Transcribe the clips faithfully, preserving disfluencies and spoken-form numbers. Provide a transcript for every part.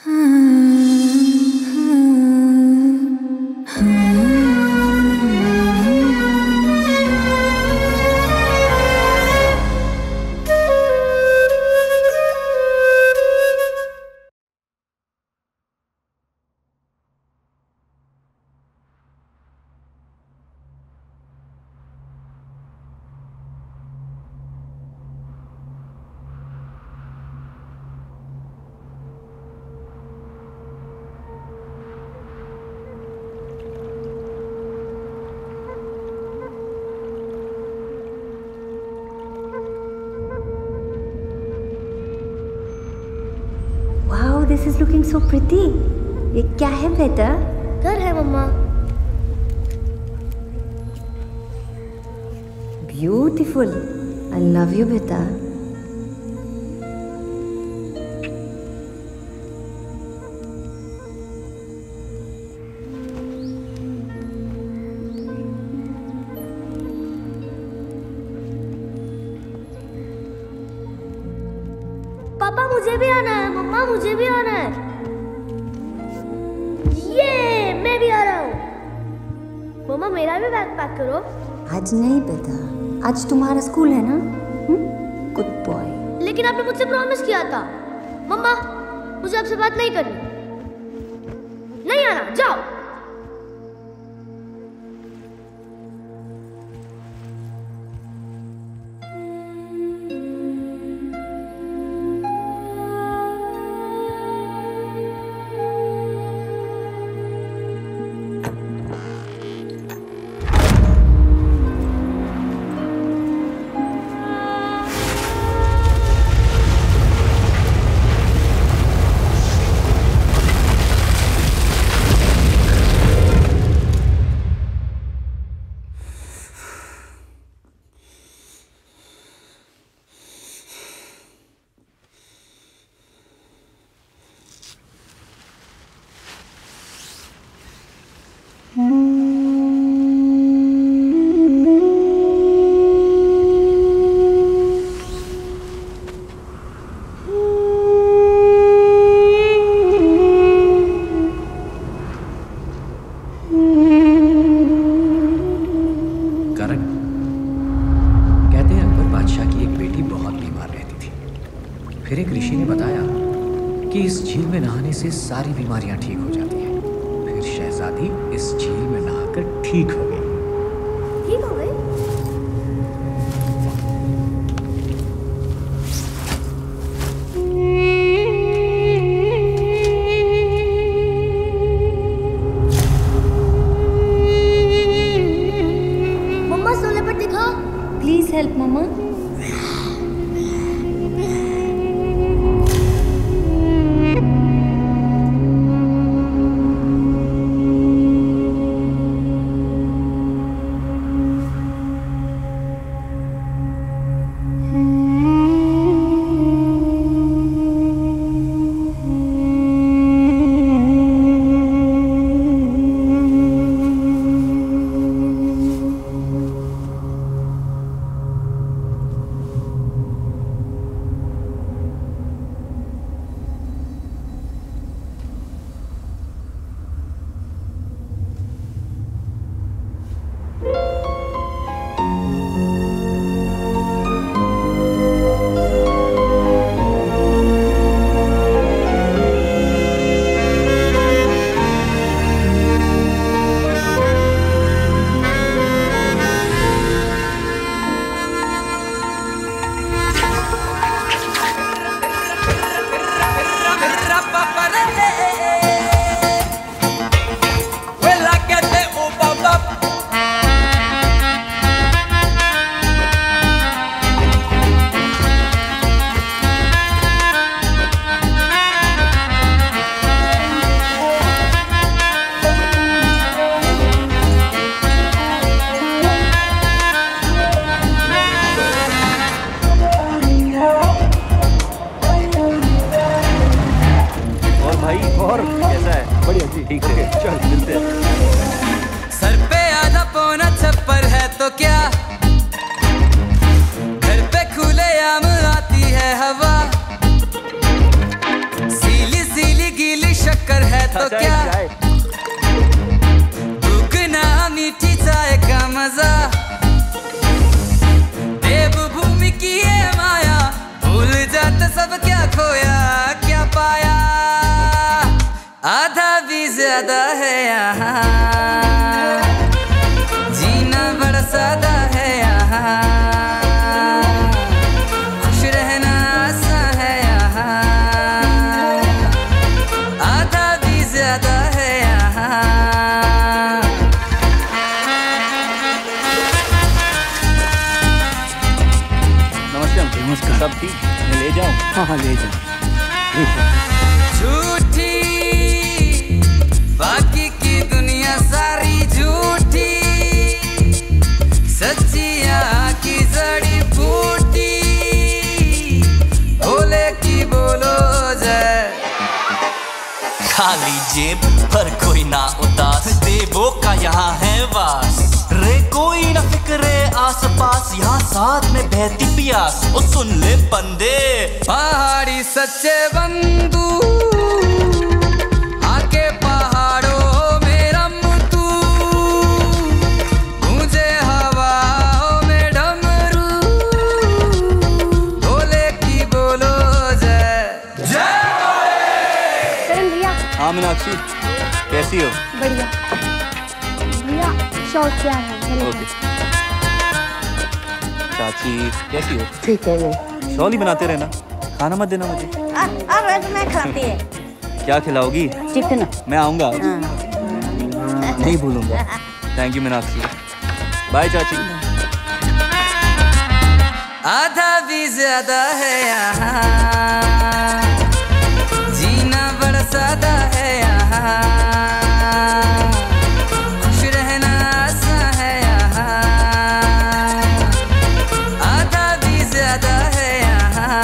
This is looking so pretty. ये क्या है बेटा? घर है मम्मा। Beautiful. I love you बेटा। पापा मुझे भी आना है, मम्मा मुझे भी आना है। ये मैं भी आ रहा हूँ। मम्मा मेरा भी बैग पैक करो। आज नहीं बेटा, आज तुम्हारा स्कूल है ना? Good boy. लेकिन आपने मुझसे प्रॉमिस किया था। मम्मा मुझे आपसे बात नहीं करनी, नहीं आना, जाओ। फिर एक ऋषि ने बताया कि इस झील में नहाने से सारी बीमारियां ठीक हो जाती हैं। फिर शहजादी इस झील में नहाकर ठीक हो गई। ठीक हो गई? मम्मा सोने पर दिखाओ। प्लीज हेल्प मम्मा। ठीक है, चल मिलते हैं। सर पे आधा पौना छप्पर है तो क्या, घर पे खुले आम आती है हवा, सीली सीली गीली तो क्या, दुगना मीठी चाय का मजा, देवभूमि की ये माया, भूल जाते सब क्या खोया क्या पाया, आधा भी ज्यादा है यहाँ, जीना बड़ा सादा है यहाँ, खुश रहना आसान है यहाँ, आधा भी ज्यादा है यहाँ। नमस्कार। नमस्कार। सब ठीक? मैं ले जाऊँ? हाँ हाँ ले जाऊँ। झूठी बाकी की दुनिया सारी झूठी, सच्चिया की जड़ी बूटी, बोले की बोलो जय। खाली जेब पर कोई ना उदास, देवों का यहाँ है वास, रे कोई ना फिक्रे आस पास, यहाँ साथ में बहती प्यास। ओ सुन ले बंदे, पहाड़ी सच्चे बंधु, आके पहाड़ों में रम तू, गूंजे हवाओं में डमरू, बोले की बोलो जय जय। करण भैया। हाँ मीनाक्षी, कैसी हो? बढ़िया भैया, शॉर्ट क्या है? ओके। चाची कैसी हो? ठीक है ये। शॉल ही बनाते रहना, खाना मत देना मुझे। रोज मैं खाती है। क्या खिलाओगी? चिकन। मैं आऊँगा, हाँ। नहीं भूलूंगा। Thank you Meenakshi. बाय चाची। आधा भी ज्यादा है यहाँ, जीना बड़ा सादा है यहाँ, खुश रहना आसान है यहाँ, आधा भी ज्यादा है यहाँ।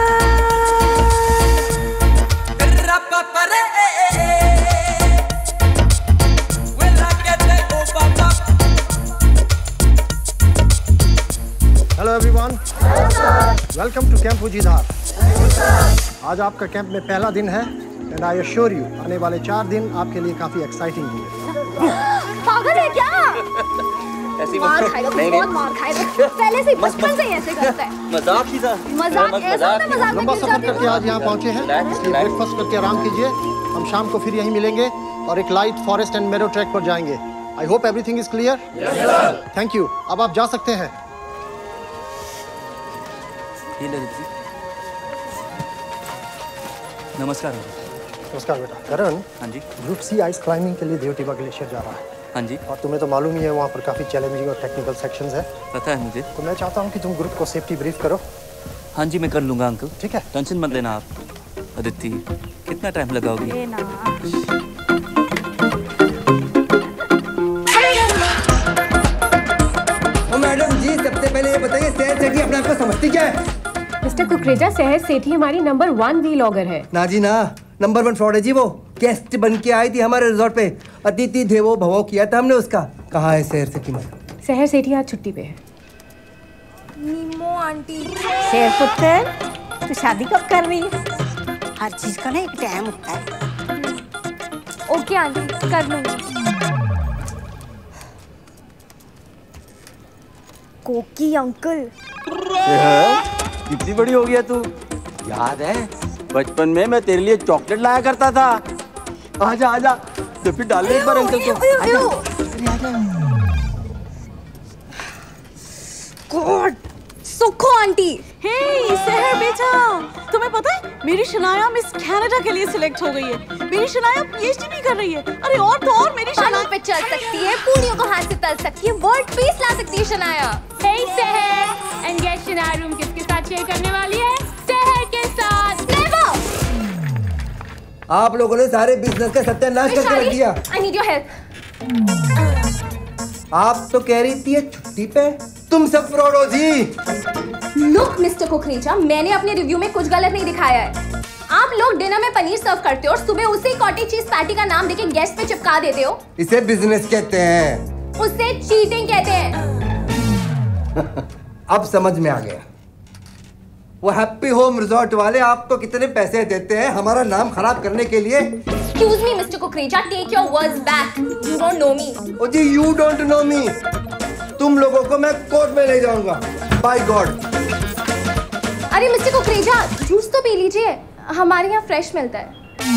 Hello everyone, welcome to camp Ujidhar. आज आपका कैंप में पहला दिन है एंड आई एश्योर यू आने वाले चार दिन आपके लिए काफी एक्साइटिंग होंगे। पागल है क्या? ऐसी मार खाएगा, बहुत मार खाएगा। पहले से बचपन से ही ऐसे करता है। मजाक ही था। मजाक ऐसा होता है, मजाक में लंबा गिर सफर जाते करके हो। आज यहाँ पहुँचे हैं, इसलिए ब्रेकफास्ट करके आराम कीजिए। हम शाम को फिर यहीं मिलेंगे और एक लाइट फॉरेस्ट एंड मेरो ट्रैक पर जाएंगे। I hope everything is clear. Thank you. अब आप जा सकते हैं। ये ले लीजिए। नमस्कार। नमस्कार बेटा। करण, हाँ जी। ग्रुप सी आइस क्लाइंबिंग के लिए देवटिवा ग्लेशियर जा रहा है। हाँ जी। और तुम्हें तो मालूम ही है वहाँ पर काफी चैलेंजिंग और टेक्निकल सेक्शंस है। पता है मुझे। तो मैं चाहता हूँ कि तुम ग्रुप को सेफ्टी ब्रीफ करो। हाँ जी मैं कर लूँगा अंकल। ठीक है। टेंशन मत लेना आप। अदिति, कितना टाइम लगाओगी? मैडम जी, सबसे पहले ये बताइए शहर सेठी अपने आप को समझती क्या है? मिस्टर कुकरेजा, शहर सेठी हमारी नंबर वन वीलॉगर है। ना जी ना, नंबर वन फ्रॉड है जी। वो गेस्ट बन के आई थी हमारे रिजॉर्ट पे, अतिथि देवो भवो किया था हमने उसका। कहाँ है शहर सेठी? मैडम शहर सेठी आज छुट्टी पे है। नीमो आंटी। शेर पुत्र, तू शादी कब कर रही है? हर चीज का ना एक टाइम होता है। ओके आंटी, कर लूंगी। कोकी अंकल। कितनी बड़ी हो गया तू? याद है बचपन में मैं तेरे लिए चॉकलेट लाया करता था। आजा आजा, तो फिर डाल एक बार अंकल को। God, Sukho aunty. Hey Sehar बेटा, तुम्हें पता है मेरी शनाया मिस कनाडा के लिए सिलेक्ट हो गई है। मेरी शनाया पीएचडी भी कर रही है। अरे और तो और मेरी शनाया पे चल सकती है, पूरियों को हाथ से तल सकती है, वर्ल्ड पीस ला सकती है शनाया। हे शहर, एंड गेस शनाया रूम किसके साथ शेयर करने वाली है? शहर के साथ। नेवर। आप लोगों ने सारे बिजनेस का सत्यानाश करके रख दिया। I need your help. आप तो कह रही थी छुट्टी पे, तुम सब फ्रॉड हो जी। लुक मिस्टर कुकरेजा, मैंने अपने रिव्यू में कुछ गलत नहीं दिखाया है। आप लोग डिनर में पनीर सर्व करते हो और सुबह उसी कॉटेज चीज पैटी का नाम देके गेस्ट पे चिपका देते हो। इसे बिजनेस कहते हैं। उसे चीटिंग कहते हैं। अब समझ में आ गया। वो हैप्पी होम रिजॉर्ट वाले आपको कितने पैसे देते हैं हमारा नाम खराब करने के लिए? Excuse me, mister Kukreja, take your words back. You don't know me. ओ जी, you don't know me. तुम लोगों को मैं कोर्ट में ले जाऊंगा. By God. अरे मिस्टर कुकरेजा, जूस तो पी लीजिए. हमारे यहाँ फ्रेश मिलता है.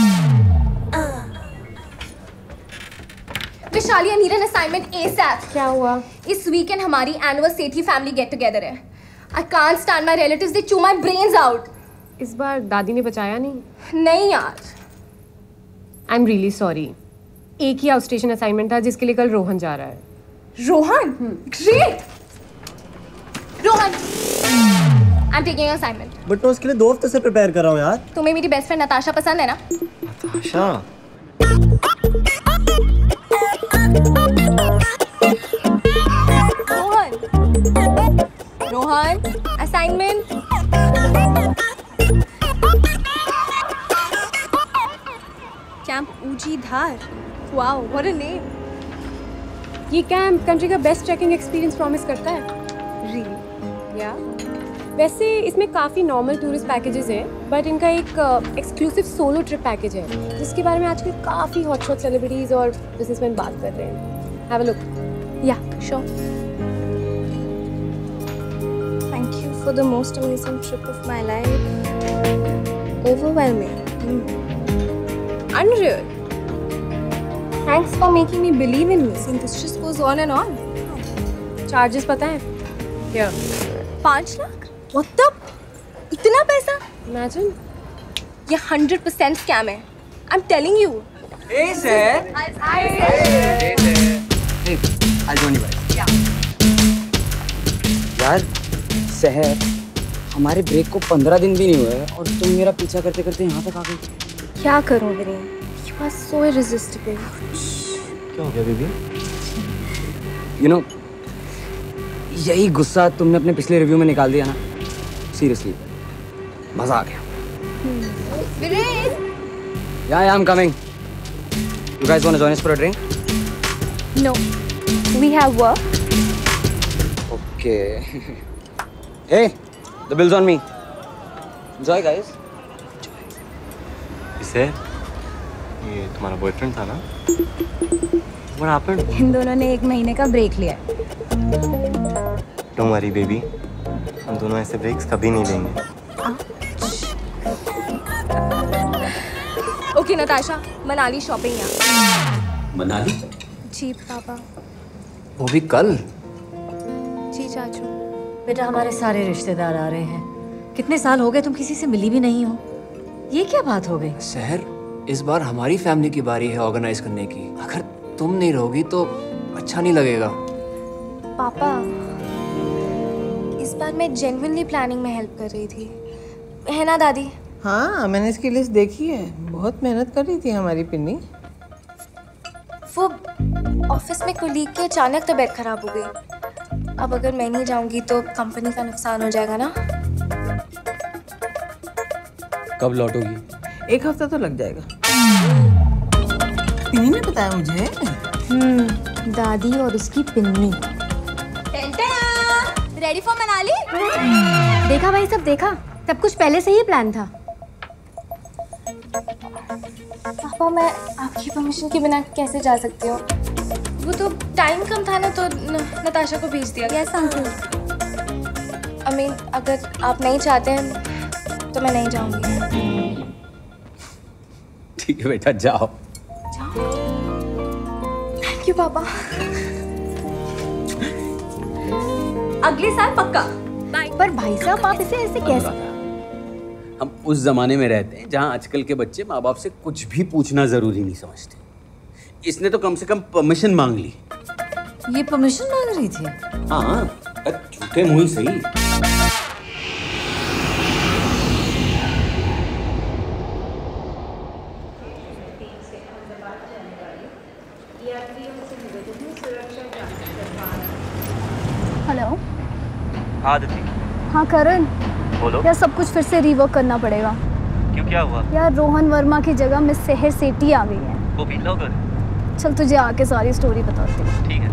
Vishali, I need an assignment ASAP. क्या हुआ? इस वीकेंड हमारी annual Sethi family get together है. I can't stand my relatives. They chew my brains out. इस बार दादी ने बचाया नहीं? नहीं यार. I'm really sorry. एक ही आउट स्टेशन असाइनमेंट था जिसके लिए कल रोहन जा रहा है. Rohan? Great. Rohan. I'm taking an assignment. But मैं उसके लिए दो हफ्ते से प्रिपेयर कर रहा हूँ यार. तुम्हें मेरी बेस्ट फ्रेंड नताशा पसंद है ना? Natasha. Rohan. Rohan, assignment. Camp Uji Dhar. Wow, what a name. ये कैंप कंट्री का बेस्ट ट्रैकिंग एक्सपीरियंस प्रॉमिस करता है. रियली? या वैसे इसमें काफ़ी नॉर्मल टूरिस्ट पैकेजेस हैं, बट इनका एक एक्सक्लूसिव सोलो ट्रिप पैकेज है जिसके बारे में आजकल काफ़ी हॉटशॉट सेलिब्रिटीज़ और बिजनेसमैन बात कर रहे हैं. Have a look. Yeah sure. Thank you for the most amazing trip of my life. Overwhelming. Unreal. Thanks for making me believe in me. Since this just goes on and on. Charges पता है? क्या? पाँच lakh? What the? इतना पैसा? Imagine. ये hundred percent scam है. I'm telling you. Hey sir. Hi sir. Hey, I'll join you guys. Yeah. यार, सहर, हमारे ब्रेक को पंद्रह दिन भी नहीं हुए और तुम मेरा पीछा करते करते यहाँ तक आ गई. क्या करूँ Viren? You are so irresistible. क्या हो गया बेबी? You know, यही गुस्सा तुमने अपने पिछले रिव्यू में निकाल दिया ना. Seriously, मजा आ गया. Viren. Yeah, yeah, I'm coming. You guys want to join us for a drink? No, we have work. Okay. Hey, the bill's on me. Enjoy, guys. इसे ये तुम्हारा बॉयफ्रेंड था ना? What happened? इन दोनों ने एक महीने का ब्रेक लिया. Don't worry, baby. हम दोनों ऐसे ब्रेक्स कभी नहीं लेंगे. ओके नताशा, मनाली शॉपिंग यहाँ. मनाली? जी पापा. वो भी कल? जी चाचू. बेटा हमारे सारे रिश्तेदार आ रहे हैं. कितने साल हो गए तुम किसी से मिली भी नहीं हो. ये क्या बात हो गई? सहर, इस बार हमारी फैमिली की बारी है ऑर्गेनाइज करने की. अगर तुम नहीं रहोगी तो अच्छा नहीं लगेगा. पापा, इस बार मैं जेन्युइनली प्लानिंग में हेल्प कर रही थी, है ना दादी? हाँ, मैंने इसकी लिस्ट देखी है. बहुत मेहनत कर रही थी हमारी पिन्नी. वो ऑफिस में कोलीग की अचानक तबीयत खराब हो गई. अब अगर मैं नहीं जाऊंगी तो कंपनी का नुकसान हो जाएगा ना. कब लौटोगी? एक हफ्ता तो लग जाएगा. पिन्नी ने बताया मुझे. हम्म, दादी और उसकी पिन्नी. Ready for Manali? देखा भाई, सब देखा. सब कुछ पहले से ही प्लान था. पापा, मैं आपकी परमिशन के बिना कैसे जा सकती हूँ? वो तो टाइम कम था ना, तो नताशा को भेज दिया. Yes uncle. आई मीन, अगर आप नहीं चाहते हैं तो मैं नहीं जाऊंगी. ठीक है बेटा, जाओ. जाओ. थैंक यू पापा. अगले साल पक्का. पर भाई साहब, आप इसे ऐसे कैसे? हम उस जमाने में रहते हैं जहाँ आजकल के बच्चे माँ बाप से कुछ भी पूछना जरूरी नहीं समझते. इसने तो कम से कम परमिशन मांग ली. ये परमिशन मांग रही थी? हाँ, झूठे मुंह ही सही. हेलो. हाँ आदिति. हाँ करण. बोलो. यार सब कुछ फिर से रिवर्क करना पड़ेगा. क्यों, क्या हुआ? यार रोहन वर्मा की जगह मिस सहर सेठी आ गई है. वो भी लोग. चल तुझे आके सारी स्टोरी बताती हूँ. ठीक है.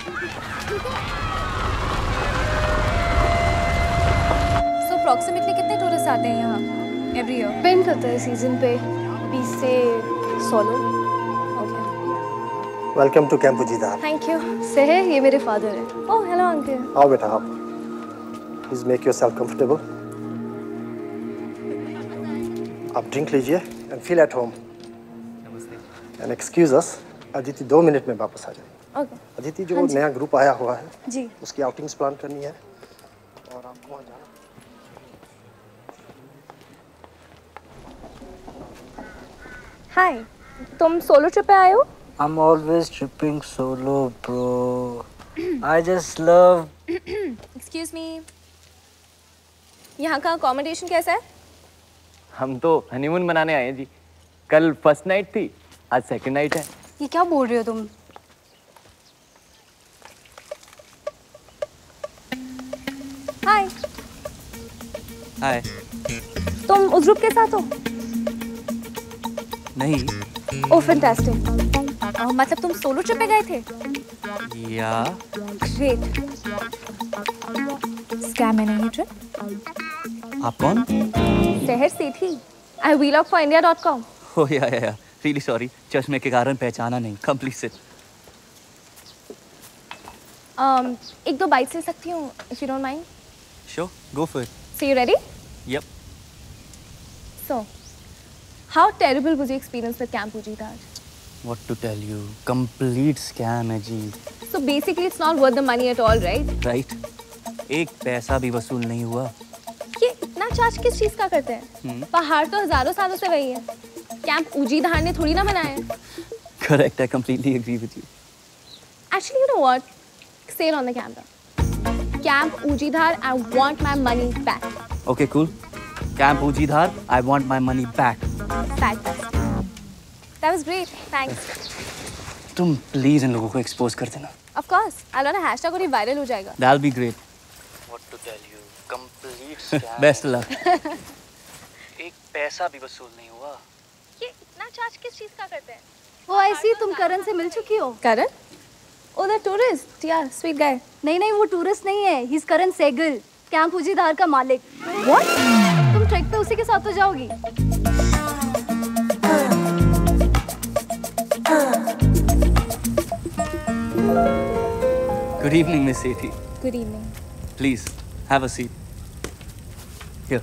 सो अप्रॉक्सीमेटली कितने every year. Depend करता है सीजन पे, बीस से सोलह. Okay. Welcome to camp Ujidhar. Thank you. Sehar, ये मेरे फादर हैं. Oh, hello uncle. आओ बेटा आप. Please make yourself comfortable. आप ड्रिंक लीजिए and feel at home. नमस्ते. And excuse us. अदिति दो मिनट में वापस आ जाएगी. Okay. अदिति जो नया ग्रुप आया हुआ है जी, उसकी आउटिंग्स प्लान करनी है और आपको वहाँ जाना. Hi. तुम सोलो ट्रिप पे आए हो? I'm always tripping solo, bro. I just love. Excuse me. यहाँ का accommodation कैसा है? हम तो हनीमून मनाने आए हैं जी. कल फर्स्ट नाइट थी, आज सेकंड नाइट है. ये क्या बोल रहे हो तुम? हाय. हाय. तुम उस ग्रुप के साथ हो? नहीं. Oh fantastic. मतलब तुम सोलो ट्रिप पे गए थे? या. ग्रेट. स्कैम है नहीं ये ट्रिप? आप कौन? शहर से थी. I vlog for India dot com. Oh yeah yeah या. Really sorry. चश्मे के कारण पहचाना नहीं. Complete sit. Um, एक दो बाइट्स ले सकती हूँ, if you don't mind. Sure. Go for it. So you ready? Yep. So, how terrible was your experience with Camp Ujidhar? What to tell you? Complete scam है जी. So basically, it's not worth the money at all, right? Right. एक पैसा भी वसूल नहीं हुआ. ये इतना charge किस चीज का करते हैं? Hmm. पहाड़ तो हजारों सालों से वही है. कैंप उजीधार ने थोड़ी ना बनाया है. Correct. I completely agree with you. Actually, you know what? Say it on the camera. Camp Ujidhar, I want my money back. Okay, cool. Camp Ujidhar, I want my money back. Fantastic. That was great. Thanks. तुम please इन लोगों को expose कर देना. Of course. I'll run a hashtag और ये viral हो जाएगा. That'll be great. What to tell you? Complete scam. Best luck. एक पैसा भी वसूल नहीं हुआ. ये इतना चार्ज किस चीज का करते हैं? वो ऐसी तुम करण से मिल चुकी हो? करण? Oh, the tourist. Yeah, sweet guy. नहीं नहीं वो टूरिस्ट नहीं है. He's करण सेगल, कैंप उजीधार का मालिक. What? तुम ट्रैक पे उसी के साथ तो जाओगी? Good evening, Miss Sethi. Good evening. Please have a seat. Here.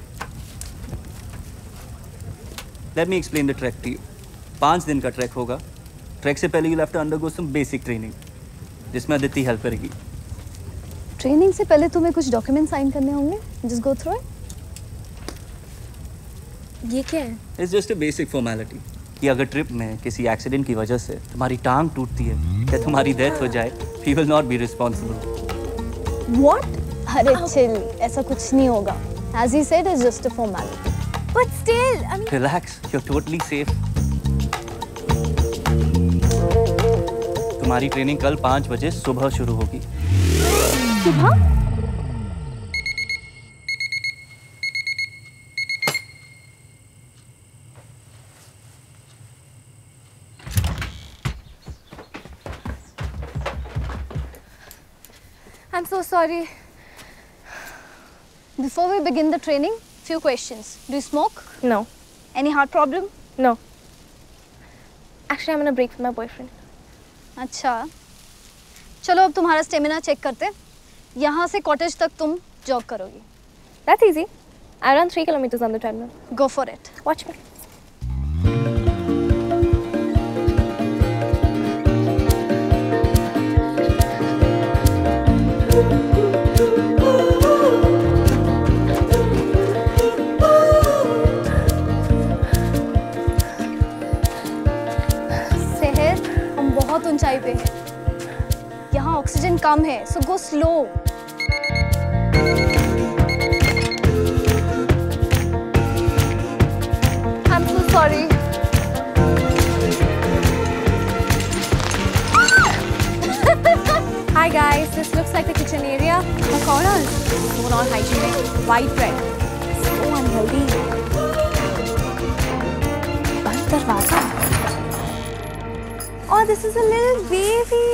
Let me explain the trek to you. पाँच दिन का ट्रैक होगा. ट्रैक से पहले you'll have to undergo some basic training, जिसमें अदिति हेल्प करेगी. ट्रेनिंग से पहले तुम्हें कुछ डॉक्यूमेंट साइन करने होंगे. Just go through it. ये क्या है? It's just a basic formality. कि अगर ट्रिप में किसी एक्सीडेंट की वजह से तुम्हारी टांग टूटती है या तुम्हारी डेथ हो जाए, we will not be responsible. What? अरे chill, ऐसा कुछ नहीं होगा. As he said, it's just a formality. But still, I mean. Relax, you're totally safe. तुम्हारी ट्रेनिंग कल पाँच बजे सुबह शुरू होगी. सुबह? I'm so sorry. Before we begin the training, few questions. Do you smoke? No. Any heart problem? No. Actually, I'm on a break with my boyfriend. अच्छा. चलो अब तुम्हारा स्टेमिना चेक करते हैं. यहाँ से कॉटेज तक तुम जॉग करोगी. That's easy. I run three kilometers on the treadmill. Go for it. Watch me. सेहर, हम बहुत ऊंचाई पे हैं. यहाँ ऑक्सीजन कम है, so go slow. I'm so sorry. Hi guys, this looks like the kitchen area. Pakoras, so not hygienic. White bread, so unhealthy. बंद दरवाजा. Oh, this is a little baby.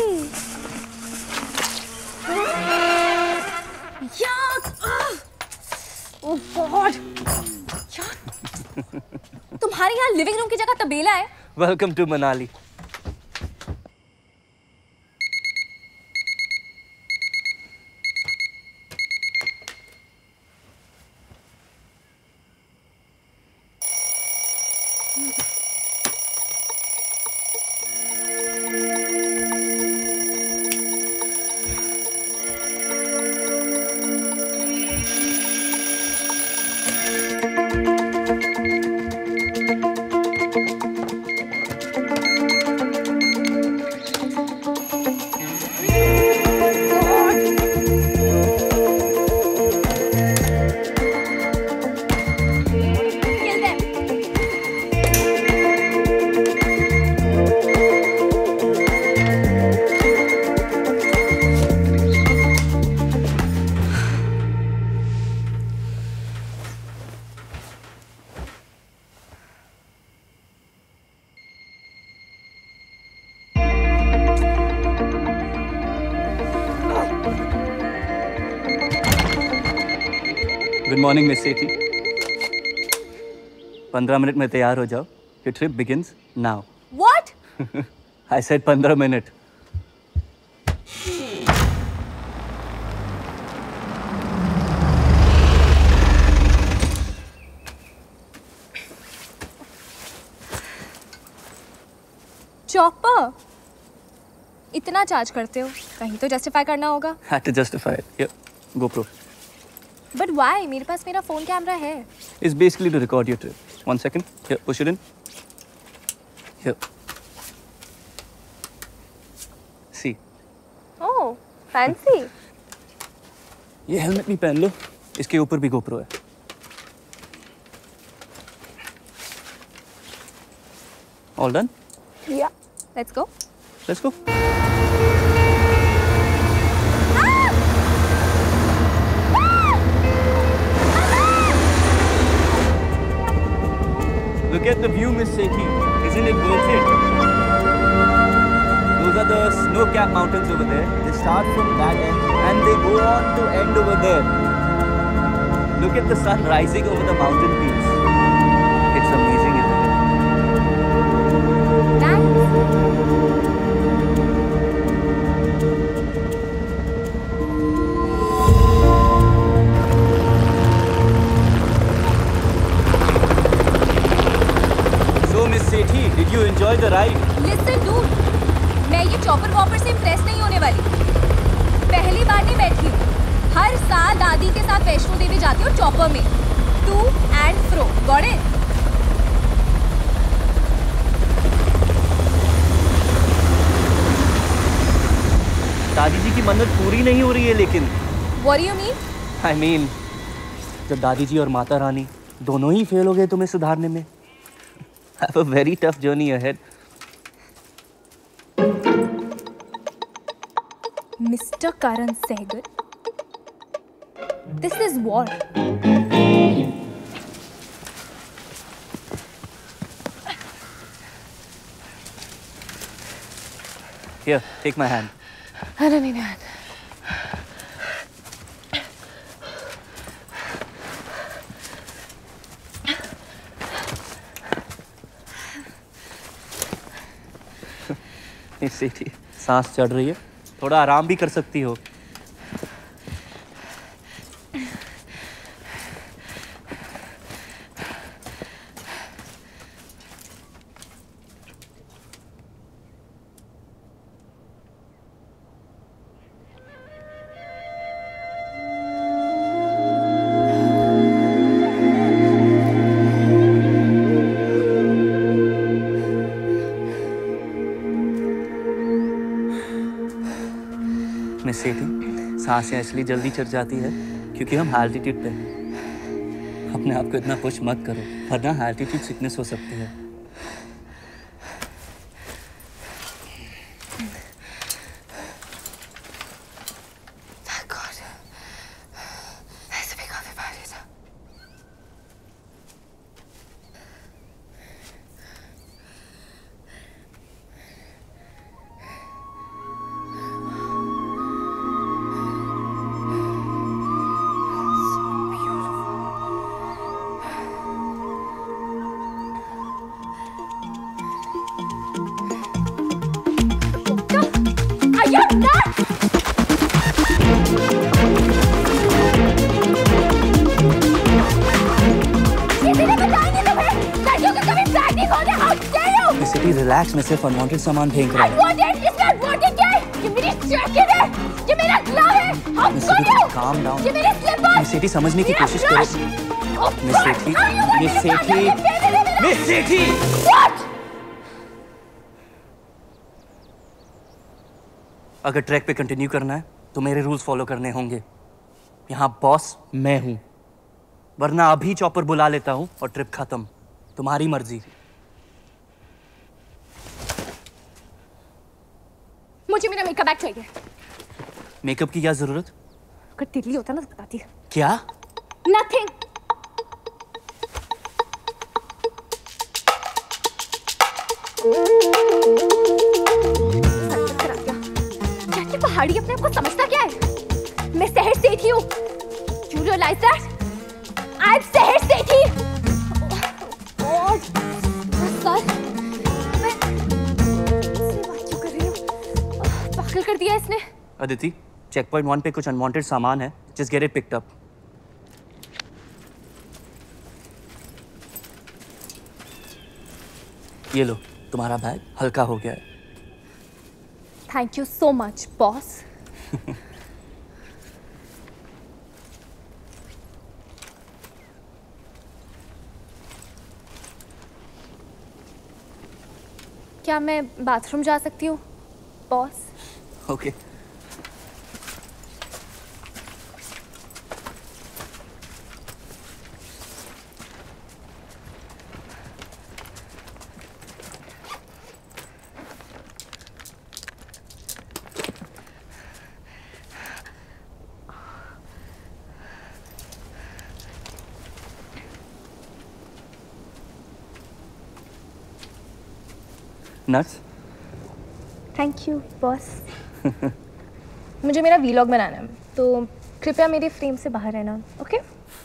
Yuck! Ugh. Oh God! Yuck! तुम्हारे यहाँ living room की जगह तबेला है? Welcome to Manali. Good morning miss Sethi. पंद्रह minute में तैयार हो जाओ। Your trip begins now. What? I said पंद्रह मिनट। चॉपर इतना चार्ज करते हो, कहीं तो जस्टिफाई करना होगा। Had to justify it. Here, GoPro. But why? मेरे पास मेरा फोन कैमरा है। It's basically to record your trip. One second. Here, push it in. Here. See. Oh, fancy. ये हेलमेट भी पहन लो, इसके ऊपर भी GoPro है। All done? Yeah. Let's go. Let's go. Look at the view, Miss Sethi. Isn't it worth it? Those are the snow-capped mountains over there. They start from that end and they go on to end over there. Look at the sun rising over the mountain peaks. It's amazing, isn't it? Nice. Sethi, did you enjoy the ride? Listen, dude. मैं ये chopper वॉपर से impress नहीं होने वाली। पहली बार नहीं बैठी हूँ। हर साल दादी के साथ वैष्णो देवी जाती हूँ चॉपर में। To and fro. Got it? दादी जी की मन्नत पूरी नहीं हो रही है लेकिन। What do you mean? I mean, जब दादी जी और माता रानी दोनों ही फेल हो गए तुम्हें सुधारने में। Have a very tough journey ahead. Mister Karan Sehgal, this is war. Here, take my hand. I don't need a hand. सेठी, सांस चढ़ रही है, थोड़ा आराम भी कर सकती हो। मिस सेठी, सांसें इसलिए जल्दी चढ़ जाती है क्योंकि हम एल्टीट्यूड पे हैं। अपने आप को इतना पुश मत करो, वरना एल्टीट्यूड सिकनेस हो सकती है। रिलैक्स, मैं सिर्फ अनवांटेड सामान फेंक रहा हूँ। Unwanted is not wanted क्या है? ये मेरी जैकेट है, ये मेरा ग्लव है। How could you? Calm down. ये मेरे slippers। मिस सेठी समझने की कोशिश करो। Miss Sethi, miss Sethi, miss Sethi. What? अगर ट्रैक पे कंटिन्यू करना है तो मेरे रूल्स फॉलो करने होंगे। यहाँ बॉस मैं हूँ, वरना अभी चॉपर बुला लेता हूँ और ट्रिप खत्म। तुम्हारी मर्जी। मुझे मेरा मेकअप बैग चाहिए। मेकअप की क्या जरूरत? अगर तितली होता ना तो बताती। क्या? Nothing. क्या पहाड़ी अपने आप को समझता क्या है? मैं शहर से थी हूँ। You realize that? I'm शहर से थी। और सर, मैं इससे बात क्यों कर रही हूँ? पागल कर दिया इसने। अदिति, चेक पॉइंट वन पे कुछ अनवांटेड सामान है। Just get it picked up. ये लो, तुम्हारा बैग हल्का हो गया है। Thank you so much, boss. क्या मैं बाथरूम जा सकती हूँ, boss? Okay. Nuts. Thank you boss. मुझे मेरा वीलॉग बनाना है, तो कृपया मेरे फ्रेम से बाहर रहना, ओके?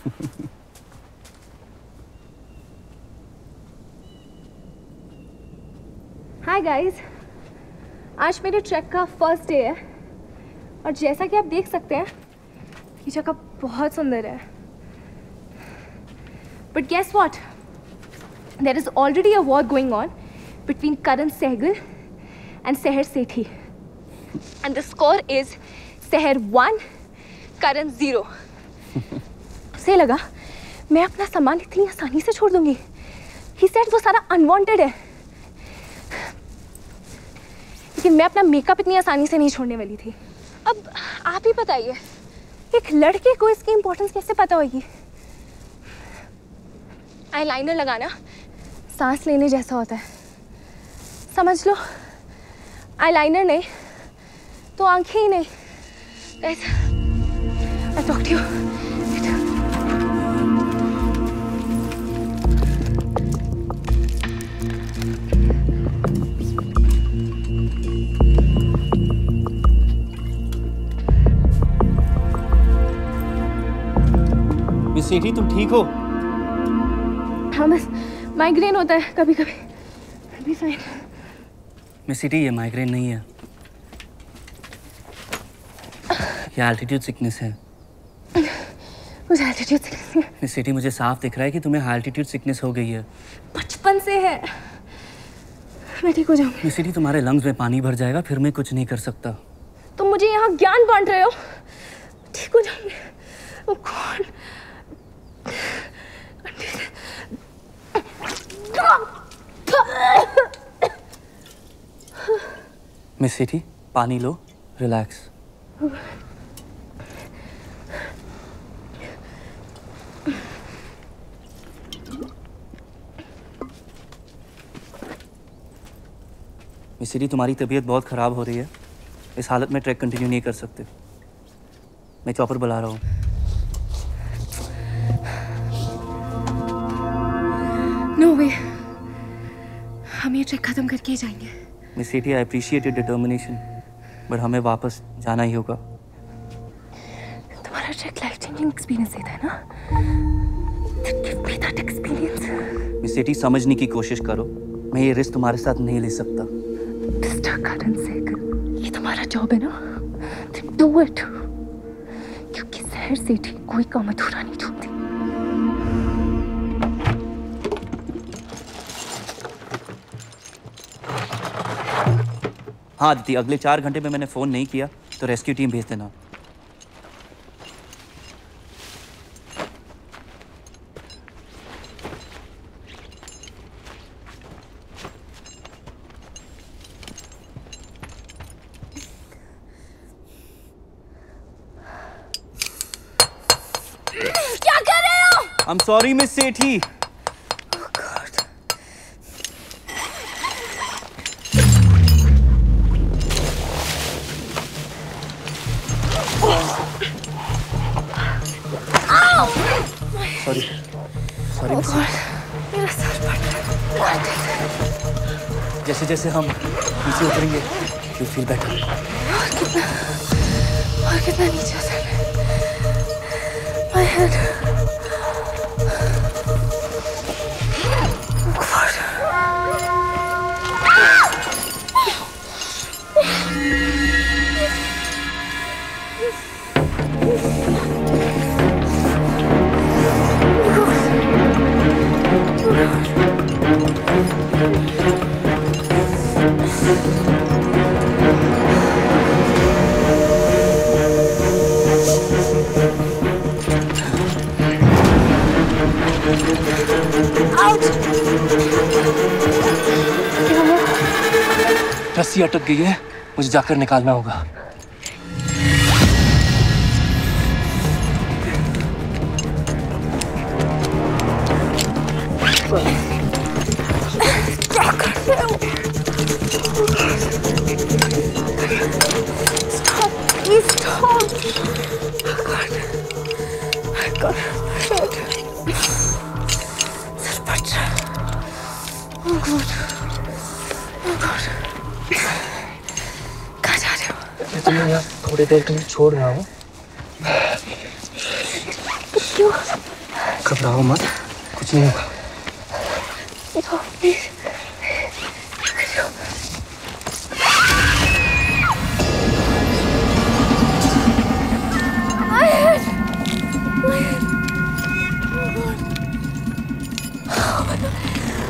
हाय गाइस, आज मेरे ट्रैक का फर्स्ट डे है और जैसा कि आप देख सकते हैं ये जगह बहुत सुंदर है। But guess what, there is already a war going on between Karan Sehgal and Seher Sethi, and the score is Seher one, Karan zero. उसे लगा मैं अपना सामान इतनी आसानी से छोड़ दूंगी। He said वो सारा unwanted है, लेकिन मैं अपना मेकअप इतनी आसानी से नहीं छोड़ने वाली थी। अब आप ही बताइए, एक लड़के को इसकी इम्पोर्टेंस कैसे पता होगी? आईलाइनर लगाना सांस लेने जैसा होता है, समझ लो। आईलाइनर नहीं तो आंखें ही नहीं। Guys, I'll talk to you later. Miss Sethi, तुम ठीक हो? हाँ, बस माइग्रेन होता है कभी कभी। अभी फाइन। मिस सेठी, ये माइग्रेन नहीं है, ये एल्टीट्यूड सिकनेस है। मुझे एल्टीट्यूड सिकनेस है। मिस सेठी, मुझे साफ दिख रहा है कि तुम्हें एल्टीट्यूड सिकनेस हो गई है। बचपन से है। मैं ठीक हो जाऊंगी। मिस सेठी, तुम्हारे लंग्स में पानी भर जाएगा, फिर मैं कुछ नहीं कर सकता। तुम मुझे यहाँ ज्ञान बांट रहे हो। ठीक हो जाऊंगी। Oh God. मिस सेठी, पानी लो, रिलैक्स। मिस सेठी, तुम्हारी तबीयत बहुत खराब हो रही है। इस हालत में ट्रैक कंटिन्यू नहीं कर सकते। मैं चॉपर बुला रहा हूँ। नो वे, हम ये ट्रैक खत्म करके ही जाएंगे। Miss Sethi, I appreciate your determination, but हमें वापस जाना ही होगा। तुम्हारा ट्रैक लाइफ चेंजिंग एक्सपीरियंस देता है ना? Then give me that experience. Miss Sethi, समझने की कोशिश करो। मैं ये रिस्क तुम्हारे साथ नहीं ले सकता। मिस्टर करण सहगल, ये तुम्हारा जॉब है ना? Then do it. क्योंकि शहर सेठी कोई काम अधूरा नहीं छोड़ती। हाँ आदिति, अगले चार घंटे में मैंने फ़ोन नहीं किया तो रेस्क्यू टीम भेज देना। क्या कर रहे हो? I'm sorry, Miss Sethi. Sorry sorry miss. मेरा सर फट रहा है। जैसे जैसे हम नीचे उतरेंगे यू फील बेटर। और कितना और कितना नीचे उतरना है? My head. रस्सी अटक गई है, मुझे जाकर निकालना होगा। क्या कर रहे हो? Stop, please stop. Oh God, oh God, shit. सर फट रहा है। Oh God, oh God. कहाँ जा रहे हो? मैं तुम्हें यहाँ थोड़ी देर के लिए छोड़ रहा हूँ। क्यों? घबराओ मत, कुछ नहीं होगा। No, please. My head. My head. Oh God. Oh my God.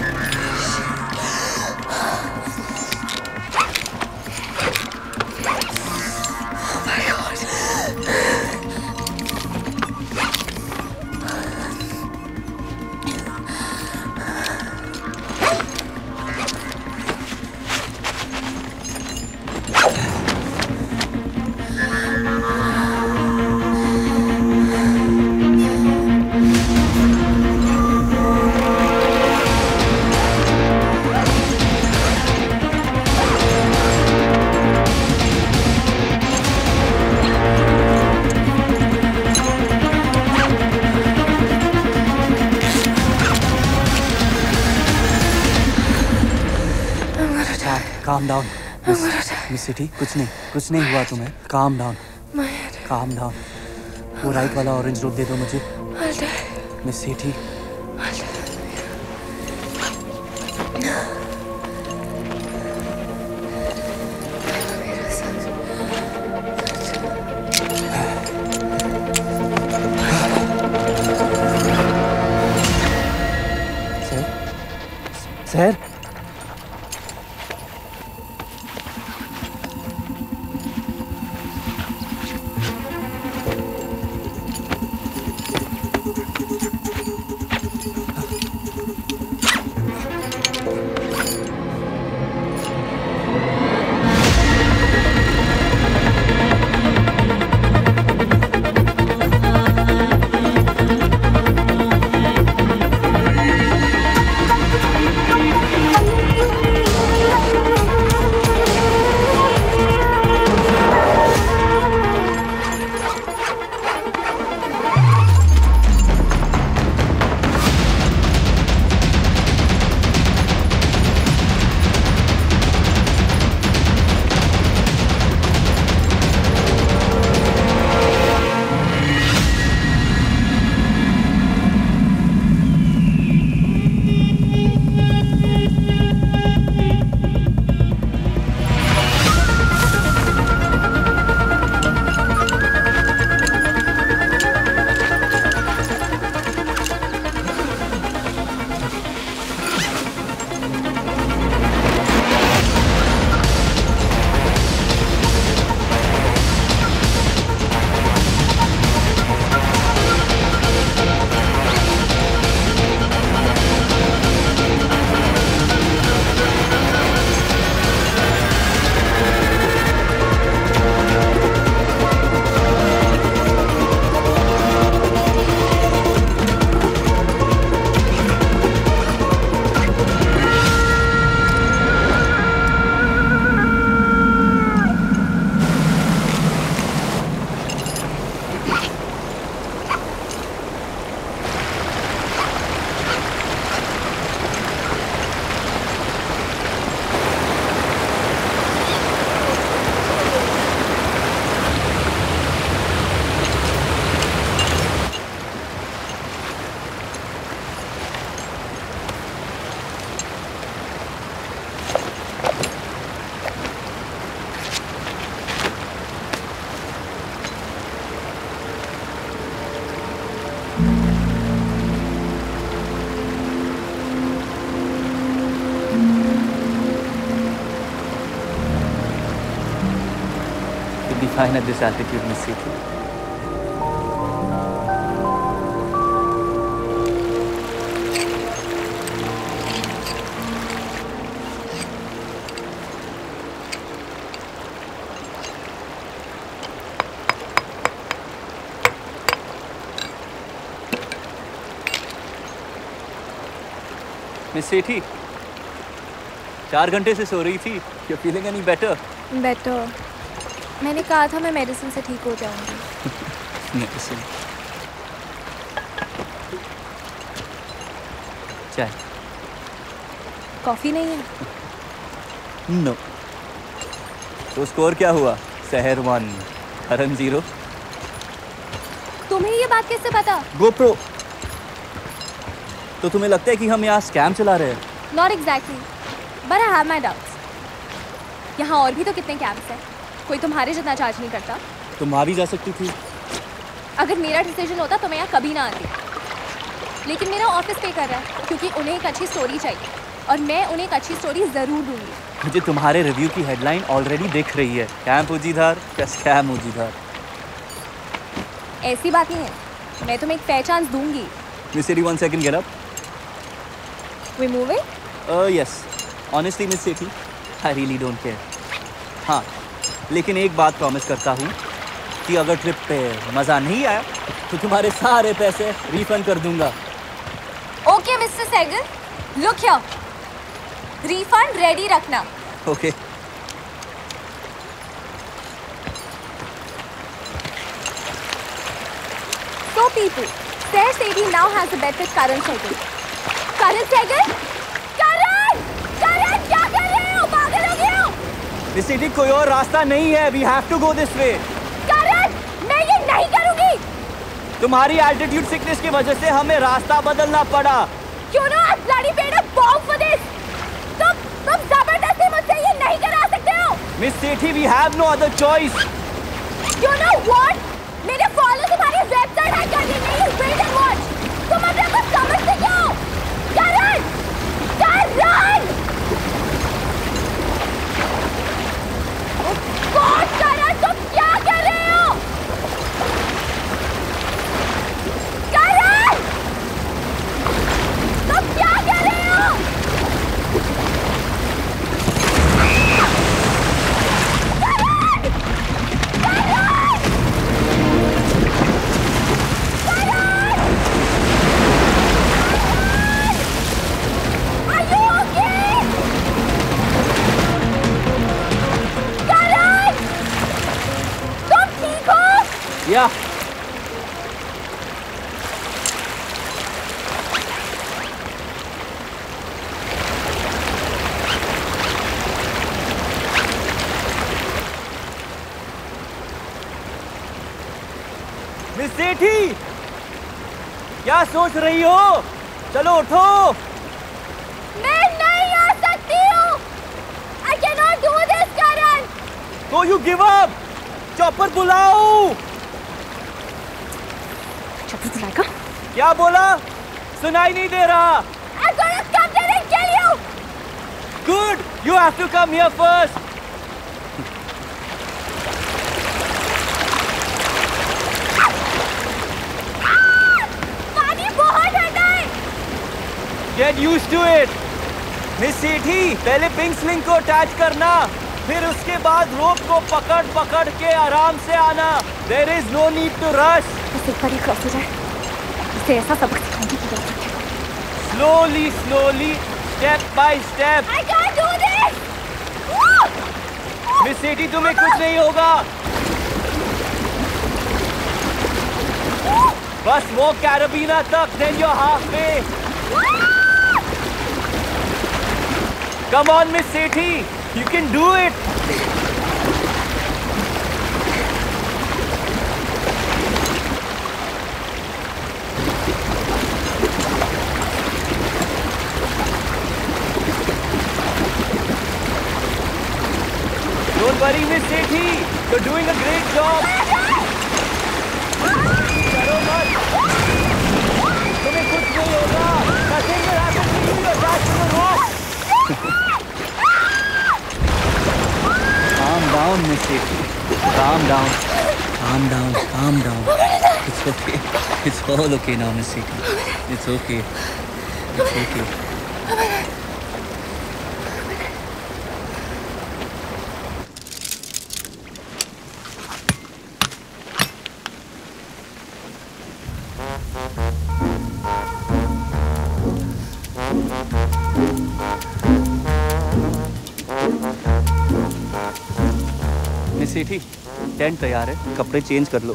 Oh my God. Calm down, Miss, Miss सेठी, कुछ नहीं कुछ नहीं हुआ तुम्हें। Calm down, calm down। वो राइट वाला ऑरेंज रोड दे दो मुझे। Miss Sethi. Sir sir fine at this altitude, Miss Sethi. Miss Sethi, चार घंटे से सो रही थी। You feeling any better? Better? मैंने कहा था मैं मेडिसिन से ठीक हो जाऊंगी। मेडिसिन? चाय? कॉफी नहीं है? नो। तो स्कोर क्या हुआ? सहर वन, करण जीरो। तुम्हें ये बात कैसे पता? गोप्रो। तो तुम्हें लगता है कि हम यहाँ स्कैम चला रहे हैं? Not exactly, but I have my doubts. यहाँ और भी तो कितने कैंप्स हैं, कोई तुम्हारे जितना चार्ज नहीं करता। तुम आ भी जा सकती थी। अगर मेरा डिसीजन होता तो मैं यहाँ कभी ना आती, लेकिन मेरा ऑफिस पे कर रहा है क्योंकि उन्हें एक अच्छी स्टोरी चाहिए और मैं उन्हें एक अच्छी स्टोरी ज़रूर दूंगी। मुझे तुम्हारे रिव्यू की हेडलाइन ऑलरेडी दिख रही है, कैंप उजीधार या स्कैम उजीधार। ऐसी बात नहीं है, मैं तुम्हें एक फेयर चांस दूंगी। Miss Sethi, one second, get up. We moving? Uh, yes. Honestly, Miss Sethi, I really don't care. हाँ, लेकिन एक बात प्रॉमिस करता हूँ कि अगर ट्रिप पे मज़ा नहीं आया तो तुम्हारे सारे पैसे रिफंड कर दूंगा। Okay, mister Sehgal, look here. Refund ready रखना। Okay. So people, Seher Sethi now has a bet with Karan Sehgal. Karan Sehgal? Karan! Karan, क्या कर रहे हो? पागल हो गए हो? Miss Sethi, कोई और रास्ता नहीं है। We have to go this way. Karan, मैं ये नहीं करूँगी। तुम्हारी altitude sickness की वजह से हमें रास्ता बदलना पड़ा। You know I bloody paid a bomb for this. तुम तुम जबरदस्ती मुझसे ये नहीं करा सकते हो। Miss Sethi, we have no other choice. You know what? मेरे फॉलो तुम्हारी वेबसाइट हैक कर देंगे। You wait and watch. तुम अपने आप को समझते क्या हो? करण! करण! God, करण, तुम क्या कर रहे हो? करण! तुम क्या कर रहे हो? Yeah. मिस सेठी, क्या सोच रही हो? चलो उठो। मैं नहीं आ सकती हूँ। I cannot do this, Karan. So you give up. Chopper बुलाओ। चॉपर बुलाएगा? क्या बोला? सुनाई नहीं दे रहा। I'm gonna come there and kill you. Good. You have to come here first. पानी बहुत ठंडा है। Get used to it. Miss Sethi, पहले पिंक स्लिंग को अटैच करना, फिर उसके बाद रोप को पकड़ पकड़ के आराम से आना। There is no need to rush. बस एक बार ये क्रॉस हो जाए, इसे ऐसा सबक सिखाऊंगी कि डर सके। Slowly, slowly, step by step. I can't do this. Miss Sethi, तुम्हें कुछ नहीं होगा। बस वो कैराबीना तक, then you're halfway. Come on, Miss Sethi, you can do it. Don't worry, Miss Sethi, you're doing a great job. डरो मत, तुम्हें कुछ नहीं होगा। Nothing will happen to you. You're back to the rock. Calm down, Miss Sethi. Calm down. Calm down. Calm down. It's okay. It's all okay now, Miss Sethi. It's okay. It's okay. Miss Sethi, tent तैयार है, कपड़े change कर लो।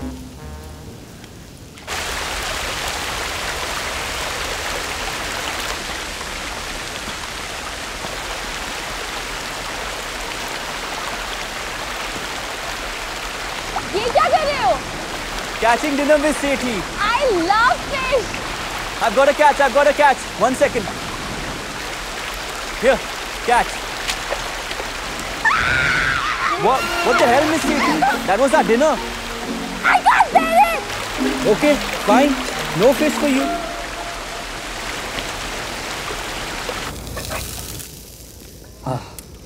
ये क्या कर रहे हो? Catching dinner, Miss Sethi. I love fish. I've got a catch. I've got a catch. One second. Here, catch. What? What the hell, Miss Sethi? That was our dinner. I can't bear it. Okay, fine. No fish for you. Ah.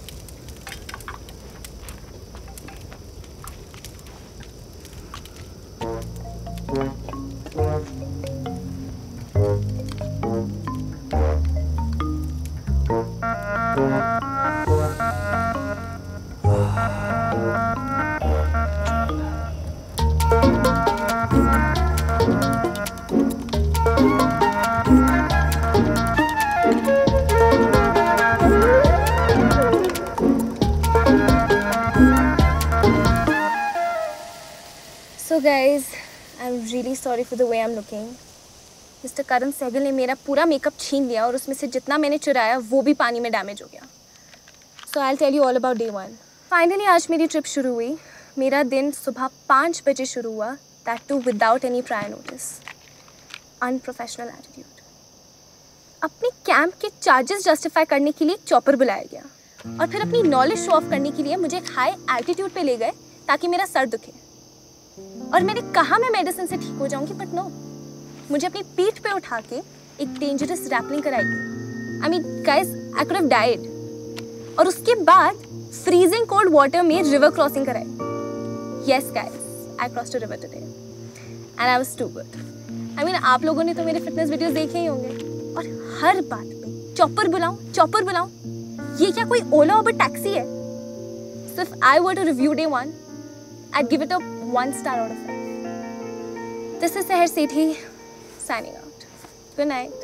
So guys, I'm really sorry for the way I'm looking. Mister Karan Sehgal ने मेरा पूरा makeup छीन लिया और उसमें से जितना मैंने चुराया वो भी पानी में डैमेज हो गया. So I'll tell you all about day one. Finally आज मेरी ट्रिप शुरू हुई. मेरा दिन सुबह पाँच बजे शुरू हुआ. That too without any prior notice. Unprofessional attitude. अपने कैंप के चार्जेस जस्टिफाई करने के लिए एक चॉपर बुलाया गया और फिर अपनी नॉलेज शो ऑफ करने के लिए मुझे एक हाई एल्टीट्यूड पे ले गए ताकि मेरा सर दुखे. और मैंने कहा मैं मेडिसिन से ठीक हो जाऊंगी, बट नो, मुझे अपनी पीठ पे उठा के एक डेंजरस रैपलिंग कराई गई. I mean guys, I could have died. और उसके बाद फ्रीजिंग कोल्ड वाटर में रिवर क्रॉसिंग कराई. Yes guys, I crossed a river today and I was too good. I mean आप लोगों ने तो मेरे फिटनेस वीडियोस देखे ही होंगे और हर बात पे चॉपर बुलाऊं चॉपर बुलाऊं. ये क्या कोई ओला उबर टैक्सी है? So if I were to review day one, I'd give it a one star out of five. This is Seher Sethi signing out. Good night.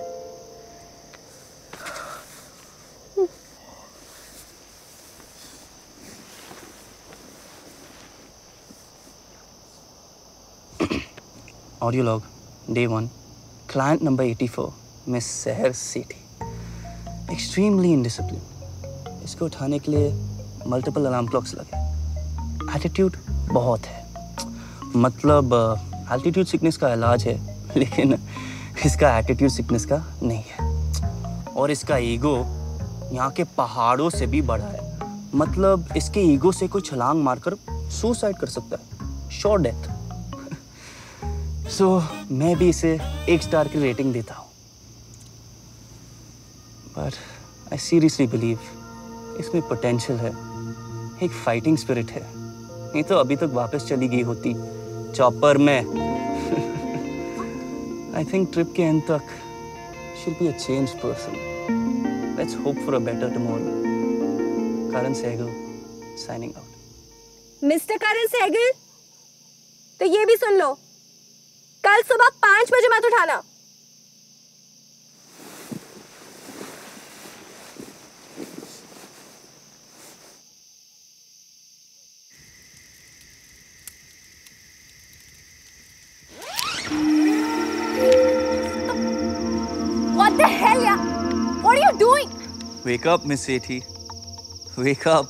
Audio log, day one. Client number eighty-four, Miss Seher Sethi. Extremely indisciplined. इसको उठाने के लिए multiple alarm clocks लगे. Attitude बहुत है. मतलब altitude sickness का इलाज है, लेकिन इसका एटीट्यूड सिकनेस का नहीं है. और इसका ईगो यहाँ के पहाड़ों से भी बड़ा है. मतलब इसके ईगो से कोई छलांग मारकर सुसाइड कर सकता है, श्योर डेथ. सो मैं भी इसे एक स्टार की रेटिंग देता हूँ. बट आई सीरियसली बिलीव इसमें पोटेंशियल है, एक फाइटिंग स्पिरिट है. नहीं तो अभी तक वापस चली गई होती चॉपर में. आई थिंक ट्रिप के एंड तक she'll be a changed person. Let's hope for a better tomorrow. Karan Sehgal signing out. Mister Karan Sehgal, तो ये भी सुन लो, कल सुबह पाँच बजे मत उठाना. What the hell, yeah? What are you doing? Wake up, Miss Sethi. Wake up.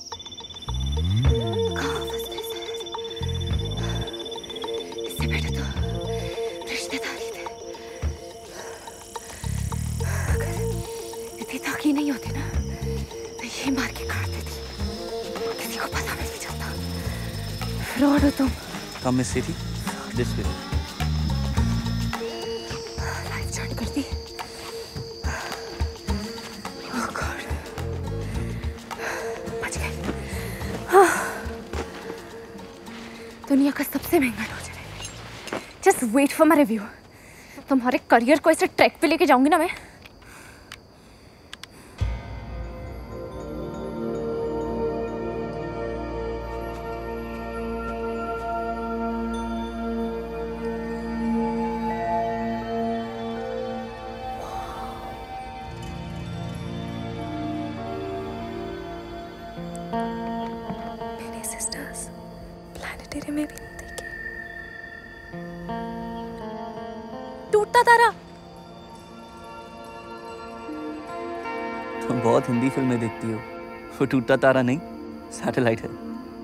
इससे बेटे तो रिश्तेदारी थे. अगर इतनी ताकि नहीं होती ना, तो ये मार के काट देती. किसी को पता भी नहीं चलता. फ्रॉड हो तुम. Come, Miss Sethi. This way. Life start कर दी. से महंगा टोचर है। Just wait for my review. तुम्हारे करियर को ऐसे ट्रैक पे लेके जाऊंगी ना मैं। मैंने सिस्टर्स प्लैनेटेरियम में भी नहीं देखे। टूटता तारा। तुम बहुत हिंदी फिल्में देखती हो। वो टूटता तारा नहीं, सैटेलाइट है।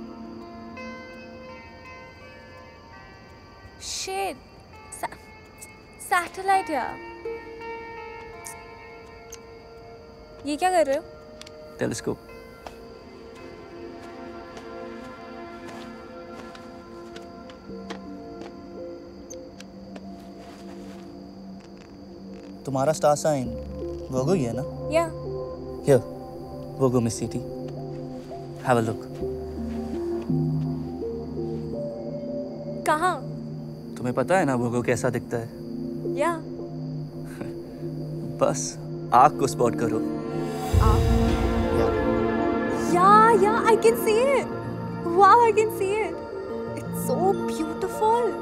शिट, सैटेलाइट यार। ये क्या कर रहे हो? टेलीस्कोप। तुम्हारा स्टार साइन वर्गो ही है ना? या Here, वर्गो miss Sethi. Have a look. कहाँ? तुम्हें पता है ना वर्गो कैसा दिखता है? या बस आँख को स्पॉट करो। या या I can see it. Wow, I can see it. It's so beautiful.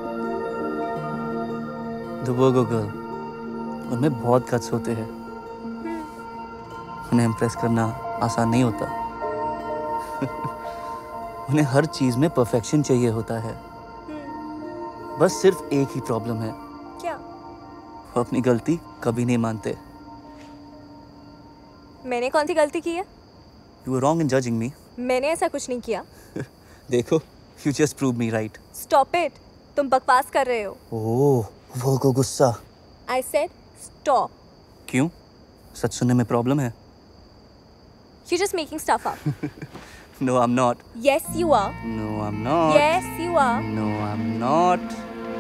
The Virgo girl, उनमें बहुत गट्स होते हैं। उन्हें इम्प्रेस करना आसान नहीं होता। उन्हें हर चीज में परफेक्शन चाहिए होता है। बस सिर्फ एक ही प्रॉब्लम है। क्या? वो अपनी गलती कभी नहीं मानते। मैंने कौन सी गलती की है? You were wrong in judging me. मैंने ऐसा कुछ नहीं किया। देखो, you just proved me right. Stop it. तुम बकवास कर रहे हो। ओह, वो को गुस्सा। I said stop. क्यों? सच सुनने में प्रॉब्लम है? You're just making stuff up. No, I'm not. Yes, you are. No, I'm not. Yes, you are. No, I'm not.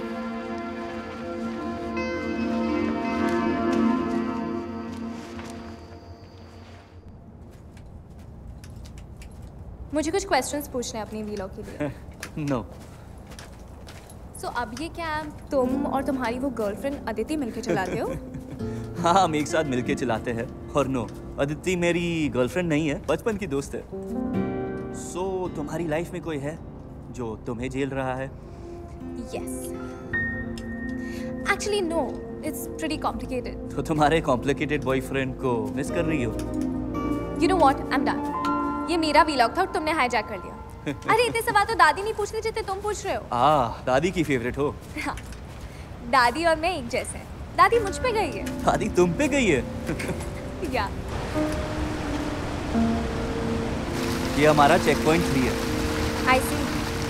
मुझे कुछ क्वेश्चंस पूछने हैं अपनी वीलॉग के लिए। No. सो so, अब ये कैंप तुम और तुम्हारी वो गर्लफ्रेंड अदिति मिलके चलाते हो? हाँ, हम एक साथ मिलके चलाते हैं। और नो, अदिति मेरी गर्लफ्रेंड नहीं है, बचपन की दोस्त है। सो so, तुम्हारी लाइफ में कोई है जो तुम्हें झेल रहा है? Yes. Actually no, it's pretty complicated. तो तुम्हारे कॉम्प्लिकेटेड बॉयफ्रेंड को मिस कर रही हो? You know what? I'm done. ये मेरा वीलॉग था और तुमने हाईजैक कर लिया। अरे इतने सवाल तो दादी नहीं पूछने जितने तुम पूछ रहे हो। आ, दादी की फेवरेट हो? हाँ, दादी और मैं एक जैसे हैं। दादी मुझ पे गई है। दादी तुम पे गई है? या ये हमारा चेक पॉइंट थ्री है। I see.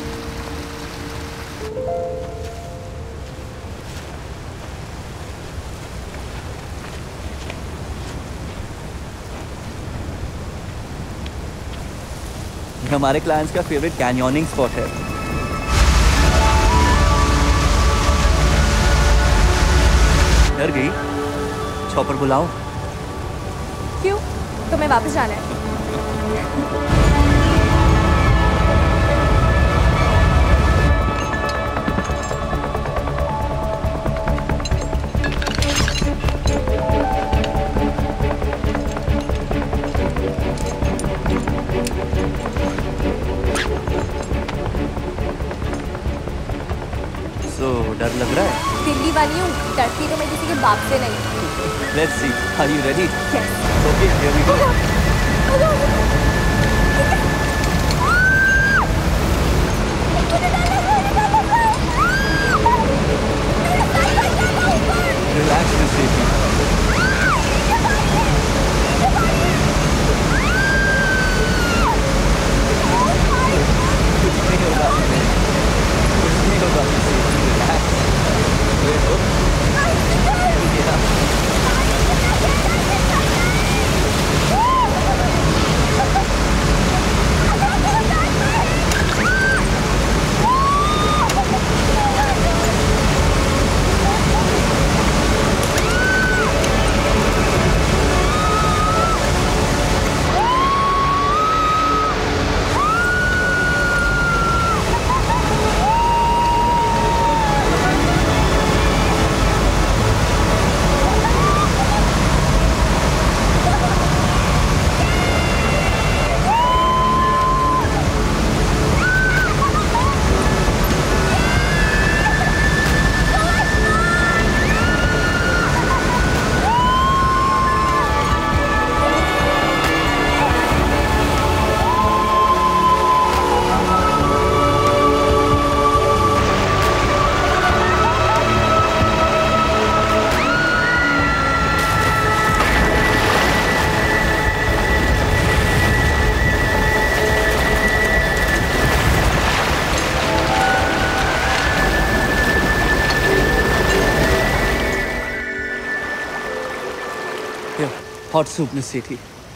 ये हमारे क्लाइंट्स का फेवरेट कैन्योनिंग स्पॉट है। डर गई? चॉपर बुलाओ? क्यों? तुम्हें वापस जाना है? So, डर लग रहा है? दिल्ली वाली हूँ, डरती तो मैं किसी के बाप से नहीं। Let's see. Are you ready? Yes. Okay, here we go. Relax, Miss Sethi. कुछ नहीं होगा, कुछ नहीं होगा, Miss Sethi. Relax. Wait, oh. Yeah. Hot soup, Miss Sethi.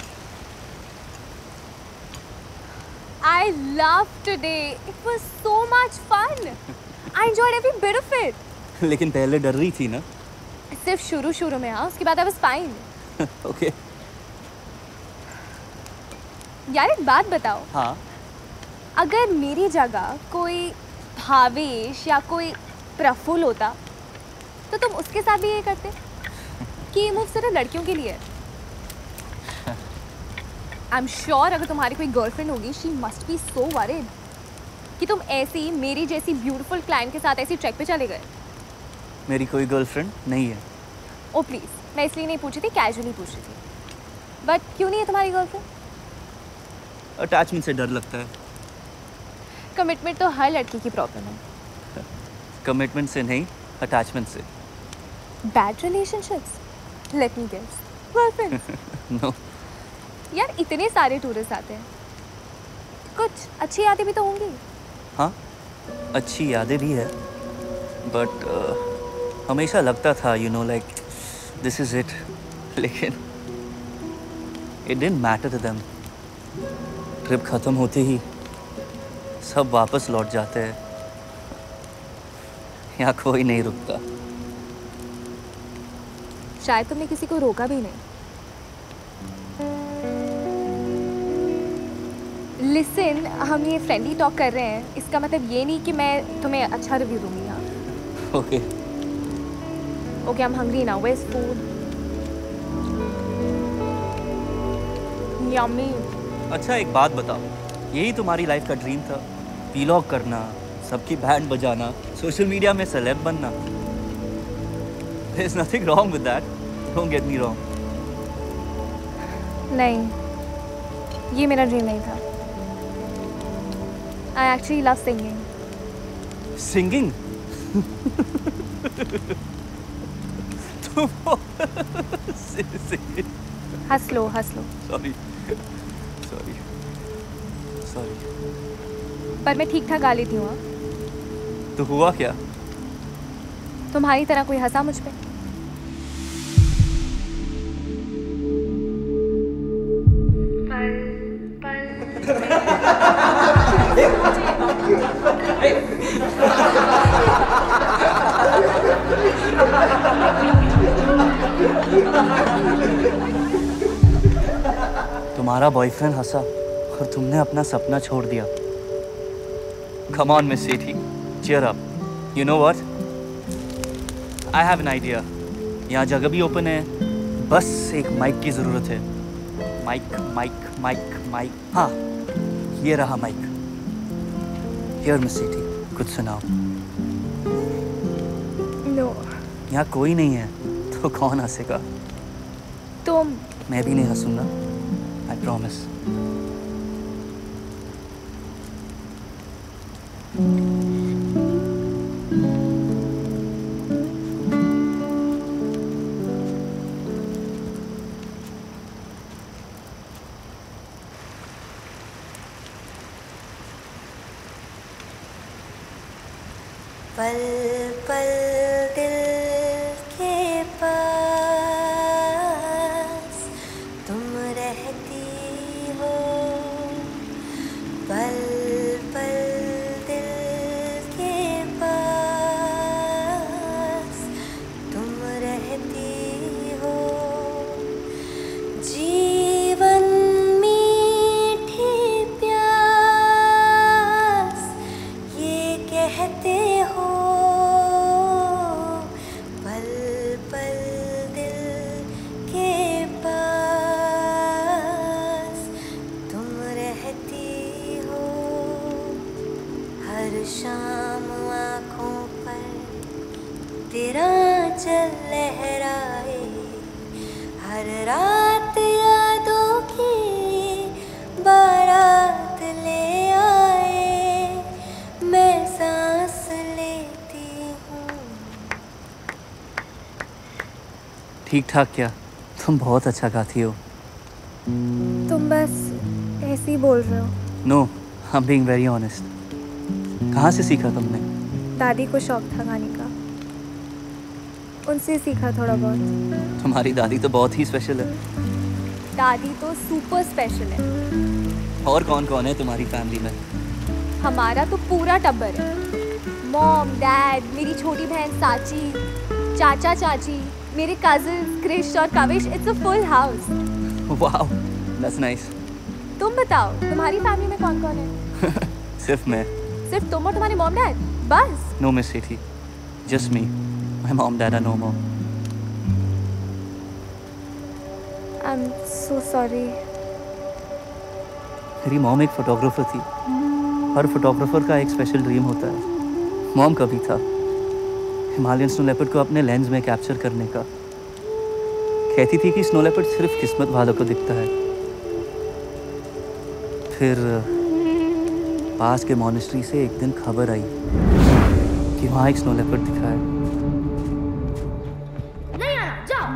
I loved today. It was so much fun. I enjoyed every bit of it. लेकिन पहले डर रही थी ना? सिर्फ शुरू शुरू में हाँ, उसके बाद I was fine. Okay. यार एक बात बताओ. हाँ. अगर मेरी जगह कोई भावेश या कोई प्रफुल्ल होता, तो तुम उसके साथ भी ये करते? कि ये मूव सिर्फ लड़कियों के लिए है? आई एम श्योर अगर तुम्हारी कोई गर्लफ्रेंड होगी, she must be so worried कि तुम ऐसी मेरी जैसी ब्यूटीफुल क्लाइंट के साथ ऐसी ट्रैक पे चले गए. मेरी कोई गर्लफ्रेंड नहीं है. ओ प्लीज, मैं इसलिए नहीं पूछी थी, कैजुअली पूछ रही थी. बट क्यों नहीं है तुम्हारी गर्लफ्रेंड? अटैचमेंट से डर लगता है. कमिटमेंट तो हर लड़की की प्रॉब्लम है. कमिटमेंट से नहीं, अटैचमेंट से. Bad relationships? Let me guess, girlfriend? No. यार इतने सारे टूरिस्ट आते हैं, कुछ अच्छी यादें भी तो होंगी. हाँ, अच्छी यादें भी है. बट uh, हमेशा लगता था you know like this is it. लेकिन it didn't matter to them. Trip खत्म होते ही सब वापस लौट जाते हैं. यहाँ कोई नहीं रुकता. शायद तुमने किसी को रोका भी नहीं. लिसन, हम ये फ्रेंडली टॉक कर रहे हैं, इसका मतलब ये नहीं कि मैं तुम्हें अच्छा रिव्यू दूंगी. हाँ. Okay. Okay, I am hungry now. Where is food? Yummy. अच्छा एक बात बताओ, यही तुम्हारी लाइफ का ड्रीम था? व्लॉग करना, सबकी बैंड बजाना, सोशल मीडिया में सेलेब बनना. There is nothing wrong with that. Don't get me wrong. नहीं, ये मेरा ड्रीम नहीं था. I actually love singing. Singing? तुम हंस लो, हंस लो. Sorry. Sorry. Sorry. पर मैं ठीक ठाक गा लेती हूँ. तो हुआ क्या? तुम्हारी तरह कोई हंसा मुझ पे? तुम्हारा बॉयफ्रेंड हंसा और तुमने अपना सपना छोड़ दिया. Come on, Miss Sethi, cheer up. You know what? I have an idea. यहाँ जगह भी ओपन है, बस एक माइक की ज़रूरत है. Mic, mic, mic, mic. हाँ, ये रहा माइक. Here, Miss Sethi, कुछ सुनाओ. No. यहाँ कोई नहीं है, तो कौन हंसेगा? तुम. मैं भी नहीं हंसूंगा. I promise. पल पल दिल के पास तुम रहती हो. पल पल दिल के पास तुम रहती हो. जीवन मीठी प्यास ये कहते हो. पल पल दिल के पास तुम रहती हो. हर शाम आँखों पर तेरा चल लहराए. हर रात यादों की बारात ले आए. मैं सांस लेती हूँ. ठीक ठाक क्या? तुम बहुत अच्छा गाती हो. तुम बस ऐसे ही बोल रहे हो. No, I am being very honest. कहाँ से सीखा तुमने? दादी को शौक था गाने का, उनसे सीखा थोड़ा बहुत. तुम्हारी दादी तो बहुत ही स्पेशल है. दादी तो सुपर स्पेशल है। और कौन कौन है तुम्हारी फैमिली में? हमारा तो पूरा टब्बर है। मॉम, डैड, मेरी छोटी बहन साची, चाचा चाची, मेरे कजिन्स क्रिश और Kavish. It's a full house. Wow, that's nice. तुम बताओ, तुम्हारी फैमिली में कौन कौन है? सिर्फ मैं। सिर्फ तुम और तुम्हारी मॉम डैड बस? No miss Sethi, just me. My mom dad are no more. I am so sorry. मेरी मॉम एक फोटोग्राफर थी। हर फोटोग्राफर का एक स्पेशल ड्रीम होता है। मॉम का भी था, हिमालयन स्नो लेपर्ड को अपने लेंस में कैप्चर करने का। कहती थी कि स्नो लेपर्ड सिर्फ किस्मत वालों को दिखता है। फिर पास के मॉनेस्ट्री से एक दिन खबर आई कि वहाँ एक स्नो लेपर्ड दिखा है। नहीं आना, जाओ।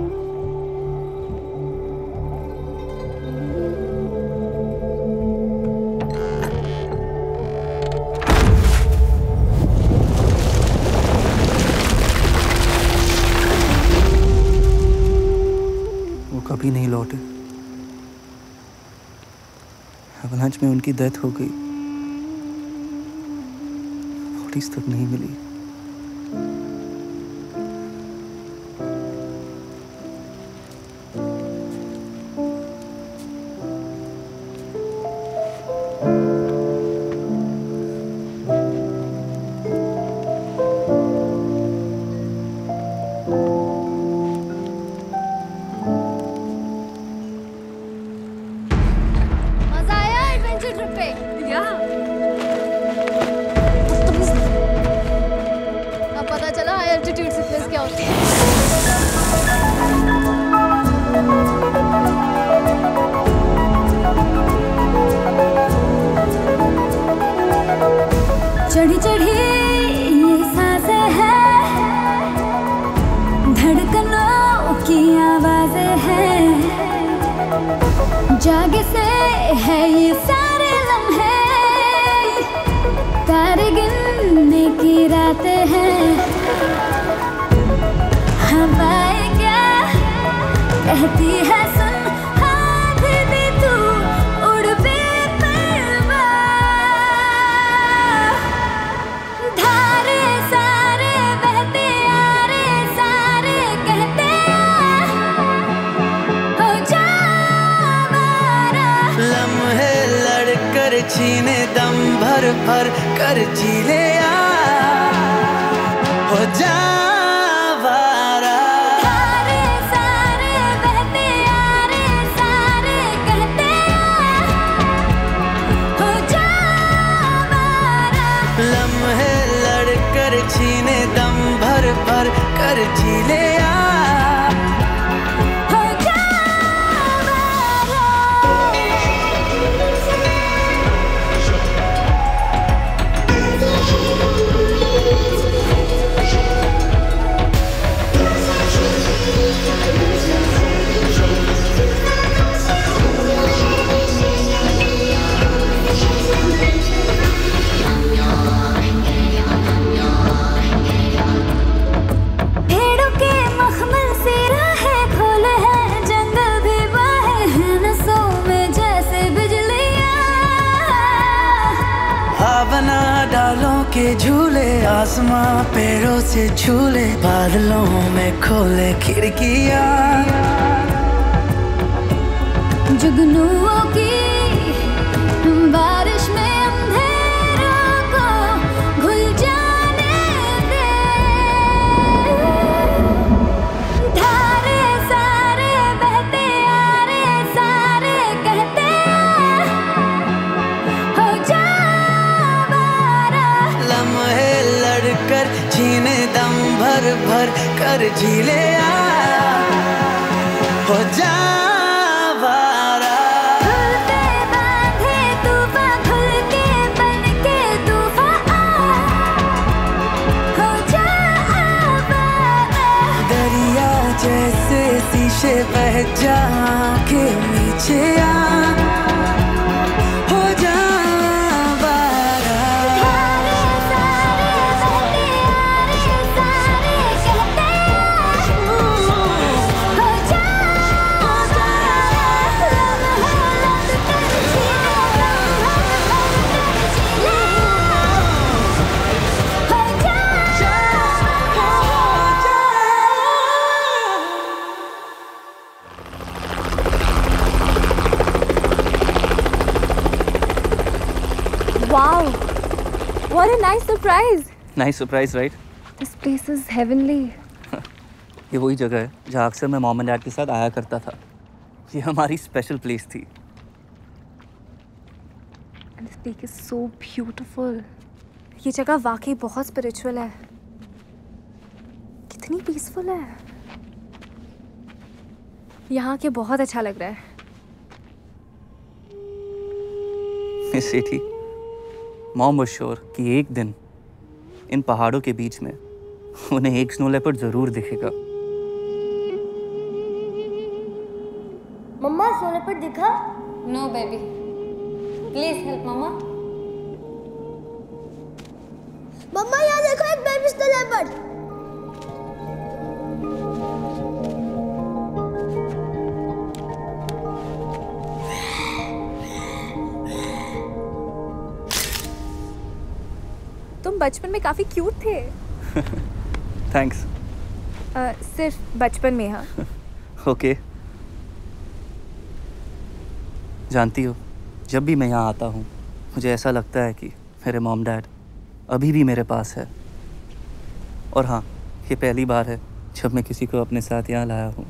वो कभी नहीं लौटे। अवलांच में उनकी डेथ हो गई। बॉडीज तक नहीं मिली। मजा आया एडवेंचर ट्रिप पे? या अब पता चला हाई एल्टीट्यूड सिकनेस क्या होती है। चढ़ी चढ़ी ये सांसें हैं, धड़कनों की आवाजें हैं, जागे से है ये सारे लम्हे, तारे गिनने की रातें हैं। हवाएं क्या कहती है सुन, हाथ भी तू उड़ बेपरवाह। धारे सारे बहते आ रे सारे कहते आ, हो जा आवारा। लम्हे लड़कर छीने दम भर भर कर जी ले आ, हो जा आवारा। धारे सारे बहते आ रे सारे कहते आ, हो जा आवारा। लम्हे लड़कर छीने दम भर भर कर जी ले आ, हो जा आवारा। भेड़ों के मखमल से राहें खोले हैं, जंगल भी बाहे हैं नसों में जैसे बिजलियां। हाँ बना डालों के झूले, आसमां पैरों से झूले, बादलों में खोले खिड़कियां। जुगनुओं की बारिश में अंधेरों को घुल जाने दे। धारे सारे बहते आ रे सारे कहते आ, हो जा आवारा। लम्हे लड़कर छीने दम भर भर कर जी ले आ, हो जा आवारा। खुलते बांधे तूफान खुल के बन के तूफान आ, हो जा आवारा। दरिया जैसे शीशे बह जा के नीचे आ, हो जा आवारा। हो जा surprise. Nice surprise, right? This place is heavenly. ये वही जगह है जहाँ अक्सर मैं मॉम एंड डैड के साथ आया करता था। ये हमारी स्पेशल प्लेस थी। And this peak is so beautiful. ये जगह वाकई बहुत स्पिरिचुअल है। कितनी पीसफुल है। यहाँ के बहुत अच्छा लग रहा है। Miss Sethi, mom was sure कि एक दिन इन पहाड़ों के बीच में उन्हें एक स्नो लेपर्ड जरूर दिखेगा। मम्मा स्नो लेपर्ड दिखा? No baby, please help mama. Mama यहाँ देखो एक बेबी स्नो लेपर्ड। तुम बचपन में काफी क्यूट थे। थैंक्स। सिर्फ बचपन में। हाँ ओके। जानती हो, जब भी मैं यहाँ आता हूँ मुझे ऐसा लगता है कि मेरे मॉम डैड अभी भी मेरे पास है। और हाँ, ये पहली बार है जब मैं किसी को अपने साथ यहाँ लाया हूँ।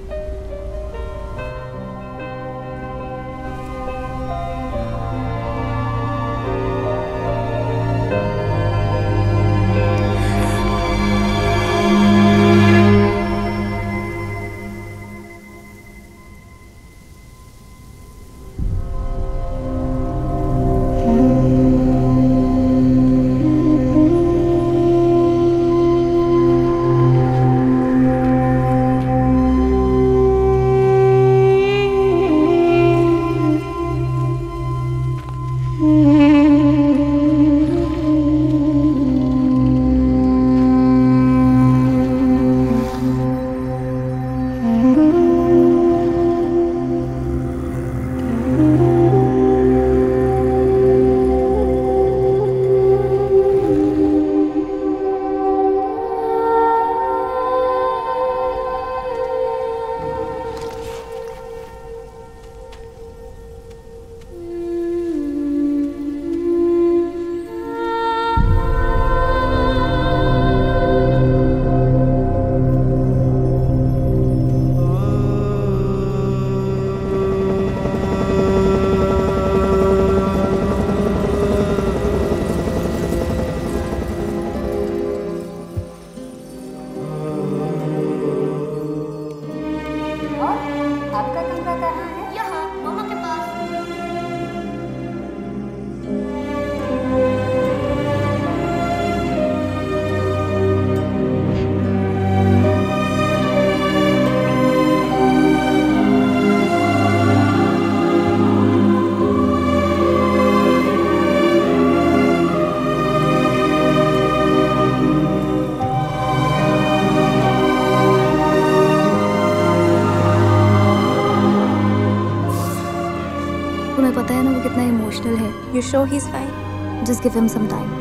You sure he's fine? Just give him some time.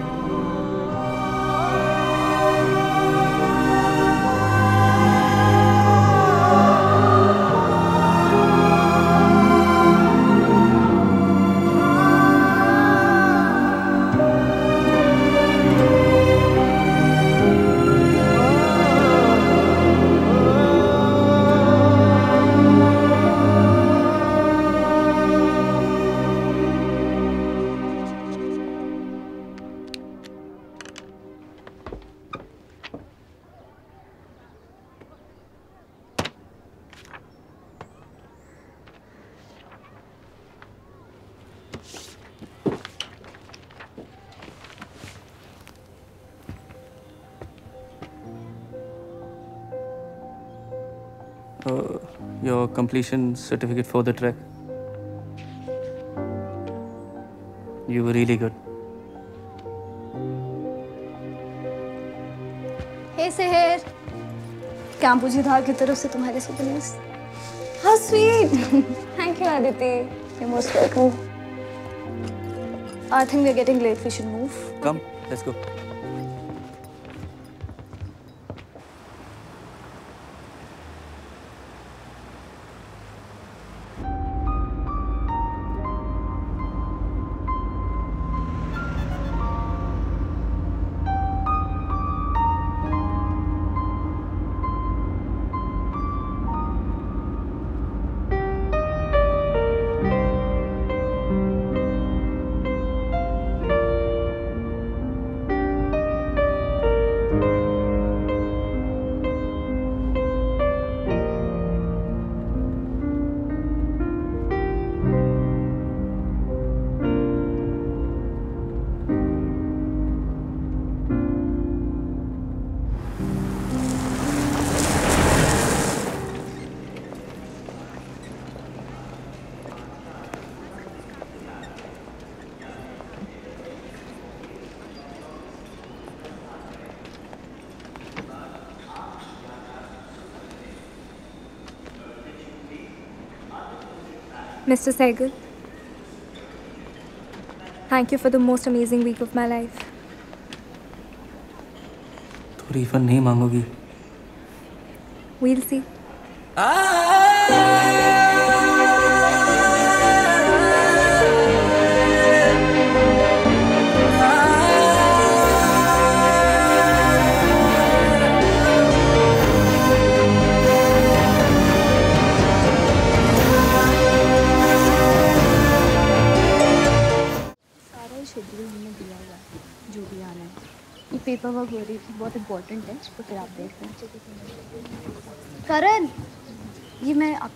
Uh, your completion certificate for the trek. You were really good. Hey Seher, camp Ujidhar की तरफ से तुम्हारे souvenirs. How sweet. Thank you Aditi. You're most welcome. I think we're getting late. We should move. Come, let's go. Mister Sehgal, thank you for the most amazing week of my life. तो refund नहीं मांगोगी? We'll see. Schedule हमने दिया हुआ है जो भी आना है। ये पेपर वर्क हो रही थी, बहुत इम्पोर्टेंट है, इसको फिर आप देख लें। करण, ये मैं आप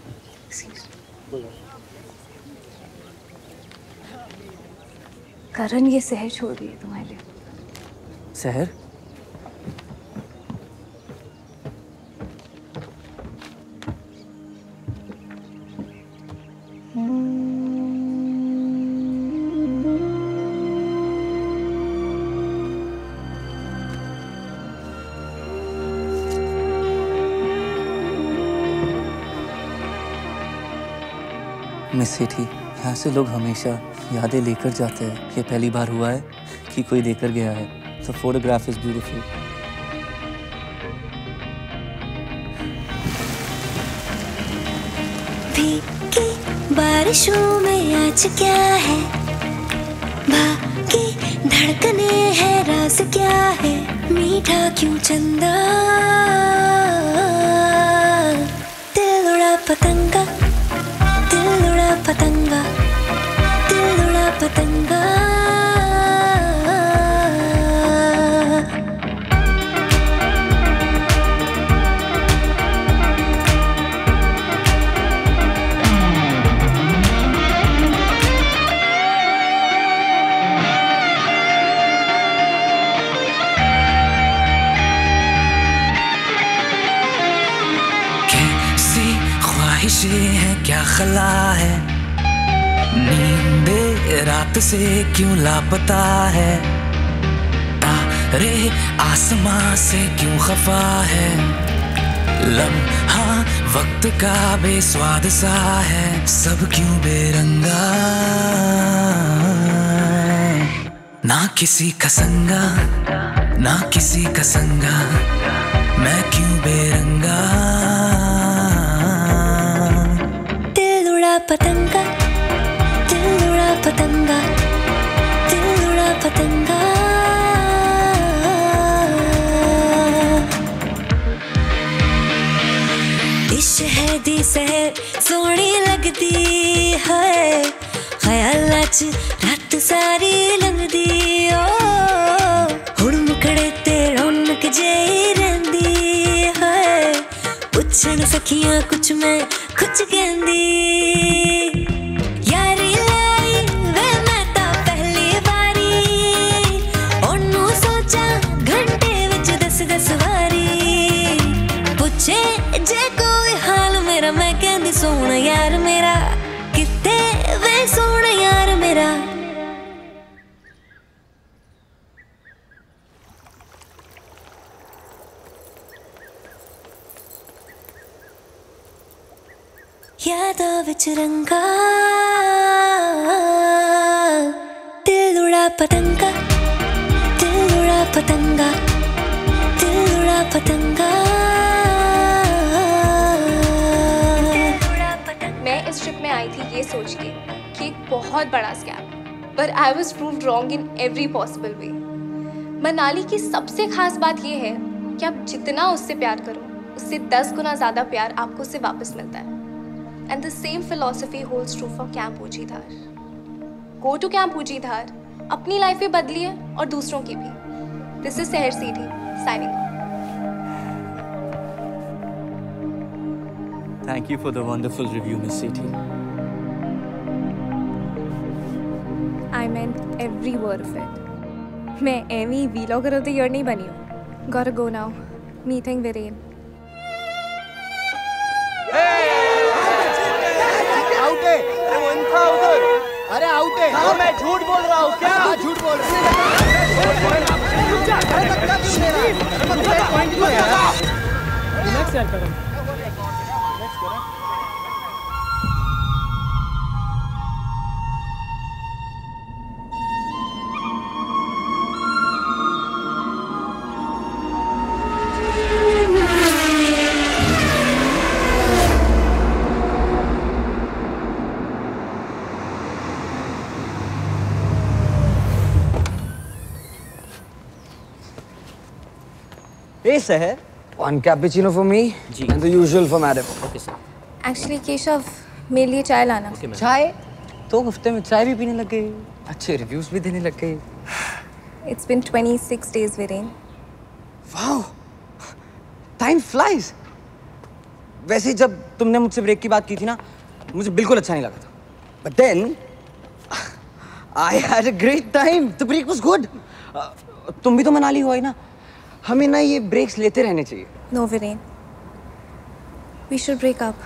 करण ये शहर छोड़ रही है तुम्हारे लिए। शहर? मिस सेठी, यहाँ से लोग हमेशा यादें लेकर जाते हैं। ये पहली बार हुआ है कि कोई लेकर गया है। The photograph is beautiful. भीगी बारिशों में आज क्या है, भागी धड़कने हैं, राज क्या है, मीठा क्यों चंदा, दिल उड़ा पतंगा, दिल उड़ा पतंगा, दिल उड़ा पतंगा। कैसी ख्वाहिशें हैं, क्या खला है, नींदे रात से क्यों लापता है, तारे आसमां से क्यों खफा है, लम्हा वक्त का बेस्वाद सा है, सब क्यों बेरंगा, ना किसी का संगा, ना किसी का संगा, मैं क्यों बेरंगा। दिल उड़ा पतंगा, दिल उड़ा पतंगा, दिल उड़ा पतंगा। इस शहर दी सैर सोहनी लगदी है, ख्यालां च रात सारी लंघदी ओ, हुण मुखड़े ते रौनक जेही रहिंदी है, पुछण सखियां कुछ मैं कुछ कहंदी। यारी लाई वे मैं तां पहली वारी, ओनू सोचा घंटे विच दस दस वारी, पुछे जे कोई हाल मेरा, मैं कहंदी सोहना यार मेरा, किते वे सोहना यार मेरा। यादों विच रंगा, दिल उड़ा पतंगा, दिल उड़ा पतंगा, दिल उड़ा पतंगा। मैं इस ट्रिप में आई थी ये सोच के कि एक बहुत बड़ा स्कैम, पर I was proved wrong in every possible way. Manali की सबसे खास बात ये है कि आप जितना उससे प्यार करो, उससे दस गुना ज़्यादा प्यार आपको उससे वापस मिलता है। And the same philosophy holds true for Camp Ujidhar. Go to Camp Ujidhar, अपनी लाइफ भी बदलिए और दूसरों की भी। This is Seher Sethi signing off. Thank you for the wonderful review, Miss Sethi. I meant every word of it. मैं एमी vlogger of the year नहीं बनी हूँ। Gotta go now. Meeting Viren. अरे आउट है। हाँ, मैं झूठ बोल रहा हूँ क्या? हाँ, झूठ बोल रहा हूँ। Hey, Seher. One cappuccino for me and the usual for madam. Okay, sir. Actually Keshav मेरे लिए चाय लाना। Okay, चाय? दो हफ्ते में चाय भी पीने लग गई, अच्छे रिव्यूज भी देने लग गई। It's been twenty-six days, Viren. Wow, time flies. वैसे जब तुमने मुझसे ब्रेक की बात की थी ना, मुझे बिल्कुल अच्छा नहीं लगा था। But then, I had a great time. The break was good. Uh, तुम भी तो मनाली हो ना? हमें ना ये ब्रेक्स लेते रहने चाहिए। No, Viren. We should break up.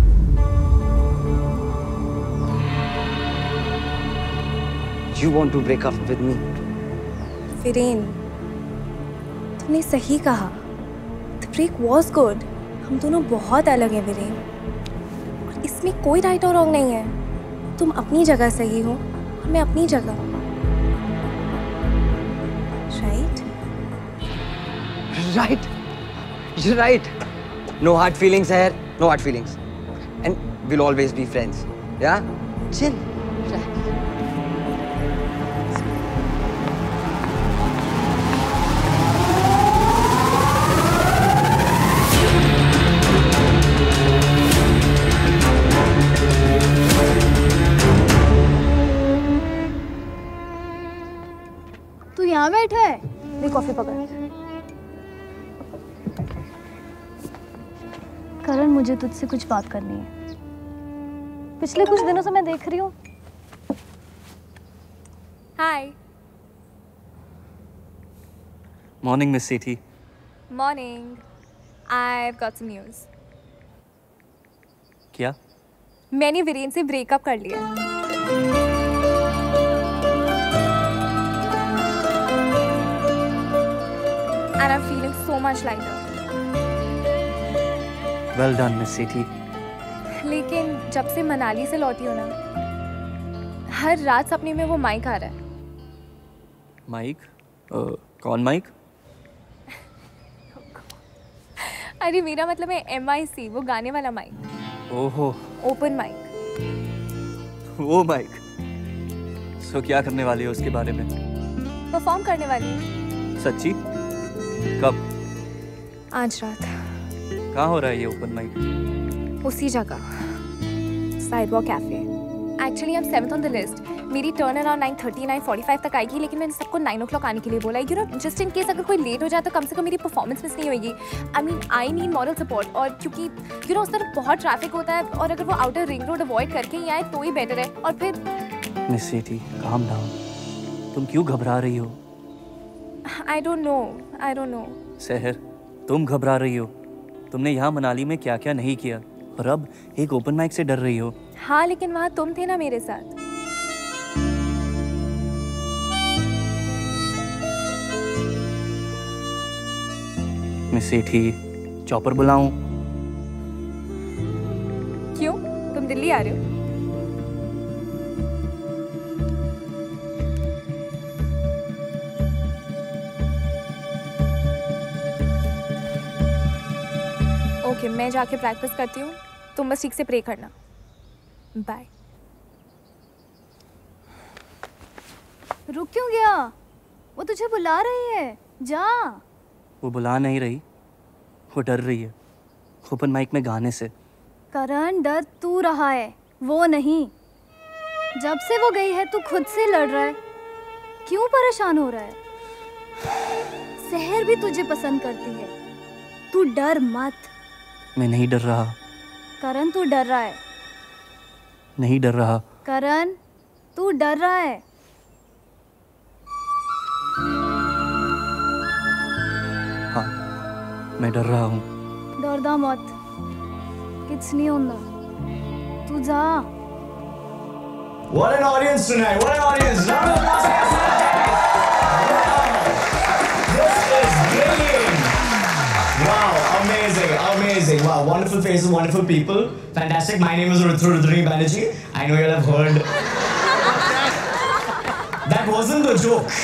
You want to break up with me? Viren, तुमने सही कहा। The break was good. हम दोनों बहुत अलग हैं, Viren. और इसमें कोई राइट और रॉन्ग नहीं है। तुम अपनी जगह सही हो, और मैं अपनी जगह। Right? Right. You're right. No hard feelings here. No hard feelings. And we'll always be friends. Yeah? Chill. तू यहाँ बैठा है? मेरी कॉफी पकड़। करण, मुझे तुझसे कुछ बात करनी है। पिछले कुछ दिनों से मैं देख रही हूँ। Hi. Morning, Miss Sethi. Morning. I've got some news. क्या? मैंने वीरेन से ब्रेकअप कर लिया। And I'm feeling so much lighter. Well done, Miss Sethi. लेकिन जब से मनाली से लौटी हूँ ना, हर रात सपने में वो माइक आ रहा है। माइक? uh, कौन माइक? अरे मेरा मतलब है एम आई सी, वो गाने वाला माइक। ओहो। Open mic. वो माइक। सो क्या करने वाली हो उसके बारे में? परफॉर्म करने वाली हूँ। सच्ची? कब? आज रात। कहाँ हो रहा है ये ओपन माइक? उसी जगह, sidewalk cafe. Actually I am seventh on the list. मेरी turn around nine thirty nine forty five तक आएगी, लेकिन मैंने सबको नाइन ओ क्लॉक आने के लिए बोला। You know, just in case अगर कोई लेट हो जाए तो कम से कम मेरी परफॉर्मेंस मिस नहीं होगी। I mean I need moral support. और क्योंकि यू नो उस तरफ बहुत ट्रैफिक होता है, और अगर वो आउटर रिंग रोड अवॉइड करके ही आए तो ही बेटर है। और फिर मिस सेठी, काम डाउन। तुम क्यों घबरा रही हो? I don't know I don't know Sehar, तुम घबरा रही हो। तुमने यहाँ मनाली में क्या क्या नहीं किया, और अब एक ओपन माइक से डर रही हो। हाँ, लेकिन वहाँ तुम थे ना मेरे साथ। मिस सेठी, चॉपर बुलाऊं? क्यों, तुम दिल्ली आ रहे हो? ओके, मैं जाके प्रैक्टिस करती हूँ, तुम बस ठीक से प्रे करना। बाय। रुक क्यों गया? वो तुझे बुला रही है, जा। वो बुला नहीं रही, वो डर रही है ओपन माइक में गाने से। करण, डर तू रहा है, वो नहीं। जब से वो गई है तू खुद से लड़ रहा है। क्यों परेशान हो रहा है? सहर भी तुझे पसंद करती है, तू डर मत। मैं नहीं डर रहा। करण, तू डर रहा है। नहीं डर रहा। करण, तू डर रहा है। हाँ, मैं डर रहा हूँ। डरदा मत, किच नहीं होता, तू जा। What an audience tonight! What an audience! Round of applause. This is brilliant. Wow, amazing, amazing. Wow, wonderful faces, wonderful people. Fantastic. My name is Rudra Rudri Banerjee. I know you'll have heard. That wasn't the joke.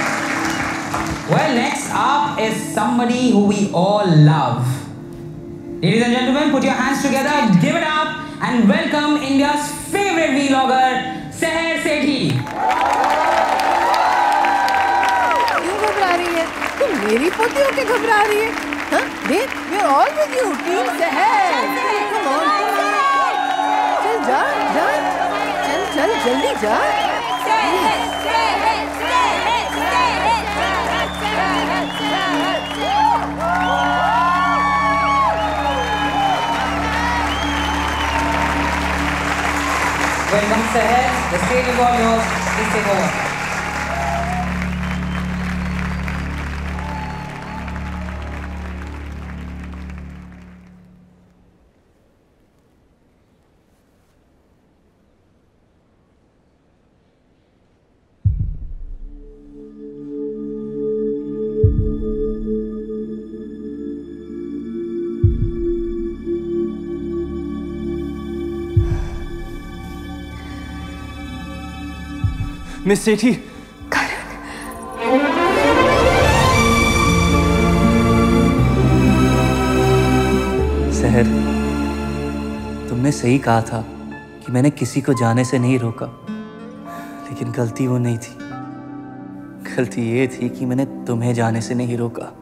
Well, next up is somebody who we all love. Ladies and gentlemen, put your hands together, give it up and welcome India's favorite vlogger, Seher Sethi. क्यों घबरा रही है? तुम मेरी पोती होके घबरा रही है? हाँ? देख, we're all with you, team Seher. Come on. चल जा, जा. चल, चल, जल्दी जा. Welcome Seher, the stage is all yours, please take over. Miss Sethi, Sehar, तुमने सही कहा था कि मैंने किसी को जाने से नहीं रोका, लेकिन गलती वो नहीं थी। गलती ये थी कि मैंने तुम्हें जाने से नहीं रोका।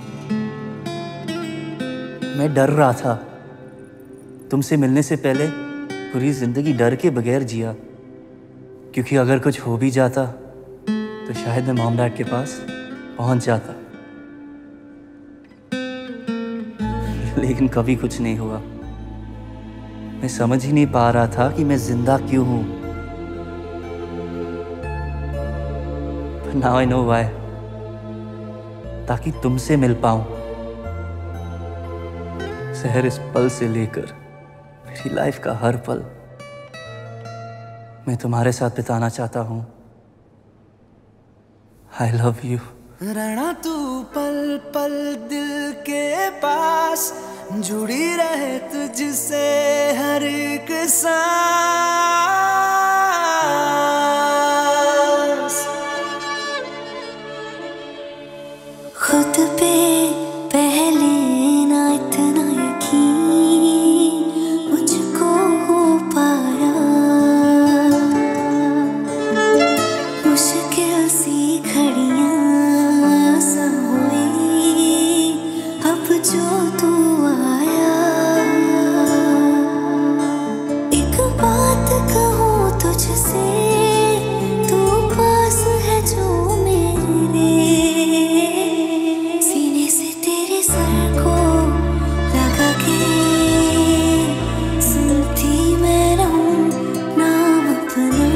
मैं डर रहा था। तुमसे मिलने से पहले पूरी जिंदगी डर के बगैर जिया, क्योंकि अगर कुछ हो भी जाता तो शायद मैं मॉम डैड के पास पहुंच जाता, लेकिन कभी कुछ नहीं हुआ। मैं समझ ही नहीं पा रहा था कि मैं जिंदा क्यों हूं। But now I know why. ताकि तुमसे मिल पाऊं। शहर इस पल से लेकर मेरी लाइफ का हर पल मैं तुम्हारे साथ बिताना चाहता हूँ। I love you. रहना तू पल पल दिल के पास, जुड़ी रहे तुझसे हर एक सांस। खुद पे पहले ना इतना यकीन मुझको हो पाया, मुश्किल सी घड़ियां संभली अब जो तू आया। एक बात कहूँ तुझसे, तू पास है जो मेरे, सीने से तेरे सर को लगा के सुनती मैं रहूं नाम अपना।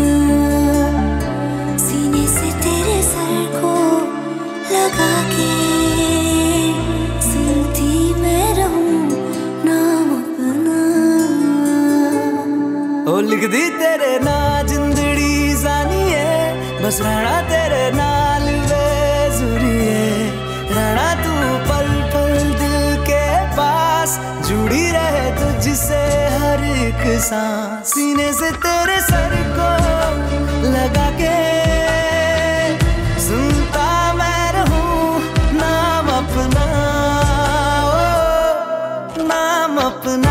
सीने से तेरे सर को लगा के सुनती मैं रहूं नाम अपना। ओ लिख दी तेरे ना जिंदड़ी जानिए, बस रहना तेरे नाल बेजुरिए। रहना तू पल पल दिल के पास, जुड़ी रहे तुझसे हर एक सांस। सीने से तेरे सर को लगा के सुनता मैं रहूं नाम अपना, ओ नाम अपना।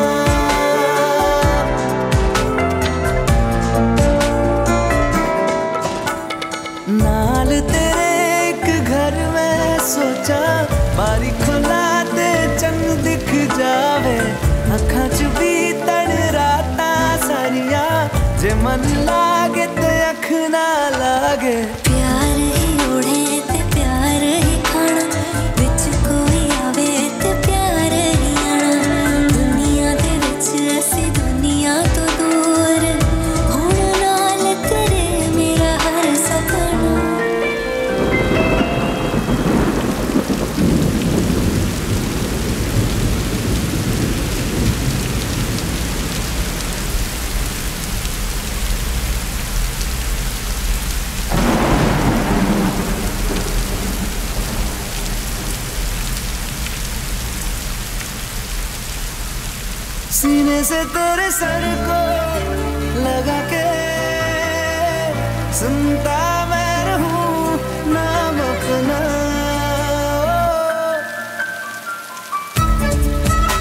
नाल तेरे एक घर में सोचा, बारी खुला ते चंद दिख जावे। अखां च भी तड़ राता सारिया, जे मन लागे ते अख ना लागे। प्यार ही ओढ़े ते प्यार ही खाना, विच कोई आवे ते प्यार ही आना। दुनिया दे विच ऐसी दुनिया तो दूर, होण नाल तेरे मेरा हर सपना। सीने से तेरे सर को लगा के सुनता मैं रहूं नाम अपना।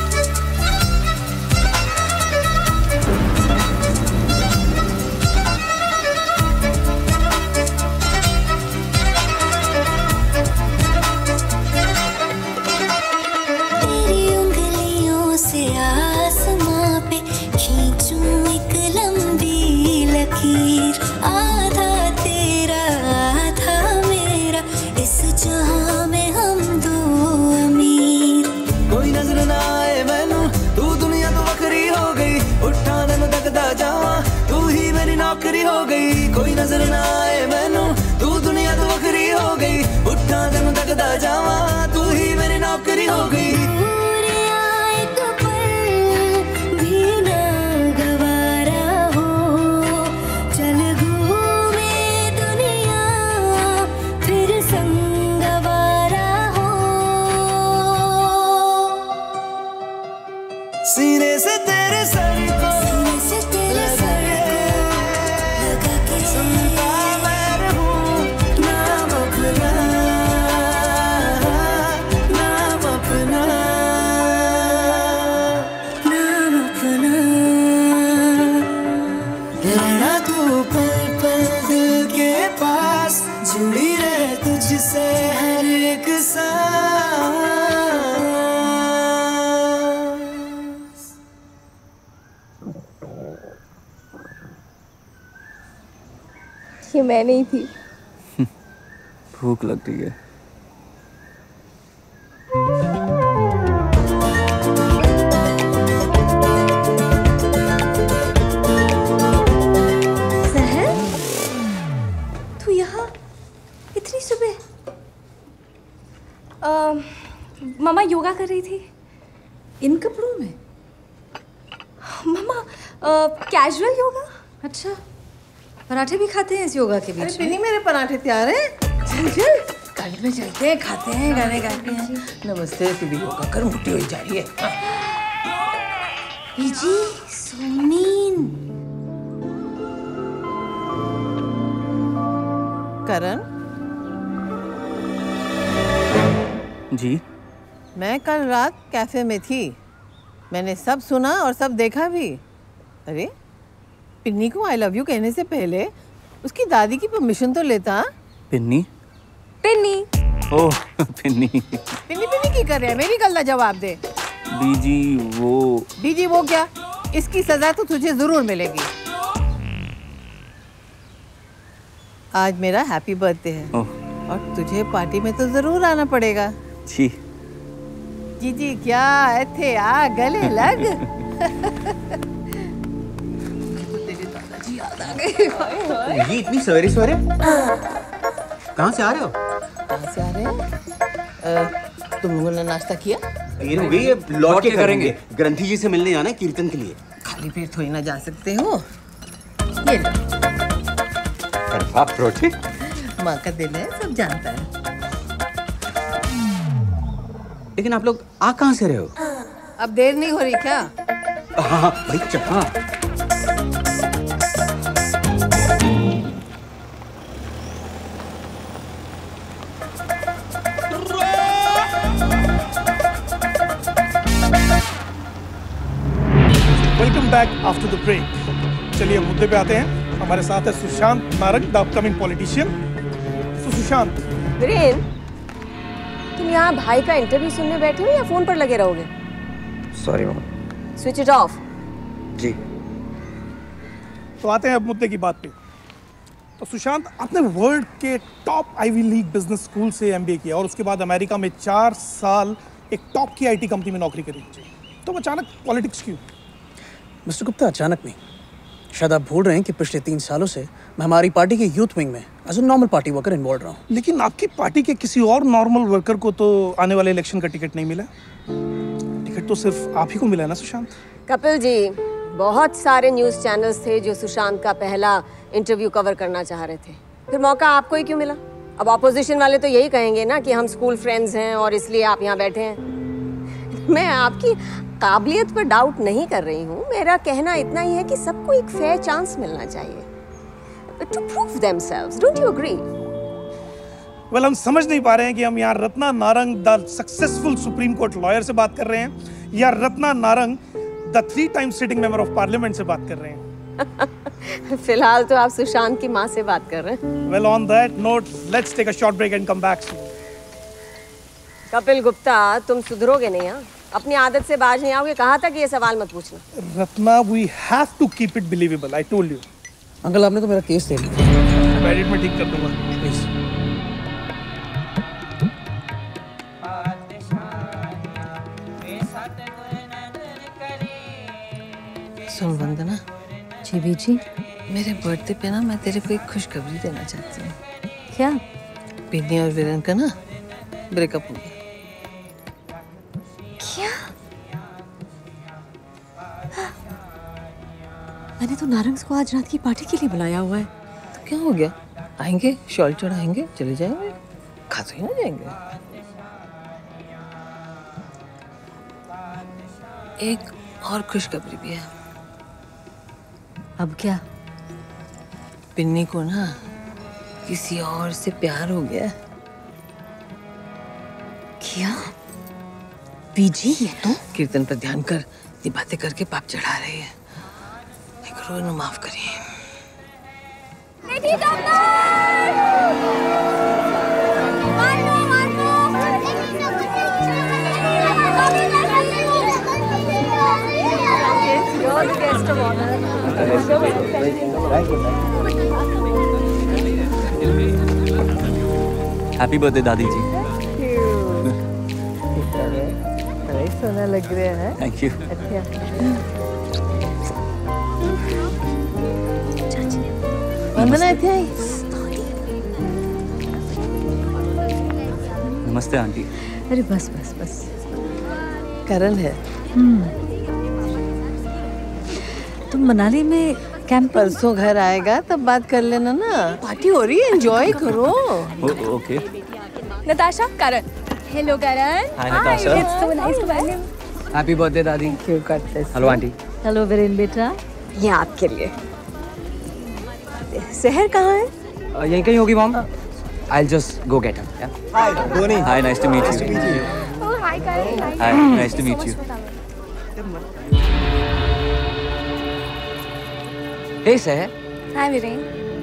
जावा, तू ही मेरी नौकरी हो गई। सीने से तेरे सर को, सीने से तेरे सर को लगा के सुनता मैं रहूं नाम अपना, नाम अपना, नाम अपना। रहना तू पल पल दिल के पास, जुड़ी रहे तुझसे हर एक सांस। ये मैं नहीं थी। भूख लग रही है। सहर, तू यहाँ इतनी सुबह? uh, मामा योगा कर रही थी। इन कपड़ों में? Mama casual yoga. अच्छा, पराठे भी खाते हैं इस योगा के बीच में? अरे पिन्नी, मेरे पराठे तैयार हैं। चल चल कॉलेज में चलते हैं, खाते हैं, गाने गाते हैं। नमस्ते, तू भी योगा कर, मोटी हो जा रही है। बीजी, सोनीन। करण जी, मैं कल रात कैफे में थी, मैंने सब सुना और सब देखा भी। अरे पिन्नी को आई लव यू कहने से पहले उसकी दादी की परमिशन तो लेता। पिन्नी? पिन्नी। ओह पिन्नी। पिन्नी पिन्नी की कर रहे हैं, मेरी गल का जवाब दे। बीजी वो। बीजी वो क्या? इसकी सजा तो तुझे जरूर मिलेगी। आज मेरा हैप्पी बर्थडे है और तुझे पार्टी में तो जरूर आना पड़ेगा। जी जीजी क्या थे आ गले लग। ये इतनी सवेरे सवेरे कहाँ से आ रहे हो? कहाँ से आ रहे हैं? तुम लोगों ने नाश्ता किया? ये हो गई, ये लौट के करेंगे। ग्रंथी जी से मिलने जाना है कीर्तन के लिए। खाली पेट थोड़ी ना जा सकते हो। ये लो। रोटी माँ का दिल है, सब जानता है। लेकिन आप लोग आ कहाँ से रहे हो? अब देर नहीं हो रही क्या? हाँ हाँ भाई चप्पा। Welcome back after the break. चलिए मुद्दे पे आते हैं। हमारे साथ है Sushant Narang, the upcoming politician. तो सुशांत, वीरेन, तुम यहाँ भाई का इंटरव्यू सुनने बैठे हो या फोन पर लगे रहोगे? Sorry mama. Switch it off. जी। तो आते हैं अब मुद्दे की बात पे। तो सुशांत, आपने वर्ल्ड के top Ivy League business school से एमबीए किया और उसके बाद अमेरिका में चार साल एक टॉप की आईटी कंपनी में नौकरी करी। तो अचानक पॉलिटिक्स क्यों? मिस्टर गुप्ता, अचानक नहीं। शायद आप भूल रहे हैं कि पिछले तीन सालों से मैं हमारी पार्टी के यूथ विंग में as a normal party worker involve रहा हूँ। लेकिन आपकी पार्टी के किसी और नॉर्मल वर्कर को तो आने वाले इलेक्शन का टिकट नहीं मिला। टिकट तो सिर्फ आप ही को मिला है ना सुशांत? कपिल जी, बहुत सारे न्यूज़ चैनल्स थे जो सुशांत का पहला इंटरव्यू कवर करना चाह रहे थे, फिर मौका आपको ही क्यों मिला? अब ऑपोजिशन वाले तो यही कहेंगे ना कि हम स्कूल फ्रेंड्स हैं और इसलिए आप यहाँ बैठे हैं। मैं आपकी काबिलियत पर डाउट नहीं कर रही हूँ, मेरा कहना इतना ही है कि सबको एक फेयर चांस मिलना चाहिए to prove themselves. Don't you agree? Well, हम समझ नहीं पा रहे हैं कि हम यहाँ Ratna Narang the successful Supreme Court lawyer से बात कर रहे हैं या Ratna Narang the three time sitting member of parliament से बात कर रहे हैं। फिलहाल तो आप सुशांत की माँ से बात कर रहे हैं। Well, on that note, let's take a short break and come back soon. Kapil Gupta, तुम सुधरोगे नहीं? हाँ, अपनी आदत से बाज नहीं आओगे। कहा था कि ये सवाल मत पूछना। Ratna, we have to keep it believable. I told you. Uncle, आपने तो मेरा केस दे दिया। एडिट में ठीक कर दूंगा, प्लीज। सुन वंदना। जी बीजी। मेरे बर्थडे पे ना मैं तेरे को एक खुशखबरी देना चाहती हूँ। क्या? पिन्नी और वीरेन का ना ब्रेकअप हो गया। क्या? मैंने तो नारंग को आज रात की पार्टी के लिए बुलाया हुआ है। तो क्या हो गया? आएंगे, शॉल चढ़ाएंगे, चले जाएंगे, खा तो ही ना जाएंगे। एक और खुशखबरी भी है। अब क्या? पिन्नी को ना किसी और से प्यार हो गया। क्या? बीजी ये तो? कीर्तन पर ध्यान कर, ये बातें करके पाप चढ़ा रही है। एक रोज माफ करिए। You're the guest of honor. Happy birthday दादी जी। बड़े सोना लग रहे हैं। Thank you. वंदना इतनी आई। नमस्ते आंटी। अरे बस बस बस। करण है। तुम मनाली में कैंप परसों घर आएगा तब बात कर लेना ना। पार्टी हो रही है, एंजॉय करो। Okay. Natasha, Karan. Hello Karan. Hi Natasha. It's so nice to meet you. Happy birthday दादी। क्यों करते हैं? Hello aunty. हेलो वीरेन बेटा। ये आपके लिए। शहर कहाँ है? यहीं कहीं होगी mom. I'll just go get her. Yeah. Hi, Dhoni. Hi, nice to meet you. Oh, hi Karen. Hi, nice to meet you. Hey, Seher. Hi, Viren.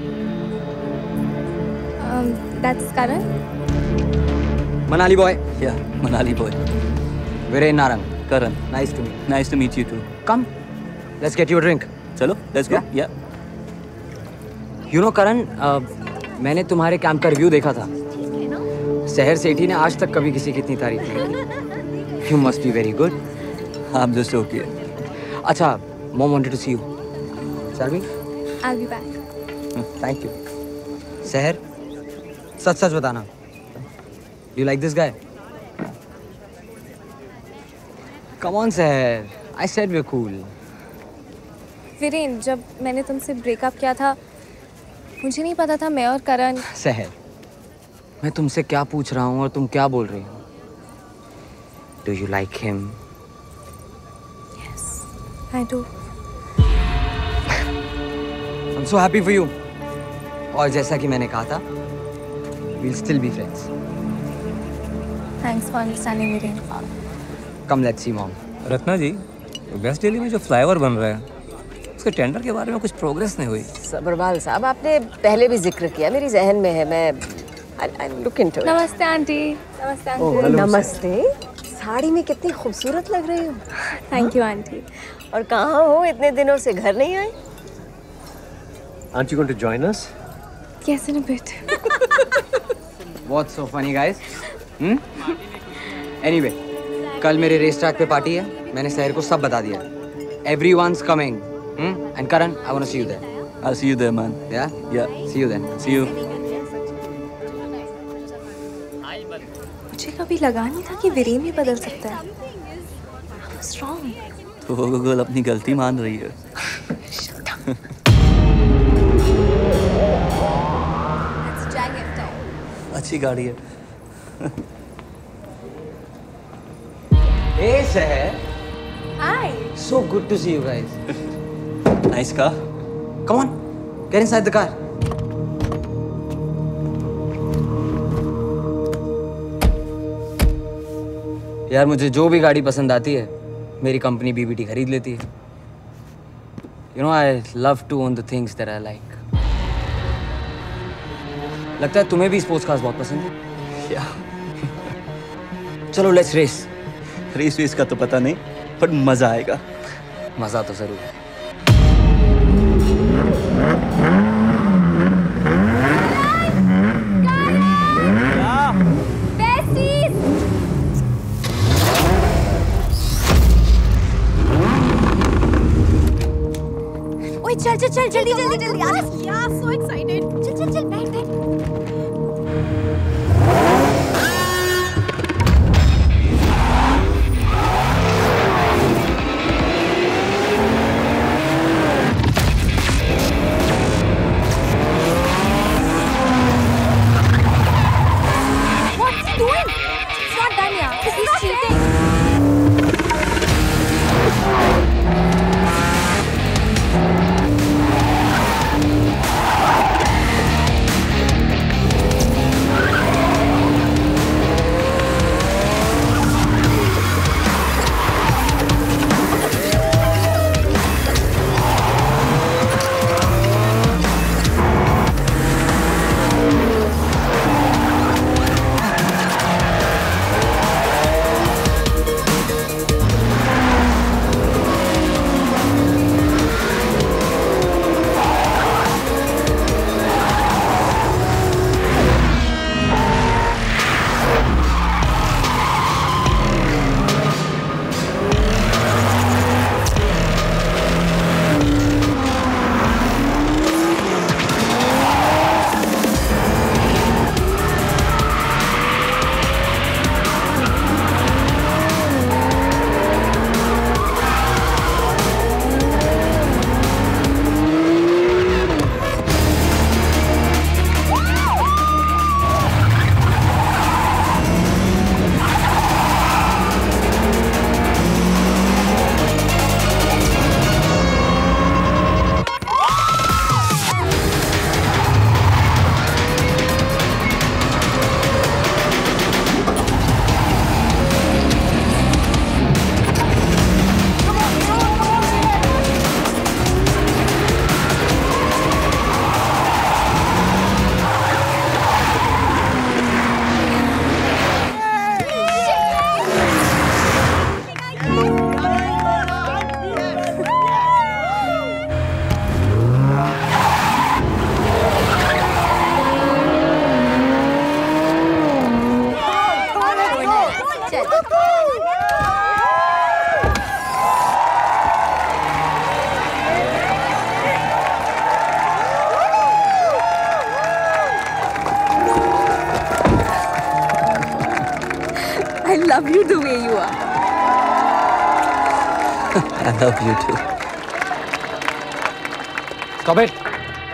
Um, that's Karan. Manali boy. Yeah, Manali boy. Viren Narang. Karan. Nice to meet. Nice to meet you too. Come, let's get you a drink. चलो, let's go. Yeah. You know, Karan, uh, मैंने तुम्हारे camp का review देखा था। शहर सेठी ने आज तक कभी किसी की इतनी तारीफ नहीं की। You must be very good. I'm just okay. अच्छा, Mom wanted to see you. Shall we? I'll be back. Thank you. शहर, सच सच बताना। Do you like this guy? Come on, शहर. I said we're cool. Viren, जब मैंने तुमसे breakup किया था मुझे नहीं पता था मैं और करण। शहर, मैं तुमसे क्या पूछ रहा हूँ और तुम क्या बोल रही हो? Do you like him? Yes, I do. I'm so happy for you. और जैसा कि मैंने कहा था, we'll still be friends. Thanks for understanding, Viren. Come, let's see, Mom. Ratna ji, west Delhi में जो फ्लाईओवर बन रहा है उसके टेंडर के बारे में कुछ प्रोग्रेस नहीं हुई। सबरवाल साहब, आपने पहले भी जिक्र किया, मेरी जहन में है। मैं I'll look into it. नमस्ते आंटी। नमस्ते आंटी। नमस्ते। साड़ी में कितनी खूबसूरत लग रही हो। Thank you aunty. और कहाँ हो? इतने दिनों से घर नहीं आए? Aren't you going to join us? Yes, in a bit. What's so funny, guys? Hmm? Anyway, कल मेरे रेस ट्रैक पे पार्टी है। मैंने शहर को सब बता दिया। Everyone's coming. Hmm? And Karan, I want to see you there. I'll see you there, man. Yeah? Yeah. See you then. See you. मुझे कभी लगा नहीं था कि विरेन भी बदल सकता है। I'm strong. तो वो गर्ल अपनी गलती मान रही है। अच्छी गाड़ी है। Hey, Seher. Hi. So good to see you guys. Nice car. Come on, get inside the car. यार, मुझे जो भी गाड़ी पसंद आती है मेरी कंपनी बीबीटी खरीद लेती है। You know, I love to own the things that I like. लगता है तुम्हें भी स्पोर्ट्स कार्स बहुत पसंद है। Yeah. चलो, लेट्स रेस। रेस वेस का तो पता नहीं, पर मजा आएगा। मजा तो जरूर है। ओए चल चल चल जल्दी जल्दी जल्दी यार यार सो एक्साइटेड चल चल चल बैठ बैठ love you the way you are. I love you too. Stop it.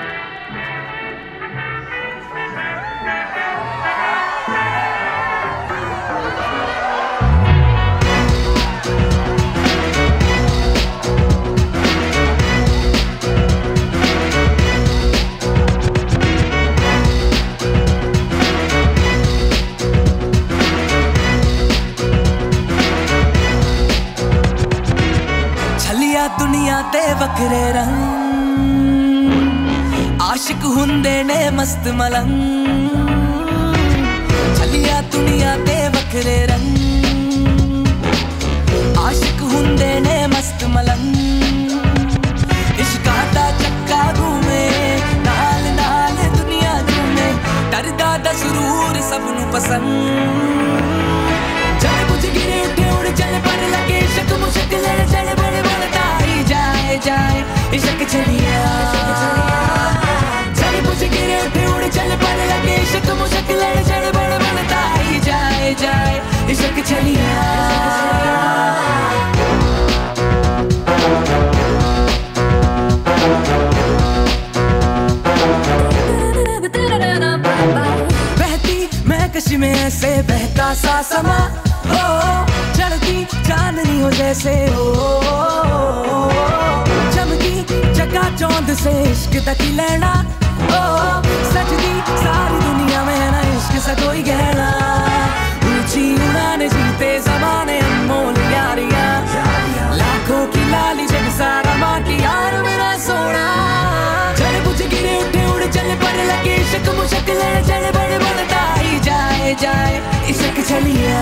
दुनिया ते वखरे रंग आशिक हुंदे ने मस्त मलंग चलिया दुनिया ते वखरे रंग आशिक हुंदे ने मस्त मलंग इश्क दा चक्का घूमे नाल नाल दुनिया झूमे डरदा दा सुरूर सबनू पसंद चल बुझ गिरे उठे उड़ चल पर लगे इश्क मुश्क लड़ चल बड़े बड़ता ही जाए जाए इश्क चलिया चल बुझ गिरे उठे उड़ चल पर लगे इश्क मुश्क लड़ चल बड़े बड़ता ही जाए जाए इश्क चलिया बहती महकश में ऐसे बहता सा समा हो चढ़ती चांदनी हो जैसे हो चमकी चकाचौंध से इश्क तक लेना ओ सजदी सारी दुनिया में है ना इश्क सा कोई गहना ऊंची उड़ान जीते जमाने अनमोल यारियां लाखों की लाली जग सारा माँ की यार मेरा सोना चल बुझ गिरे उठे उड़ चल पर लगे इश्क मुश्क लड़ चल बड़े बढ़ता ही जाए जाए इश्क चलिया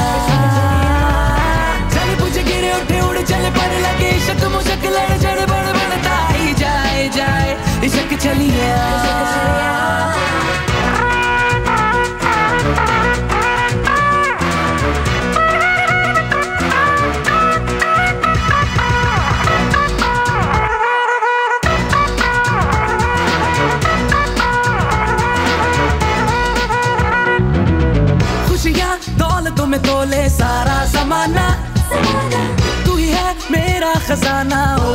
चल बुझ गिरे उठे उड़ चल पर लगे इश्क मुश्क लड़ चल बड़े बढ़ता ही जाए जाए इश्क चलिया दौलतों में तोले सारा ज़माना तू ही है मेरा खजाना ओ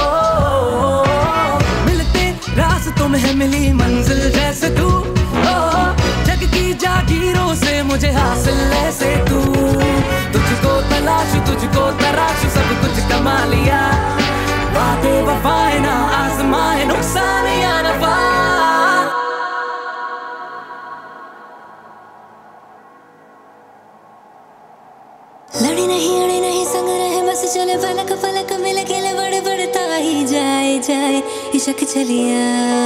मिलते रास्तों में है मिली मंजिल जैसे तू ओ जग की जागीरों से मुझे हासिल ऐसे तू तुझको तलाश तुझको तराश सब कुछ कमा लिया वादे वफाए ना आजमाए नुकसान या नफा लड़ी नहीं अड़ी नहीं संग रहे बस चले फलक फलक मिल खेले बड़े बढ़ता ही जाए जाए इश्क चलिया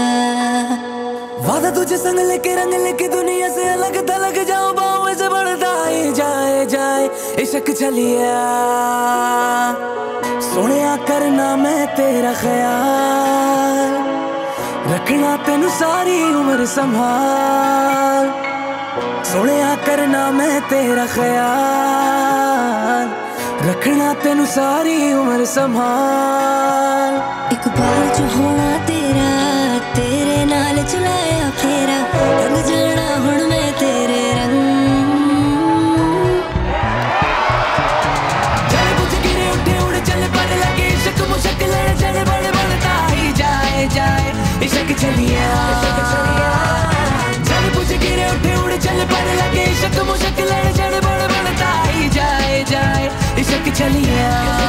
वादा तुझे संग लेके रंग लेके दुनिया से अलग थलग जाओ बाहों से बढ़ता ही जाए जाए इश्क चलिया सोनिया करना मैं तेरा ख्याल रखना तेनू सारी उम्र संभाल सोनिया करना मैं तेरा ख्याल रखना तेनू सारी उम्र संभाल एक बार जो होना तेरा तेरे नाल चलाया फेरा रंग जाना हुण मैं तेरे रंग चल बुझ गिरे उठे उड़ चल पर लगे इश्क मुश्क लड़ चल बड़े बढ़ता ही जाए जाए इश्क चलिया चल बुझ गिरे उठे उड़ चल पर लगे इश्क मुश्क लड़ चल बड़े बढ़ता ही जाए जाए इश्क चलिया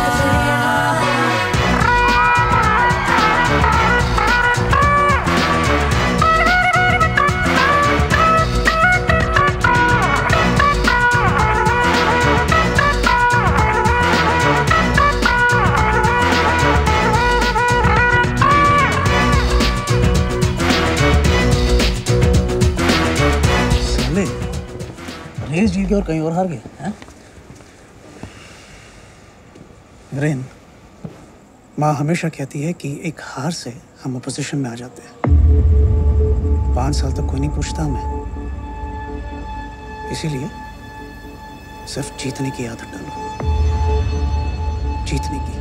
रेस जीत गए और कहीं और हार गए हैं? वीरेन, माँ हमेशा कहती है कि एक हार से हम अपोजिशन में आ जाते हैं। पाँच साल तक कोई नहीं पूछता हमें, इसीलिए सिर्फ जीतने की आदत डालो, जीतने की।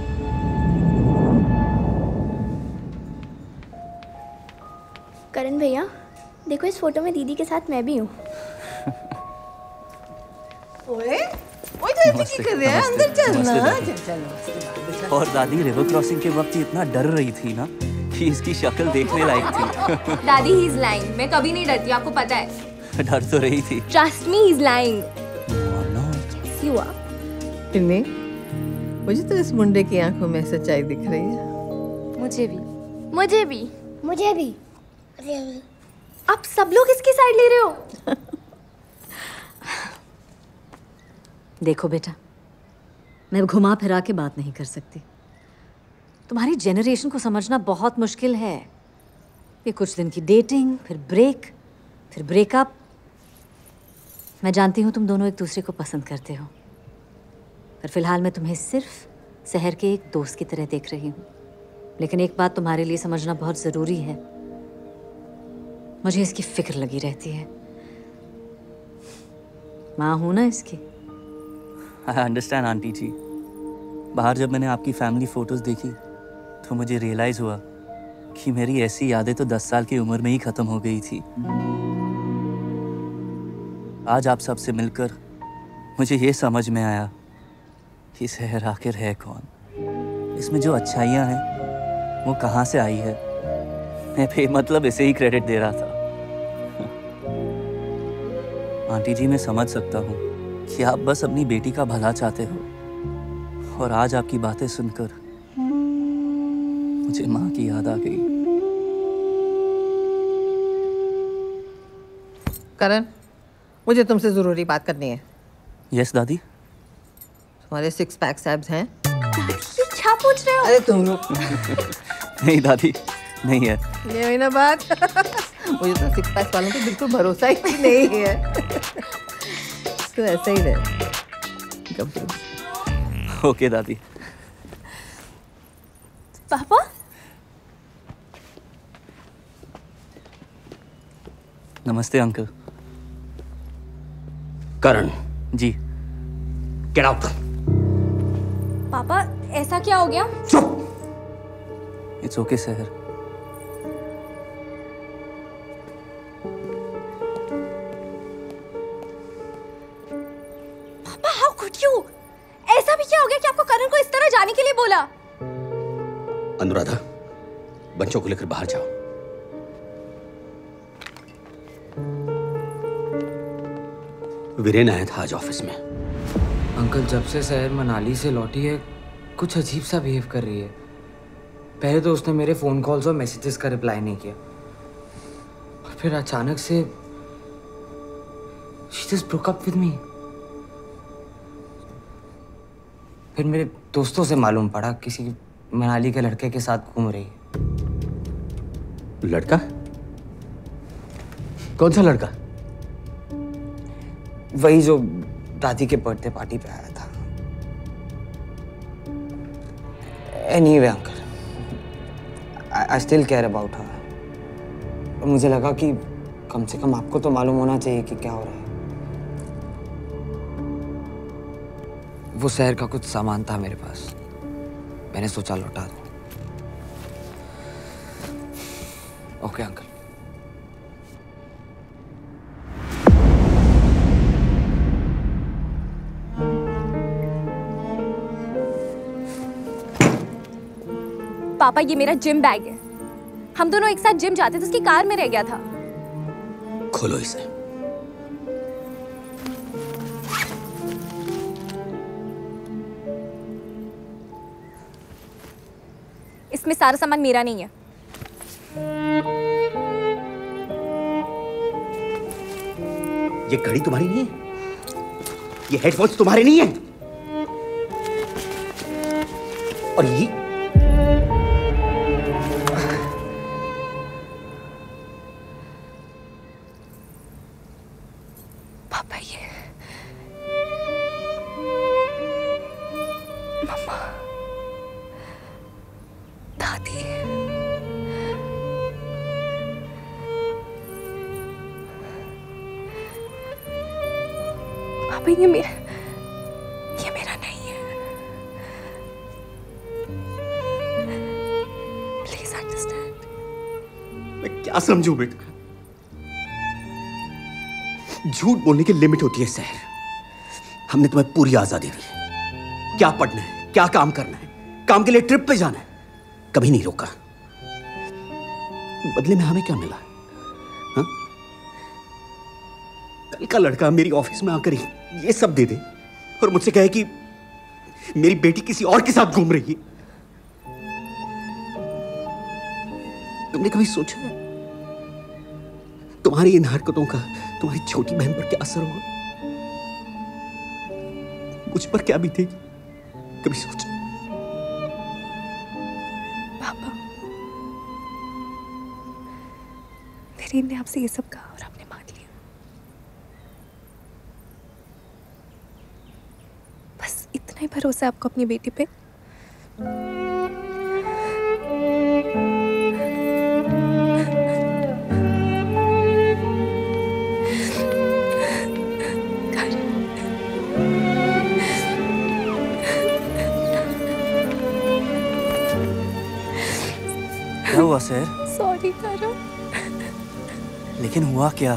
करण भैया देखो, इस फोटो में दीदी के साथ मैं भी हूँ। ओए ओए तो ऐसे क्या कर रहे हैं? अंदर चल ना। चल चल। और दादी रिवर क्रॉसिंग के वक्त इतना डर रही थी ना कि इसकी शक्ल देखने लायक थी। दादी ही इज लाइंग। मैं कभी नहीं डरती, आपको पता है। डर तो रही थी। Trust me, he is lying. Yes you are. इन्हें मुझे तो इस मुंडे की आंखों में सच्चाई दिख रही है। मुझे भी। मुझे भी। मुझे भी। मुझे भी। आप सब लोग इसकी साइड ले रहे हो? देखो बेटा, मैं अब घुमा फिरा के बात नहीं कर सकती। तुम्हारी जेनरेशन को समझना बहुत मुश्किल है। ये कुछ दिन की डेटिंग, फिर ब्रेक, फिर ब्रेकअप। मैं जानती हूँ तुम दोनों एक दूसरे को पसंद करते हो, पर फिलहाल मैं तुम्हें सिर्फ शहर के एक दोस्त की तरह देख रही हूँ। लेकिन एक बात तुम्हारे लिए समझना बहुत ज़रूरी है, मुझे इसकी फिक्र लगी रहती है। माँ हूँ ना इसकी। I understand aunty ji. बाहर जब मैंने आपकी फैमिली फोटोज देखी तो मुझे रियलाइज हुआ कि मेरी ऐसी यादें तो दस साल की उम्र में ही खत्म हो गई थी। आज आप सबसे मिलकर मुझे ये समझ में आया कि शहर आखिर है कौन, इसमें जो अच्छाइयाँ हैं वो कहाँ से आई है। मैं बेमतलब इसे ही क्रेडिट दे रहा था। आंटी जी, मैं समझ सकता हूँ कि आप बस अपनी बेटी का भला चाहते हो, और आज आपकी बातें सुनकर मुझे माँ की याद आ गई। करण, मुझे तुमसे जरूरी बात करनी है। यस दादी। तुम्हारे सिक्स पैक एब्स हैं? ये क्या पूछ रहे हो? अरे तुम लोग। नहीं दादी, नहीं है। ये हुई ना बात। मुझे तो सिक्स पैक वालों पे बिल्कुल भरोसा ही नहीं है। तो ऐसा ही रहे। ओके दादी। पापा? नमस्ते uncle. Karan. Ji. Get out. Papa, ऐसा क्या हो गया? इट्स ओके शहर। पापा, हाउ कुड यू? ऐसा भी क्या हो गया कि आपको करण को इस तरह जाने के लिए बोला? अनुराधा, बच्चों को लेकर बाहर जाओ। वीरेन आया था आज ऑफिस में। अंकल, जब से शहर मनाली से लौटी है कुछ अजीब सा बिहेव कर रही है। पहले तो उसने मेरे फ़ोन कॉल्स और मैसेजेस का रिप्लाई नहीं किया, और फिर अचानक से she just broke up with me। फिर मेरे दोस्तों से मालूम पड़ा किसी मनाली के लड़के के साथ घूम रही है। लड़का? कौन सा लड़का? वही जो दादी के बर्थडे पार्टी पे आया था। Anyway uncle, I still care about her. मुझे लगा कि कम से कम आपको तो मालूम होना चाहिए कि क्या हो रहा है। वो शहर का कुछ सामान था मेरे पास, मैंने सोचा लौटा दूं। Okay uncle. पापा, ये मेरा जिम बैग है। हम दोनों एक साथ जिम जाते थे, उसकी कार में रह गया था। खोलो इसे। इसमें सारा सामान मेरा नहीं है। ये घड़ी तुम्हारी नहीं है, ये हेडफोन्स तुम्हारे नहीं है, और ये पापा, ये मम्मा, दादी, पापा, ये मेरा ये मेरा नहीं है। Please understand. मैं क्या समझूं बेटा? झूठ बोलने की लिमिट होती है शहर। हमने तुम्हें पूरी आजादी दी है। क्या पढ़ना है, क्या काम करना है, काम के लिए ट्रिप पे जाना है, कभी नहीं रोका। बदले में हमें क्या मिला? हाँ? कल का लड़का मेरी ऑफिस में आकर ये सब दे दे और मुझसे कहे कि मेरी बेटी किसी और के साथ घूम रही है। तुमने कभी सोचा है तुम्हारी इन हरकतों का तुम्हारी छोटी बहन पर क्या असर होगा? मुझ पर क्या बीतेगी? कभी सोचा? पापा, वीरेन ने आपसे ये सब कहा और आपने मान लिया। बस इतना ही भरोसा आपको अपनी बेटी पे? क्या हुआ सर? सॉरी करण। लेकिन हुआ क्या?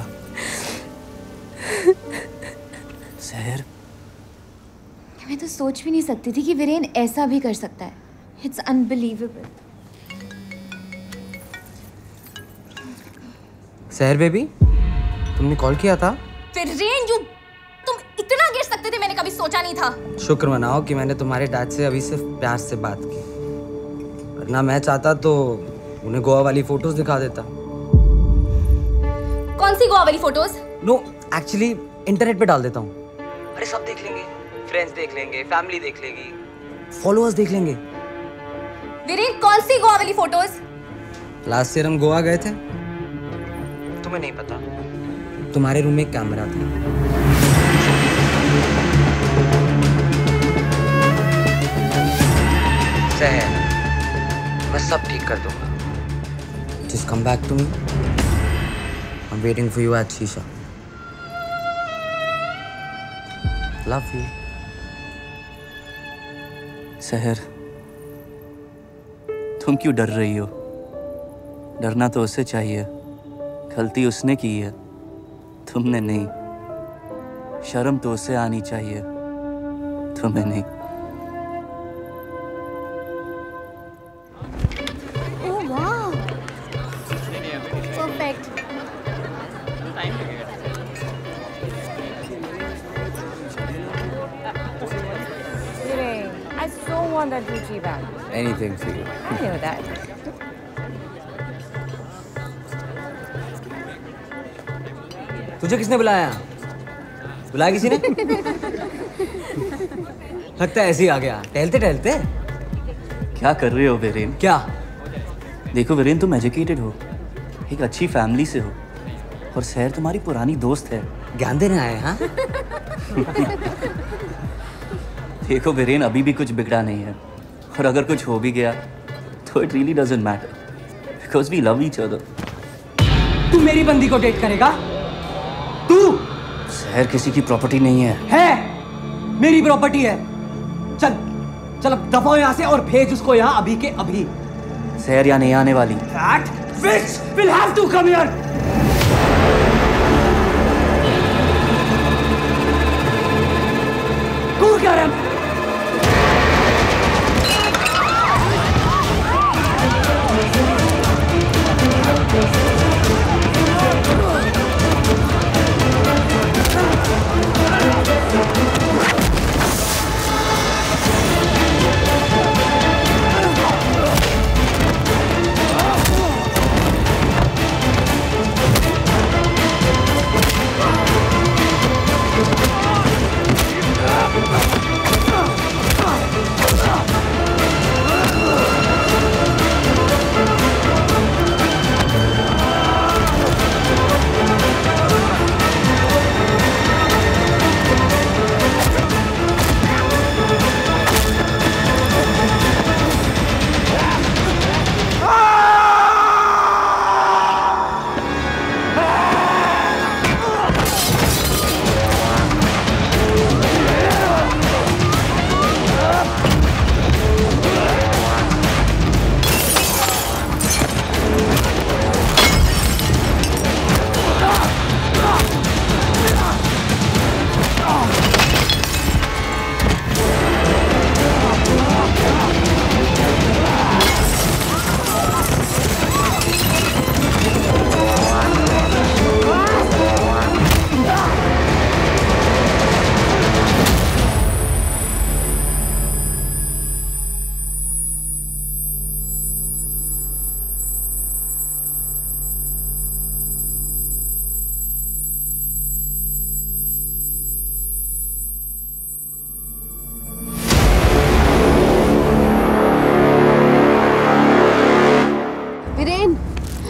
सहर, मैं तो सोच भी नहीं सकती थी कि वीरेन ऐसा भी कर सकता है। It's unbelievable. सहर बेबी, तुमने कॉल किया था? वीरेन, यू तुम इतना गिर सकते थे मैंने कभी सोचा नहीं था। शुक्र मनाओ कि मैंने तुम्हारे डैड से अभी सिर्फ प्यार से बात की, वरना मैं चाहता तो उन्हें गोवा वाली फोटोज दिखा देता। कौन सी गोवा वाली फोटोज? नो, एक्चुअली इंटरनेट पे डाल देता हूँ। अरे सब देख लेंगे, फ्रेंड्स देख लेंगे, फैमिली देख लेगी, फॉलोअर्स देख लेंगे। वीरेन, कौन सी गोवा वाली फोटोज? लास्ट ईयर हम गोवा गए थे, तुम्हें नहीं पता? तुम्हारे रूम में एक कैमरा था। सहर, मैं सब ठीक कर दूंगा। Just come back to me. I'm waiting for you at Shisha. Love you. सहर, तुम क्यों डर रही हो? डरना तो उसे चाहिए। गलती उसने की है, तुमने नहीं। शर्म तो उसे आनी चाहिए, तुम्हें नहीं। That Gucci bag. Anything for you. I knew that. तुझे किसने बुलाया? बुलाया किसी ने? लगता है ऐसे ही आ गया, टहलते टहलते। क्या कर रहे हो वीरेन? क्या? देखो वीरेन, तुम एजुकेटेड हो, एक अच्छी फैमिली से हो, और सहर तुम्हारी पुरानी दोस्त है। ज्ञान देने आए? हाँ। देखो वीरेन, अभी भी कुछ बिगड़ा नहीं है, और अगर कुछ हो भी गया तो it really doesn't matter, because we love each other. तू मेरी बंदी को डेट करेगा? तू? सहर किसी की प्रॉपर्टी नहीं है। है, मेरी प्रॉपर्टी है। चल चल अब दफा यहाँ से और भेज उसको यहाँ अभी के अभी। सहर यहाँ नहीं आने वाली। That bitch will have to come here. कूद क्या रहा?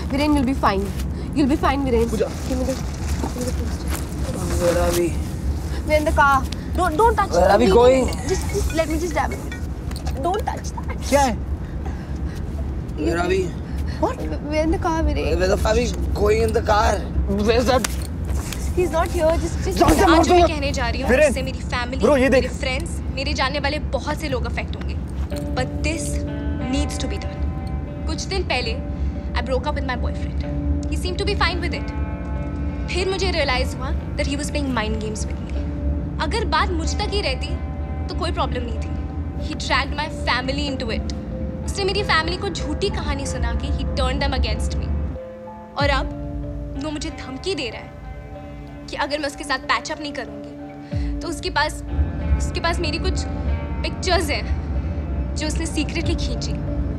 Viren, you'll be fine. You'll be fine, Viren. Pooja. Give me the, give me the poster. Where are we? We're in the car. Don't don't touch Where it. are we going? Just just let me just dab it. Don't touch that. क्या है? Where are we? What? We're in the car, Viren. Where the fuck are we going in the car? Where's that? He's not here. Just just. आज मैं कहने जा रही हूँ इससे मेरी फैमिली, मेरे फ्रेंड्स, मेरे जानने वाले बहुत से लोग अफेक्ट होंगे. But this needs to be done. कुछ दिन पहले I broke up with my boyfriend. He seemed to be fine with it. फिर मुझे रियलाइज हुआ that he was playing mind games with me. अगर बात मुझ तक ही रहती तो कोई प्रॉब्लम नहीं थी. He dragged my family into it. उसने मेरी फैमिली को झूठी कहानी सुना के he turned them against me. और अब वो मुझे धमकी दे रहा है कि अगर मैं उसके साथ पैच अप नहीं करूंगी तो उसके पास उसके पास मेरी कुछ पिक्चर्स हैं जो उसने सीक्रेटली खींची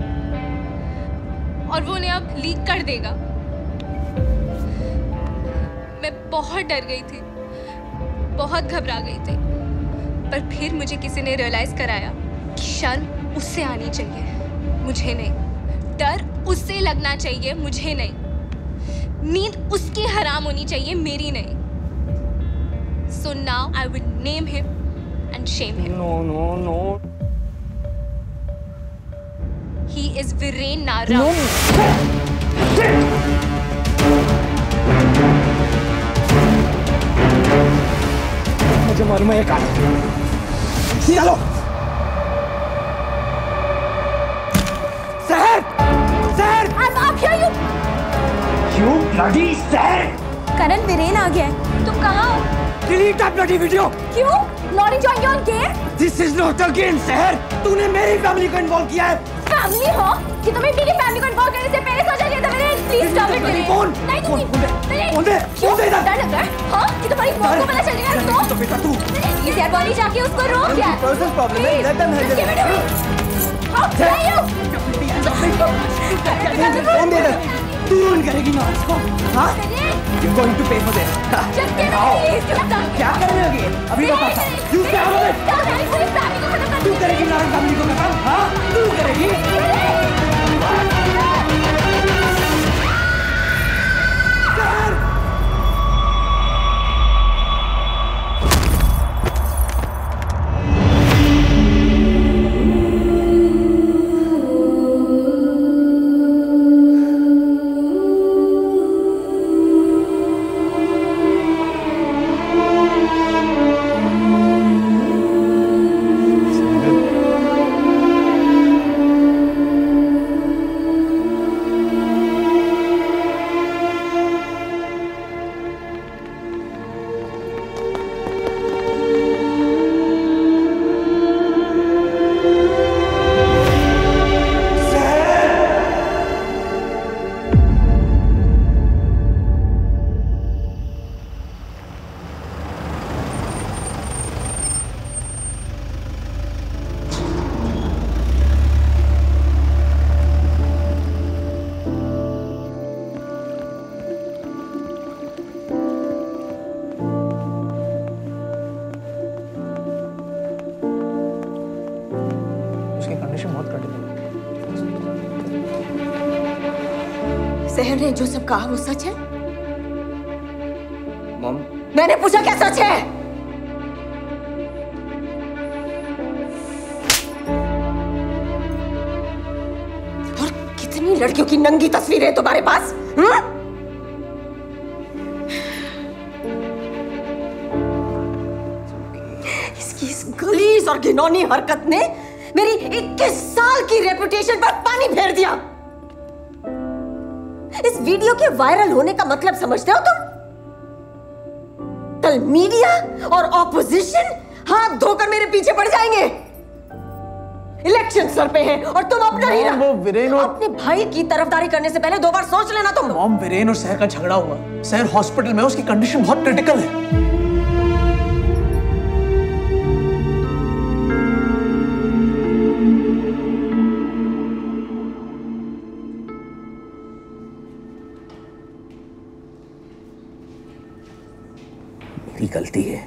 और वो उन्हें अब लीक कर देगा. मैं बहुत डर गई थी, बहुत घबरा गई थी, पर फिर मुझे किसी ने रियलाइज कराया कि शर्म उससे आनी चाहिए, मुझे नहीं. डर उससे लगना चाहिए, मुझे नहीं. नींद उसकी हराम होनी चाहिए, मेरी नहीं. So now I will name him and shame him. No, no, no. He is Viren Nara. No. मुझे मालूम है ये कहाँ है. चलो. सहर, सहर. I'm up here, you. You bloody सहर. करण, विरेन आ गया है. तुम कहाँ हो? Delete that bloody video. क्यों? Not enjoying your game? This is not a game, सहर. तूने मेरी फैमिली को इन्वॉल्व किया है. फैमिली हो कि तुम्हें मेरी फैमिली को इन्वॉल्व करने से पहले सोचा गया था. मैंने प्लीज स्टॉप इट. फोन नहीं तुम फोन दे फोन दे इधर. डर लग रहा है हां कि तुम्हारी मौत को पता चल गया तो बेटा तू प्लीज यार बॉली जाके उसको रोक यार. पर्सनल प्रॉब्लम है. Let them handle it. How dare you. Phone दे इधर. तू ऑन करेगी ना इसको. हां you going to pay for this. क्या करने लगी अभी बताता हूं. यू क्या हो गए. तू करेगी ना फैमिली को खत्म. हां तू करेगी. सहर ने जो सब कहा वो सच है? मॉम, मैंने पूछा क्या सच है? और कितनी लड़कियों की नंगी तस्वीरें हैं तुम्हारे पास? हुँ? इसकी इस गलीज और घिनौनी हरकत ने मेरी इक्कीस साल की रेपुटेशन पर पानी फेर दिया। इस वीडियो के वायरल होने का मतलब समझते हो तुम? कल मीडिया और ऑपोजिशन हाथ धोकर मेरे पीछे पड़ जाएंगे। इलेक्शन सर पे है और तुम अपना ही वो वीरेन और अपने भाई की तरफदारी करने से पहले दो बार सोच लेना तुम। मॉम, वीरेन और सहर का झगड़ा हुआ। सहर हॉस्पिटल में, उसकी कंडीशन बहुत क्रिटिकल है। मेरी गलती है।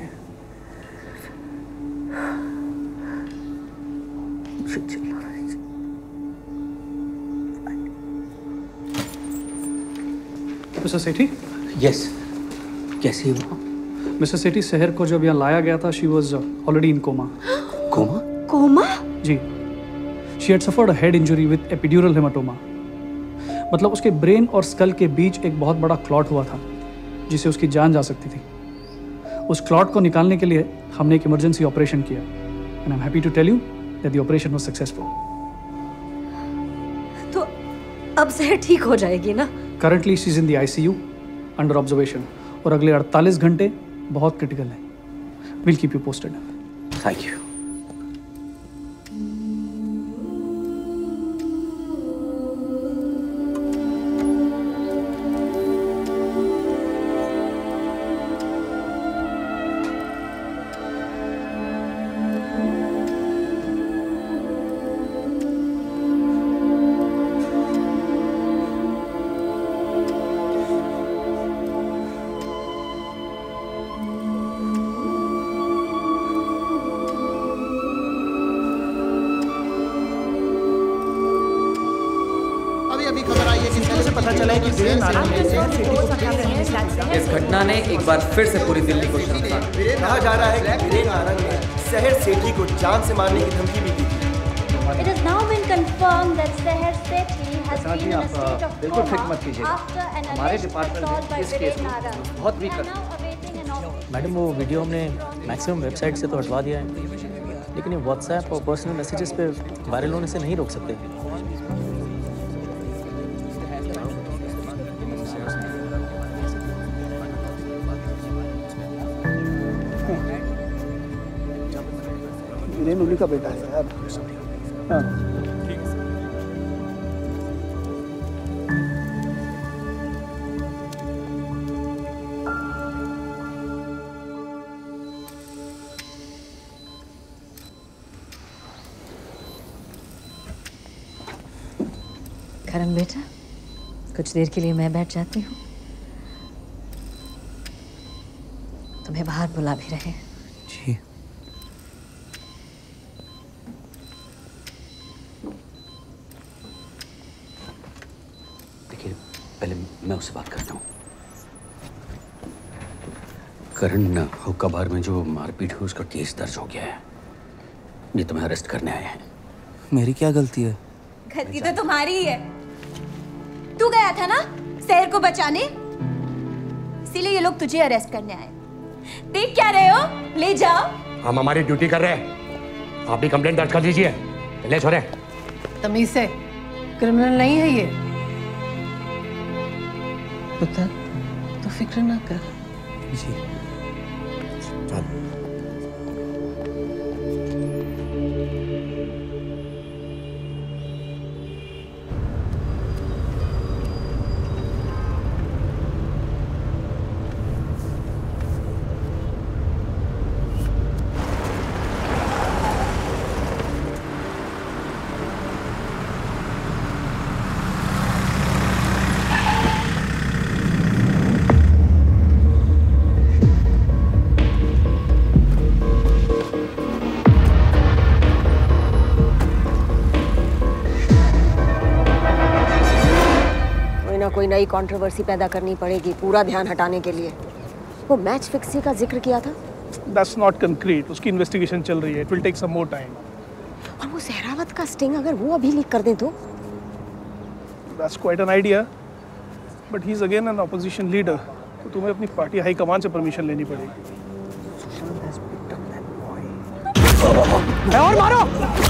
मिस्टर सेठी? यस। कैसी है वो? मिस्टर सेठी, शहर को जब यहाँ लाया गया था, she was already in coma. Coma? Coma? जी। She had suffered a head injury with epidural haematoma. मतलब उसके ब्रेन और स्कल के बीच एक बहुत बड़ा क्लॉट हुआ था जिससे उसकी जान जा सकती थी। उस क्लॉट को निकालने के लिए हमने एक इमरजेंसी ऑपरेशन किया and I am happy to tell you that the operation was successful. तो अब सहर ठीक हो जाएगी ना? Currently she is in the ICU under observation और अगले अड़तालीस घंटे बहुत क्रिटिकल है। Will keep you posted. Thank you. इस घटना ने एक बार फिर से पूरी दिल्ली को शर्मसार कर दिया। कहा जा रहा है कि वीरेन आरंग ने सहर सेठी को जान से मारने की धमकी भी दी थी। It has now been confirmed that Seher Sethi has been in a state of बिल्कुल फिक्र coma मत कीजिएगा। after an हमारे alleged डिपार्टमेंट assault by में इस केस Viren को Narang. बहुत वीक They are कर now awaiting an op- madam वो वीडियो हमने मैक्सिमम वेबसाइट से तो हटवा दिया है, लेकिन ये व्हाट्सएप और पर्सनल मैसेजेस पे वायरल होने से नहीं रोक सकते। वीरेन उन्हीं का बेटा है यार। हाँ। करण बेटा, कुछ देर के लिए मैं बैठ जाती हूँ। तुम्हें बाहर बुला भी रहे। जी। देखिए, पहले मैं उससे बात करता हूँ। करण हुक्का बार में जो मारपीट हुई उसका केस दर्ज हो गया है। ये तुम्हें अरेस्ट करने आए हैं। मेरी क्या गलती है? गलती तो तुम्हारी ही है। तू गया था ना सहर को बचाने, इसीलिए ये लोग तुझे अरेस्ट करने आए। देख क्या रहे हो, ले जाओ। हम हमारी ड्यूटी कर रहे हैं, आप भी कंप्लेंट दर्ज कर दीजिए। ले छोड़े। तमीज से, क्रिमिनल नहीं है ये। पुत्र, तो फिक्र ना कर। जी। चल। कोई नई कंट्रोवर्सी पैदा करनी पड़ेगी पूरा ध्यान हटाने के लिए। वो मैच फिक्सिंग का जिक्र किया था। That's not concrete. उसकी इन्वेस्टिगेशन चल रही है। It will take some more time. और वो सहरावत का स्टिंग अगर वो अभी लीक कर दें तो? That's quite an idea. But he's again an opposition leader. तो तुम्हें अपनी पार्टी हाई कमान से परमिशन लेनी पड़ेगी। और मारो!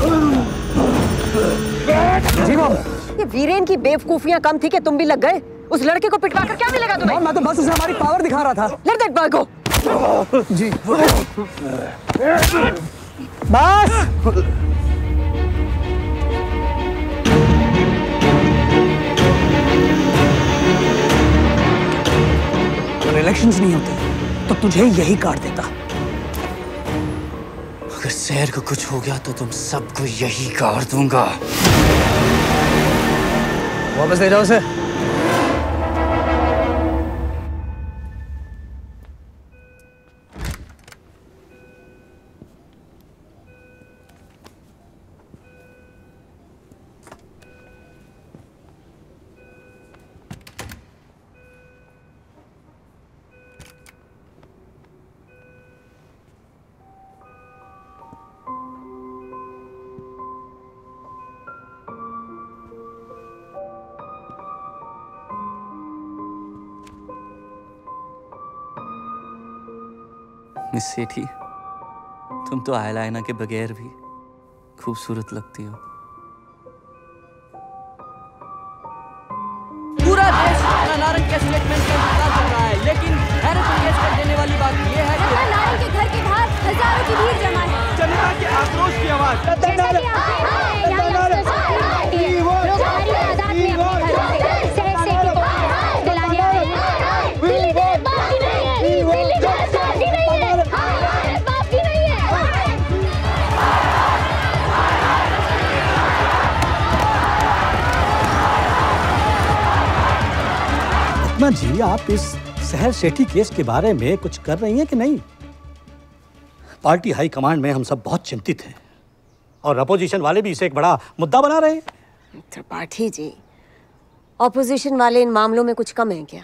जीवन! ये वीरेन की बेवकूफियां कम थी कि तुम भी लग गए। उस लड़के को पिटवा कर क्या मिलेगा तुम्हें? मैं तो बस उसे हमारी पावर दिखा रहा था। Let that boy go. जी। बस। अगर इलेक्शंस नहीं होते तो तुझे यही काट देता। अगर शहर को कुछ हो गया तो तुम सबको यही काट दूंगा। वापस ले जाओ उसे। मिस सेठी, तुम तो आईलाइनर के बगैर भी खूबसूरत लगती हो। पूरा देश रत्ना नारंग के स्टेटमेंट का इंतजार कर रहा है, लेकिन हैरत अंगेज कर देने वाली बात यह है कि रत्ना नारंग के घर के बाहर हजारों की भीड़ जमा है। जनता के आक्रोश की आवाज। जैसा कि आप देख रहे हैं, यहाँ यंगस्टर्स की भीड़ है। लोग भारी तादाद में अपने घरों से शहर सेठी को दिलाने आए हैं। दिल्ली से बाकी नहीं है, दिल्ली से बाकी नहीं है, बाकी नहीं है। रत्ना जी, आप इस सहर सेठी केस के बारे में कुछ कर रही हैं कि नहीं? पार्टी हाई कमांड में हम सब बहुत चिंतित हैं और अपोजिशन वाले भी इसे एक बड़ा मुद्दा बना रहे हैं। त्रिपाठी जी, ऑपोजिशन वाले इन मामलों में कुछ कम हैं क्या?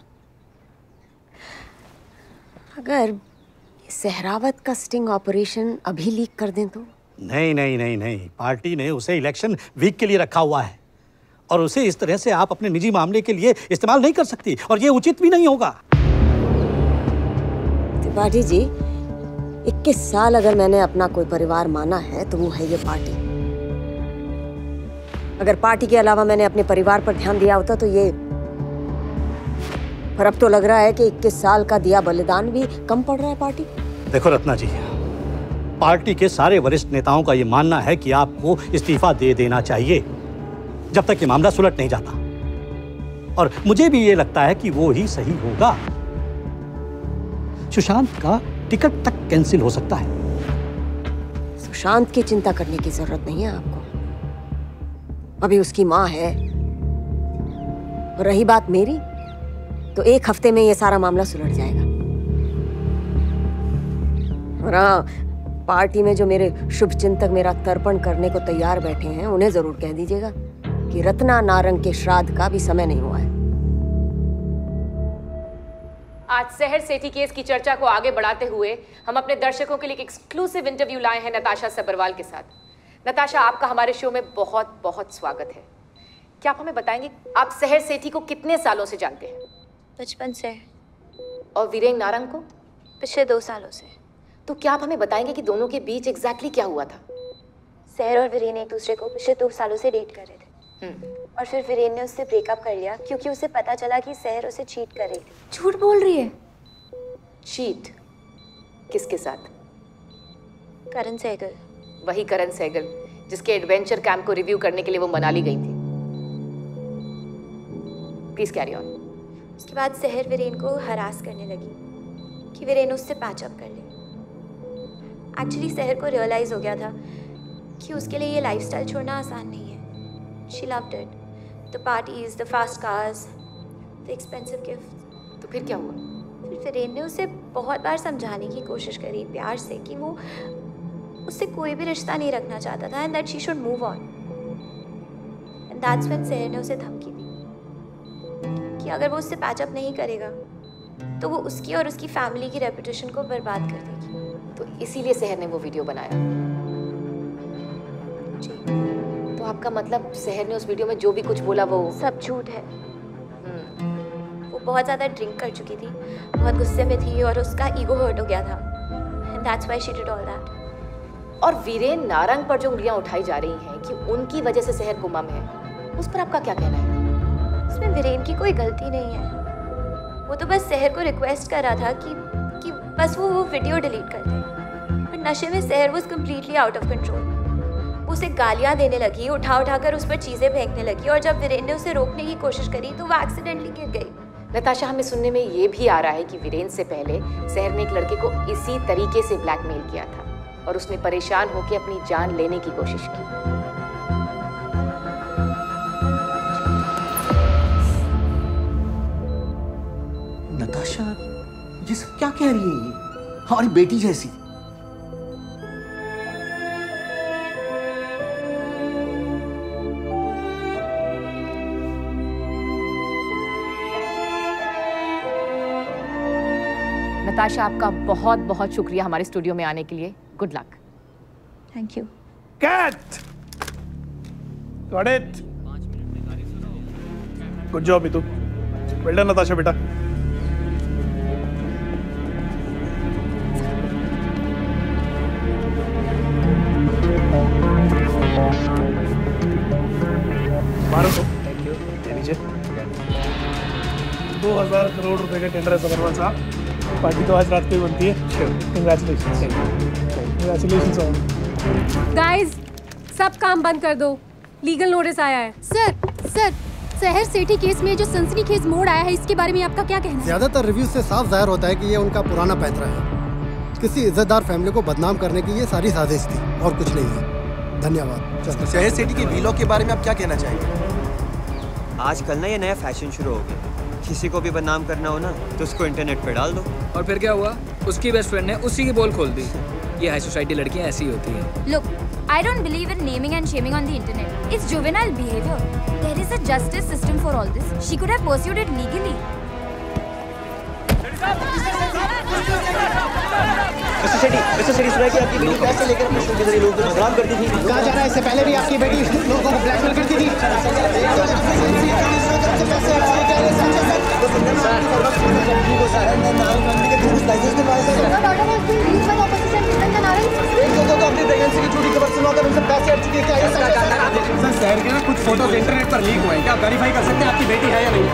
अगर सहरावत का स्टिंग ऑपरेशन अभी लीक कर दें तो? नहीं नहीं नहीं नहीं, पार्टी ने उसे इलेक्शन वीक के लिए रखा हुआ है और उसे इस तरह से आप अपने निजी मामले के लिए इस्तेमाल नहीं कर सकती और ये उचित भी नहीं होगा। त्रिपाठी जी, इक्कीस साल अगर मैंने अपना कोई परिवार माना है तो वो है ये पार्टी। अगर पार्टी के अलावा मैंने अपने परिवार पर ध्यान दिया होता तो ये, पर अब तो लग रहा है कि इक्कीस साल का दिया बलिदान भी कम पड़ रहा है पार्टी। देखो रत्ना जी, पार्टी के सारे वरिष्ठ नेताओं का ये मानना है कि आपको इस्तीफा दे देना चाहिए जब तक ये मामला सुलट नहीं जाता, और मुझे भी ये लगता है कि वो ही सही होगा। सुशांत का टिकट तक कैंसिल हो सकता है। सुशांत की चिंता करने की जरूरत नहीं है आपको, अभी उसकी माँ है। और रही बात मेरी, तो एक हफ्ते में ये सारा मामला सुलट जाएगा। और हाँ, पार्टी में जो मेरे शुभचिंतक मेरा तर्पण करने को तैयार बैठे हैं, उन्हें जरूर कह दीजिएगा कि रत्ना नारंग के श्राद्ध का भी समय नहीं हुआ है। आज सहर सेठी केस की चर्चा को आगे बढ़ाते हुए हम अपने दर्शकों के लिए एक एक्सक्लूसिव इंटरव्यू लाए हैं नताशा सबरवाल के साथ। नताशा, आपका हमारे शो में बहुत बहुत स्वागत है। क्या आप हमें बताएंगे आप सहर सेठी को कितने सालों से जानते हैं? बचपन से। और वीरेन नारंग को? पिछले दो सालों से। तो क्या आप हमें बताएंगे कि दोनों के बीच एग्जैक्टली क्या हुआ था? सहर और वीरेन एक दूसरे को पिछले दो सालों से डेट कर रहे थे और फिर वीरेन ने उससे ब्रेकअप कर लिया क्योंकि उसे पता चला कि सहर उसे चीट कर रही थी। झूठ बोल रही है? चीट? किसके साथ? करण सहगल। वही करण सहगल जिसके एडवेंचर कैंप को रिव्यू करने के लिए वो मनाली गई थी। Please carry on. उसके बाद सहर वीरेन को हरास करने लगी कि वीरेन उससे पैचअप कर ले। एक्चुअली सहर को रियलाइज हो गया था कि उसके लिए ये लाइफस्टाइल छोड़ना आसान नहीं है। She loved it. The parties, the fast cars, the expensive gifts. तो फिर क्या हुआ? फिर वीरेन ने उसे बहुत बार समझाने की कोशिश करी प्यार से कि वो उससे कोई भी रिश्ता नहीं रखना चाहता था and that she should move on. And that's when सहर ने उसे धमकी दी कि अगर वो उससे पैचअप नहीं करेगा तो वो उसकी और उसकी फैमिली की रेपुटेशन को बर्बाद कर देगी। तो इसीलिए सहर ने वो वीडियो बनाया। तो आपका मतलब सहर ने उस वीडियो में जो भी कुछ बोला वो सब झूठ है। वो बहुत ज़्यादा ड्रिंक कर चुकी थी, बहुत गुस्से में थी और उसका ईगो हर्ट हो गया था। And that's why she did all that. और वीरेन नारंग पर जो उंगलियां उठाई जा रही हैं कि उनकी वजह से सहर गुमम है, उस पर आपका क्या कहना है? उसमें वीरेन की कोई गलती नहीं है। वो तो बस सहर को रिक्वेस्ट कर रहा था कि कि बस वो वो वीडियो डिलीट कर दे। पर नशे में Sahar was completely out of control. उसे गालियां देने लगी, उठा उठा कर उस पर चीजें फेंकने लगी और जब वीरेन ने उसे रोकने की कोशिश करी तो वो एक्सीडेंटली गिर गई। नताशा, हमें सुनने में ये भी आ रहा है कि वीरेन से पहले सहर ने एक लड़के को इसी तरीके से ब्लैकमेल किया था और उसने परेशान होकर अपनी जान लेने की कोशिश की। नताशा, ये सब क्या कह रही है? ये हमारी बेटी जैसी। नताशा, आपका बहुत बहुत शुक्रिया हमारे स्टूडियो में आने के लिए। Good luck. Thank you. Cat got it. Good job Meetu. Well done Natasha बेटा। बारह सौ थैंक यू लीजिए। दो हजार करोड़ रुपए का टेंडर है सबरवाल साहब। पार्टी तो आज रात को ही बनती है। Congratulation congratulation. गाइस सब काम बंद कर दो, लीगल नोटिस आया है। सर सर सहर सेठी केस में जो सनसनीखेज मोड़ आया है, इसके बारे में आपका क्या कहना है? ज्यादातर रिव्यू से साफ जाहिर होता है कि ये उनका पुराना पैतरा है। किसी इज्जतदार फैमिली को बदनाम करने की ये सारी साजिश थी और कुछ नहीं है। धन्यवाद। शहर सिटी के वीलॉग के बारे में आप क्या कहना चाहेंगे? आजकल ना ये नया फैशन शुरू हो गया, किसी को भी बदनाम करना हो ना तो उसको इंटरनेट पे डाल दो। और फिर क्या हुआ? उसकी बेस्ट फ्रेंड ने उसी की बोल खोल दी। ये हाई सोसाइटी लड़कियां ऐसी होती हैं। Look, I don't believe in naming and shaming on the internet. It's juvenile behavior. There is a justice system for all this. She could have pursued it legally. Mr Sethi, Mr Sethi सुना कि आपकी बेटी पैसे लेकर अपने शो के जरिए लोगों को बदनाम करती थी। कहा जा रहा है इससे पहले भी आपकी बेटी लोगों को ब्लैकमेल करती थी। अपनी प्रेगनेंसी की झूठी खबर सुनाकर उनसे पैसे अर्ज किए। क्या सर शहर के ना कुछ फोटोज इंटरनेट पर लीक हुए हैं, क्या आप वेरीफाई कर सकते हैं आपकी बेटी है या नहीं?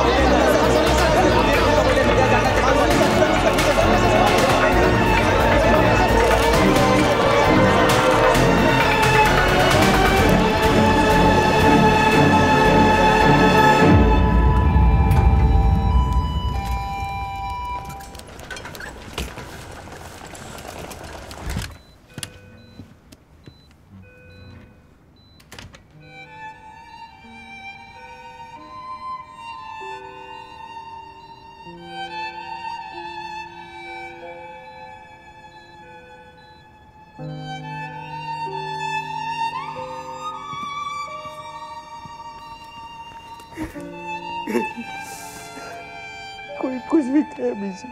कोई कुछ भी कहे बीजी,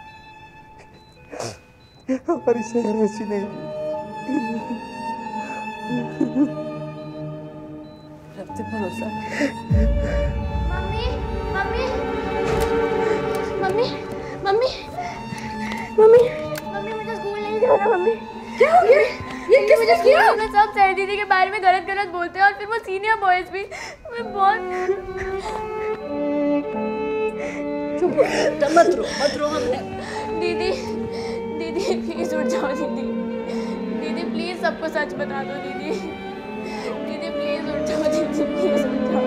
हमारी शहर ऐसी नहीं। रब पे भरोसा। Mummy mummy mummy mummy mummy mummy मुझे स्कूल नहीं जाना। मम्मी क्या हो गया? ये किस वजह से किया? मैं सब सहर दीदी के बारे में गलत गलत बोलते हैं और फिर वो सीनियर बॉयज भी। मैं बहुत मत रो मत रो। हमने दीदी दीदी प्लीज उठ जाओ। दीदी दीदी प्लीज सबको सच बता दो। दीदी दीदी प्लीज उठ जाओ। दीदी प्लीज उठ जाओ।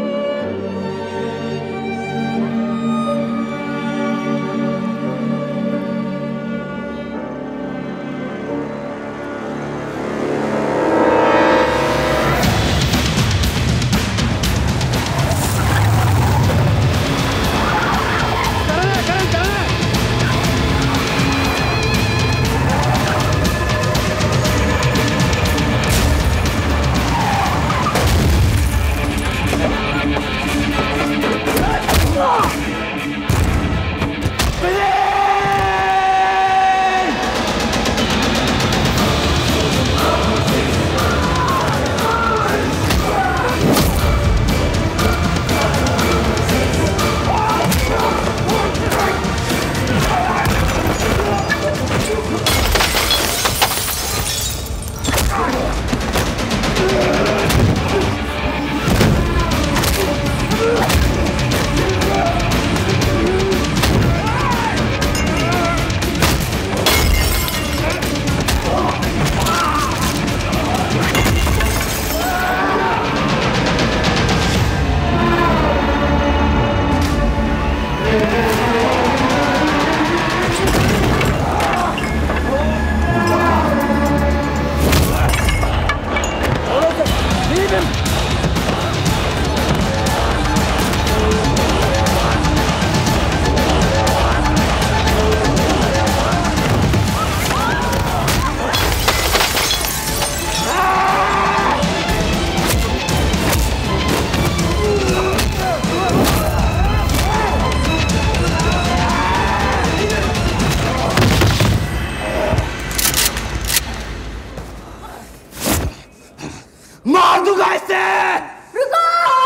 मार दूंगा इसे। रुको।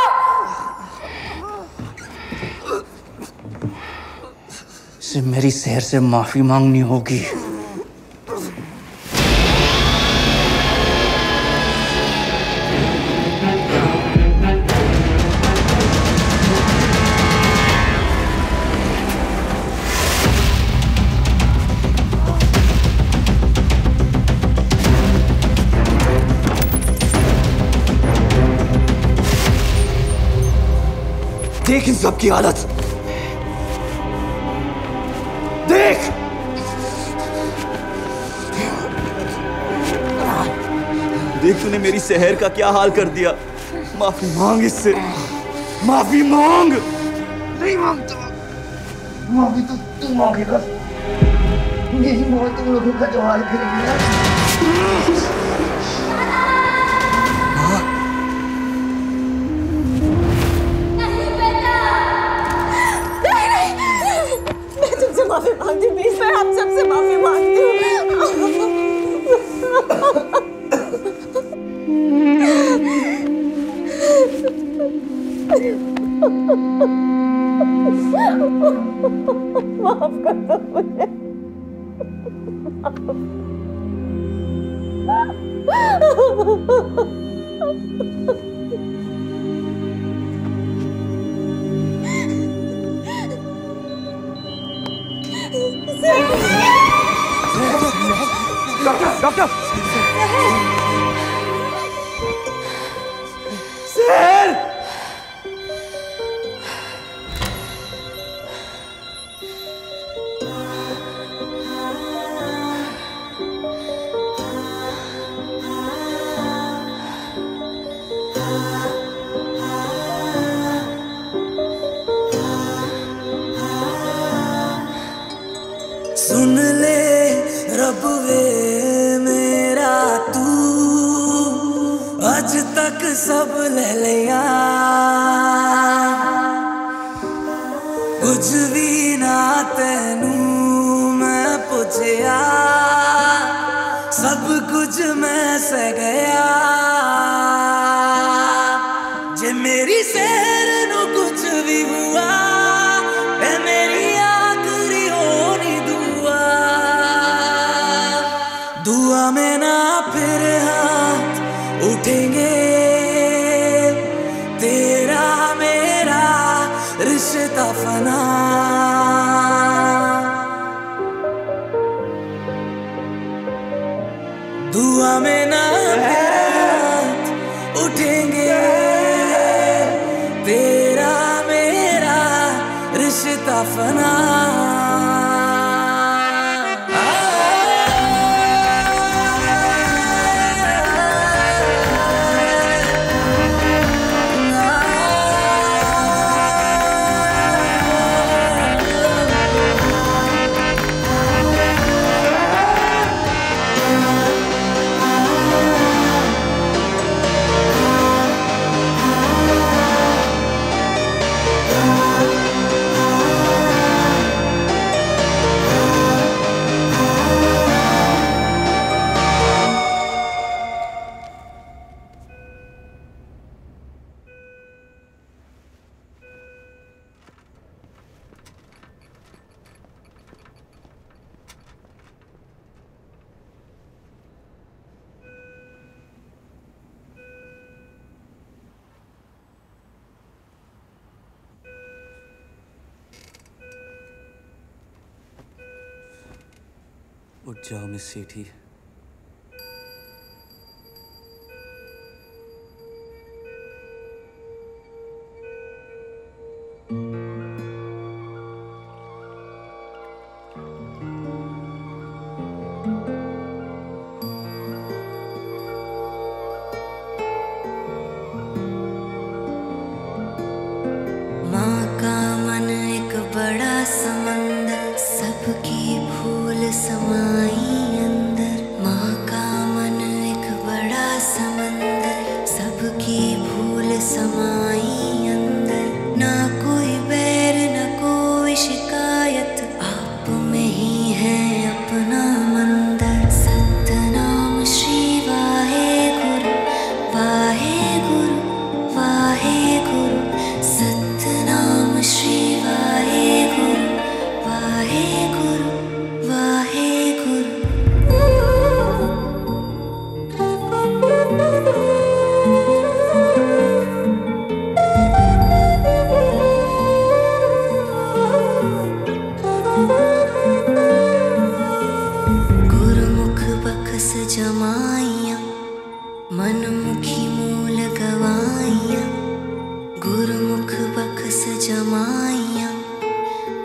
इसे मेरी शहर से माफी मांगनी होगी। सबकी हालत देख। देख तूने मेरी शहर का क्या हाल कर दिया। माफी मांग इससे, माफी मांग। नहीं मांगता, माफी तो तू मांगेगा। मेरी मौत तुम लोगों का जो हाल करेगी ना। मैं तुमसे माफी मांगती हूँ, प्लीज। मैं आप सबसे माफी मांगती हूँ। माफ कर दो मुझे। डॉक्टर डॉक्टर सर सुन ले रब वे मेरा तू अज तक सब ले लिया कुछ भी ना तेनू मैं पूछया सब कुछ मैं से गया जे मेरी शहर नु कुछ भी हुआ ए मेरी आखिरी होनी दुआ दुआ में ना फिर हाथ उठेंगे तेरा मेरा रिश्ता फना दुआ में ना फिर हाथ उठेंगे तेरा मेरा रिश्ता फना उठ जाओ मिस सेठी। माँ का मन एक बड़ा समंदर सबकी भूल समाई अंदर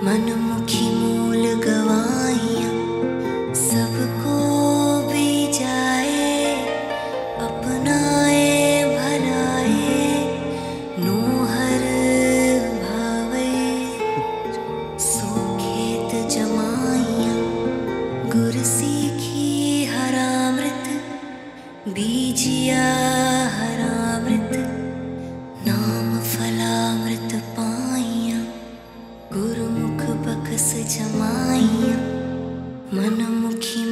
मनमुखी मूल गवाइयाँ सबको भी जाए, अपनाए भलाए नोहर भावे। सो खेत जमाइयाँ गुर सीखी हरामृत, बीजिया हरामृत नाम फलामृत पाइयाँ, गुरुमुख बखस जमाइयाँ मनमुखी